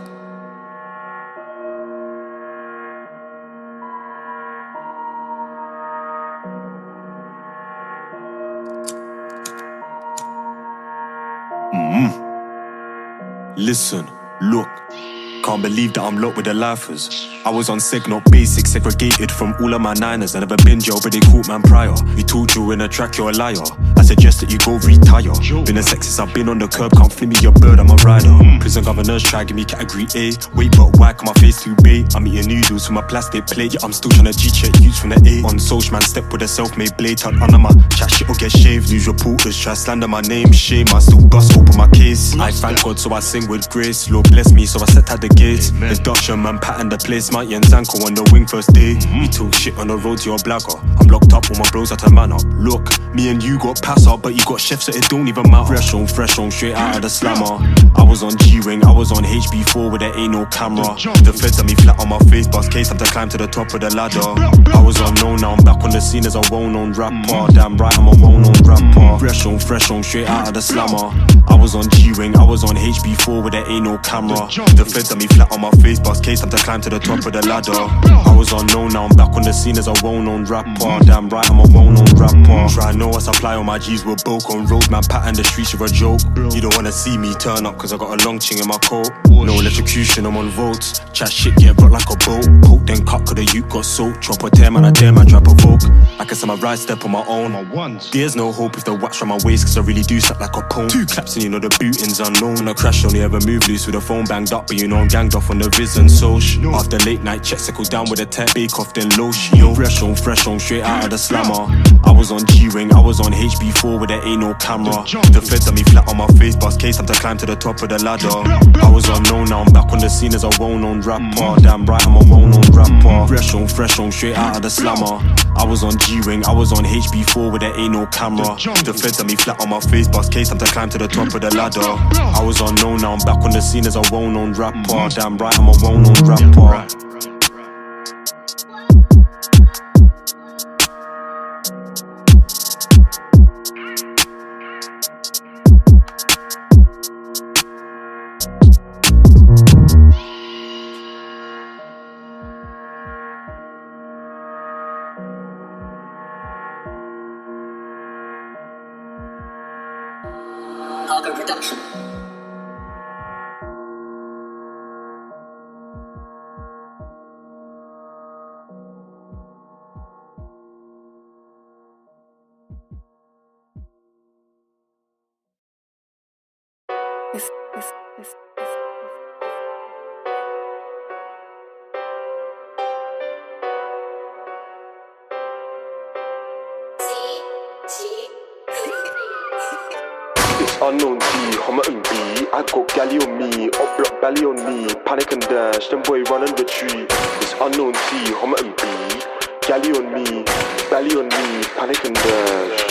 Mm. Listen, look. Can't believe that I'm locked with the lifers. I was on seg, not basic, segregated from all of my niners. I never been jail, but they caught man prior. You told you in a track, you're a liar. I suggest that you go retire. Been a sexist, I've been on the curb, can't flip me your bird, I'm a rider. Prison governors try give me category A. Wait, but why can my face too big? I'm eating noodles from a plastic plate. Yeah, I'm still trying to G-check youths from the A. On social man, step with a self-made blade. Turn under my chat shit or get shaved. News reporters try slander my name. Shame, I still bust open my case. I thank God, so I sing with grace. Lord bless me, so I set at the gates. There's Dutchman, man, pattern the place. My U n k n o w n T on the wing first day. You talk shit on the road to your blagger. I'm locked up, all my bros at a man up. Look, me and you got pass up, but you got chefs, so it don't even matter. Fresh on, fresh on, straight out of the slammer. I was on G-Wing, I was on H B four where there ain't no camera. The feds had me flat on my face, bust case, time to climb to the top of the ladder. I was unknown, now I'm back on the scene as a well-known rapper. Damn right, I'm a well-known rapper. Fresh on, fresh on, straight out of the slammer. I was on G-Wing, I was on H B four where there ain't no camera. The feds had me flat on my face, bust case, time to climb to the top of the ladder. I was unknown, now I'm back on the scene as a well-known rapper. Damn right, I'm a well-known rapper. Try know I supply all my G's with bulk on road, man, pattern the streets, you're a joke. You don't wanna see me turn up cause I got a long ching in my coat. No electrocution, I'm on votes. Chat shit, get brought like a boat. Coke then cut cause the youth got soaked. Chop a tear, man, I dare man, try provoke. I guess I'm a right step on my own. There's no hope if the wax from my waist cause I really do suck like a pole. Two claps and you know the booting's unknown. When I crash only ever move loose with the phone banged up, but you know I'm ganged off on the viz and soch. After late night checks, I go down with a tech bake off then low. Yo, fresh on, fresh on, straight out of the slammer. I was on G-Wing, I was on H B four where there ain't no camera. The feds had me flat on my face, bust case, time to climb to the top of the ladder. I was unknown, now I'm back on the scene as a well-known rapper. Damn right, I'm a well-known rapper. Fresh on, fresh on, straight out of the slammer. I was on G-Wing, I was on H B four where there ain't no camera. The feds had me flat on my face, bust case, time to climb to the top of the ladder. I was unknown, now I'm back on the scene as a well-known rapper. Damn right, I'm a well-known rapper. Argo production. It's, it's, it's, it's. It's unknown T, Homer and B. I got galley on me, up block belly on me, panic and dash, them boy run and retreat. It's unknown T, Homer and B. Galley on me, belly on me, panic and dash.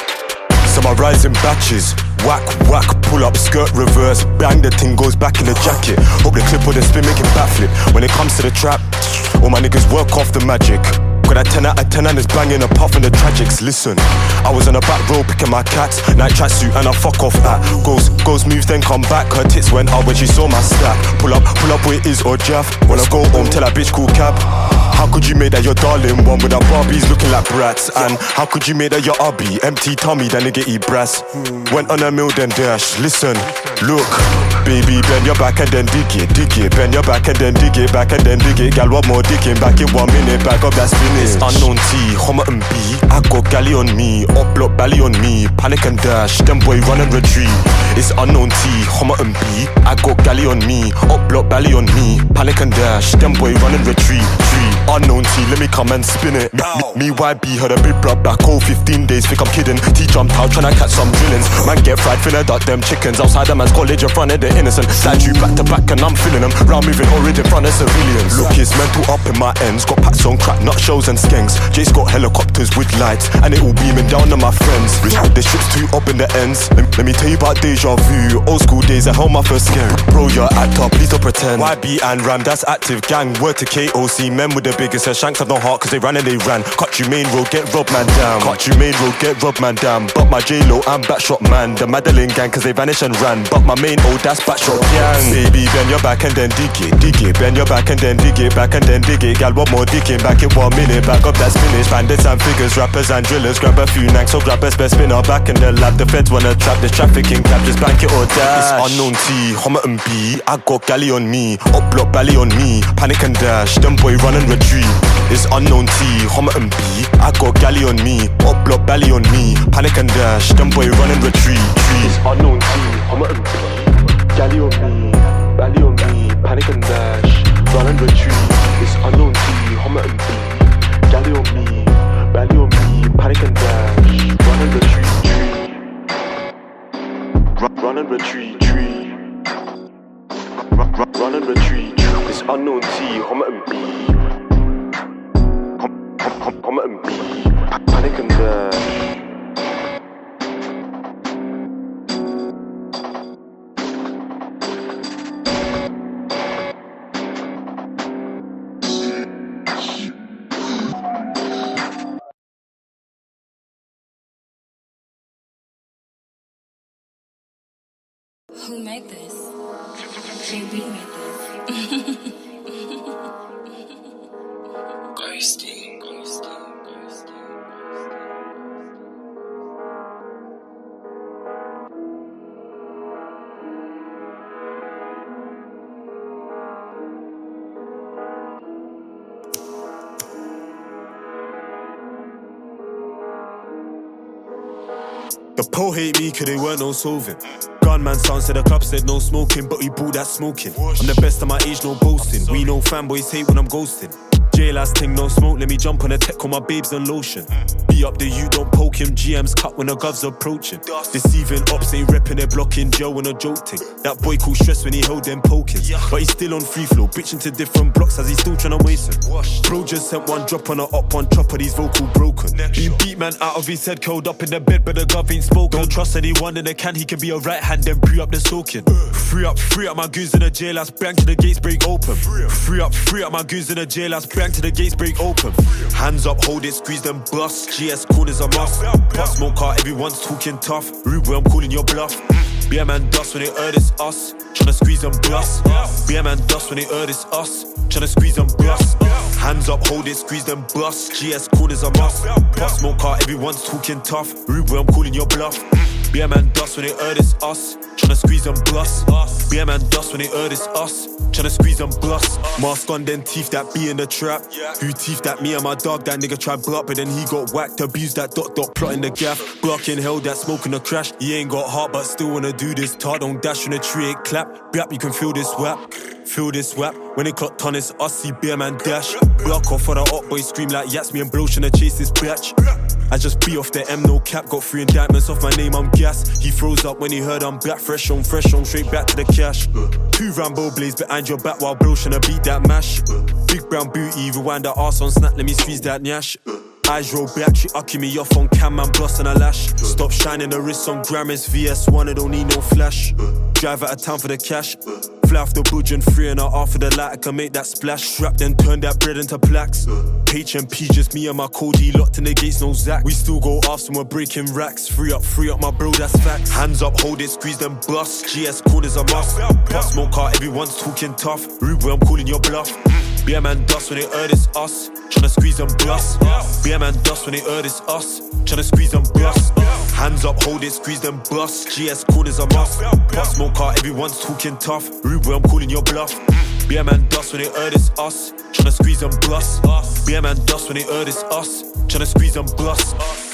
So I rise in batches, whack, whack, pull up, skirt reverse, bang, the thing goes back in the jacket. Hope the clip or the spin make it backflip. When it comes to the trap, all my niggas work off the magic. Got that ten out of ten and it's banging a puff in the tragics. Listen, I was on the back row picking my cats, night tracksuit and I fuck off at. Goes, goes moves then come back, her tits went out when she saw my stack. Pull up, pull up where it is or Jeff. When I go home tell that bitch call cab. How could you make that your darling one with our Barbies looking like brats? And how could you make that your hubby? Empty tummy, that nigga eat brass. Went on a mill then dash. Listen, look, baby, bend your back and then dig it, dig it. Bend your back and then dig it, back and then dig it. Gal, what more digging? Back in one minute, back up that spinach. It's unknown T, Homer and B. I got galley on me, up block belly on me, panic and dash. Them boy run and retreat. It's unknown T, Homer and B. I got galley on me, up block belly on me, panic and dash. Them boy run and retreat. Tree. Unknown T, let me come and spin it. Me, me, me Y B, heard a big blood back, oh fifteen days, think I'm kidding. T jumped out, tryna catch some drillings. Man get fried, finna duck them chickens. Outside the man's college, in front of the innocent. Side you back to back and I'm feeling them. Round moving already in front of civilians. Look, it's mental up in my ends. Got packs on crack, nut shells and skanks. Jace got helicopters with lights, and it all beaming down on my friends. The ship's too up in the ends. Let, let me tell you about deja vu. Old school days, I held my first scare. Bro, you're act up, please don't pretend. Y B and Ram, that's active gang. Word to K O C, men with the biggest head. Shanks have no heart cause they ran and they ran. Cut you main road, get robbed man down. Cut you main road, get robbed man down. But my J-Lo and Backshot man. The Madeline gang cause they vanished and ran. But my main old that's Backshot gang. Baby, bend your back and then dig it, dig it. Bend your back and then dig it, back and then dig it. Gal, what more digging? Back in one minute, back up that spinach. Bandits and figures, rappers and drillers. Grab a few nanks, so grab a spare spinner. Back in the lab, the feds wanna trap the trafficking cap. Just bank it or dash. It's unknown T, Homer and B. I got galley on me, up block belly on me, panic and dash. Them boy run and retreat. It's unknown T, Homer and B. I got galley on me, up block belly on me, panic and dash. Them boy run and retreat. It's unknown T, Homer and B. Galley on me, belly on me, panic and dash. Run and retreat. It's unknown T, Homer and B. Galley on me, belly on me, panic and dash. Run and retreat. Run, run and retreat. Tree. Run, run, run and retreat. It's unknown T, Homer and B. Homer and B, panic and dash. Who made this? J B made this. Ghosting, ghosting, ghosting. The po hate me cause they weren't no solving. Gunman sounds to the club said no smoking, but we bought that smoking. I'm the best of my age, no boasting. We know fanboys hate when I'm ghosting. J-last thing, no smoke, let me jump on a tech, call my babes on lotion. Be up there, you don't poke him, G M's cut when the gov's approaching. Deceiving ops, ain't repping, they're blocking, Joe when a joke thing. That boy called stress when he held them pokers. But he's still on free flow, bitching to different blocks as he's still trying to waste it. Bro just sent one drop on a up, one chopper, these vocal broken. Been beat man out of his head, curled up in the bed, but the gov ain't spoken. Don't trust anyone in the can, he can be a right hand, then pre up the soaking. Free up, free up my goons in the jail house, bang to the gates, break open. Free up, free up my goons in the jail house, bang to the gates, break open. Hands up, hold it, squeeze them bust. G S corners a must. Bust smoke car, everyone's talking tough. Rude boy, I'm calling your bluff. Be a man dust when they heard it's us. Tryna squeeze them bust. Be a man dust when they heard it's us. Tryna squeeze them bust. Hands up, hold it, squeeze them bust. G S corners a must. Bust smoke car, everyone's talking tough. Rude boy, I'm calling your bluff. Be Beer man dust when they heard it's us. Tryna squeeze and bust. Beer man dust when they heard it's us. Tryna squeeze and bust. Mask on, then teeth that be in the trap. Who teeth that me and my dog, that nigga tried block, but then he got whacked. Abused that dot dot plot in the gaff. Blocking hell, that smoke in the crash. He ain't got heart, but still wanna do this. Tar don't dash in the tree, it clap. Bap, you can feel this whap. Feel this whap. When they clock ton, it's us, see beer man dash. Block off for the hot boy, scream like yats. Me and bro tryna chase this batch. I just be off the M, no cap. Got three indictments off my name, I'm gas. He froze up when he heard I'm back. Fresh on, fresh on, straight back to the cash. Two Rambo blades behind your back while bro tryna beat that mash. Big brown booty, rewind the arse on snap, let me squeeze that nyash. Eyes roll back, she ucking me off on cam, man, bust and a lash. Stop shining the wrist on gram, it's V S one, I don't need no flash. Drive out of town for the cash. Fly off the budge and free and off of the light, I can make that splash. Strap, then turn that bread into plaques. H and P, just me and my Cody, locked in the gates, no Zach. We still go off, so we're breaking racks. Free up, free up, my bro, that's fact. Hands up, hold it, squeeze them bust. G S corners a must. Pop smoke car, everyone's talking tough. Rude boy, I'm calling your bluff. Beer man dust when they heard it's us. Tryna squeeze and bust. Beer man dust when they heard it's us. Tryna squeeze and bust. Hands up, hold it, squeeze them bust. G S corners a must. Pop smoke car, everyone's talking tough. Rude boy, I'm calling your bluff. Beer man dust when they heard it's us. Tryna squeeze and bust. Beer man dust when they heard it's us. Tryna squeeze and bust.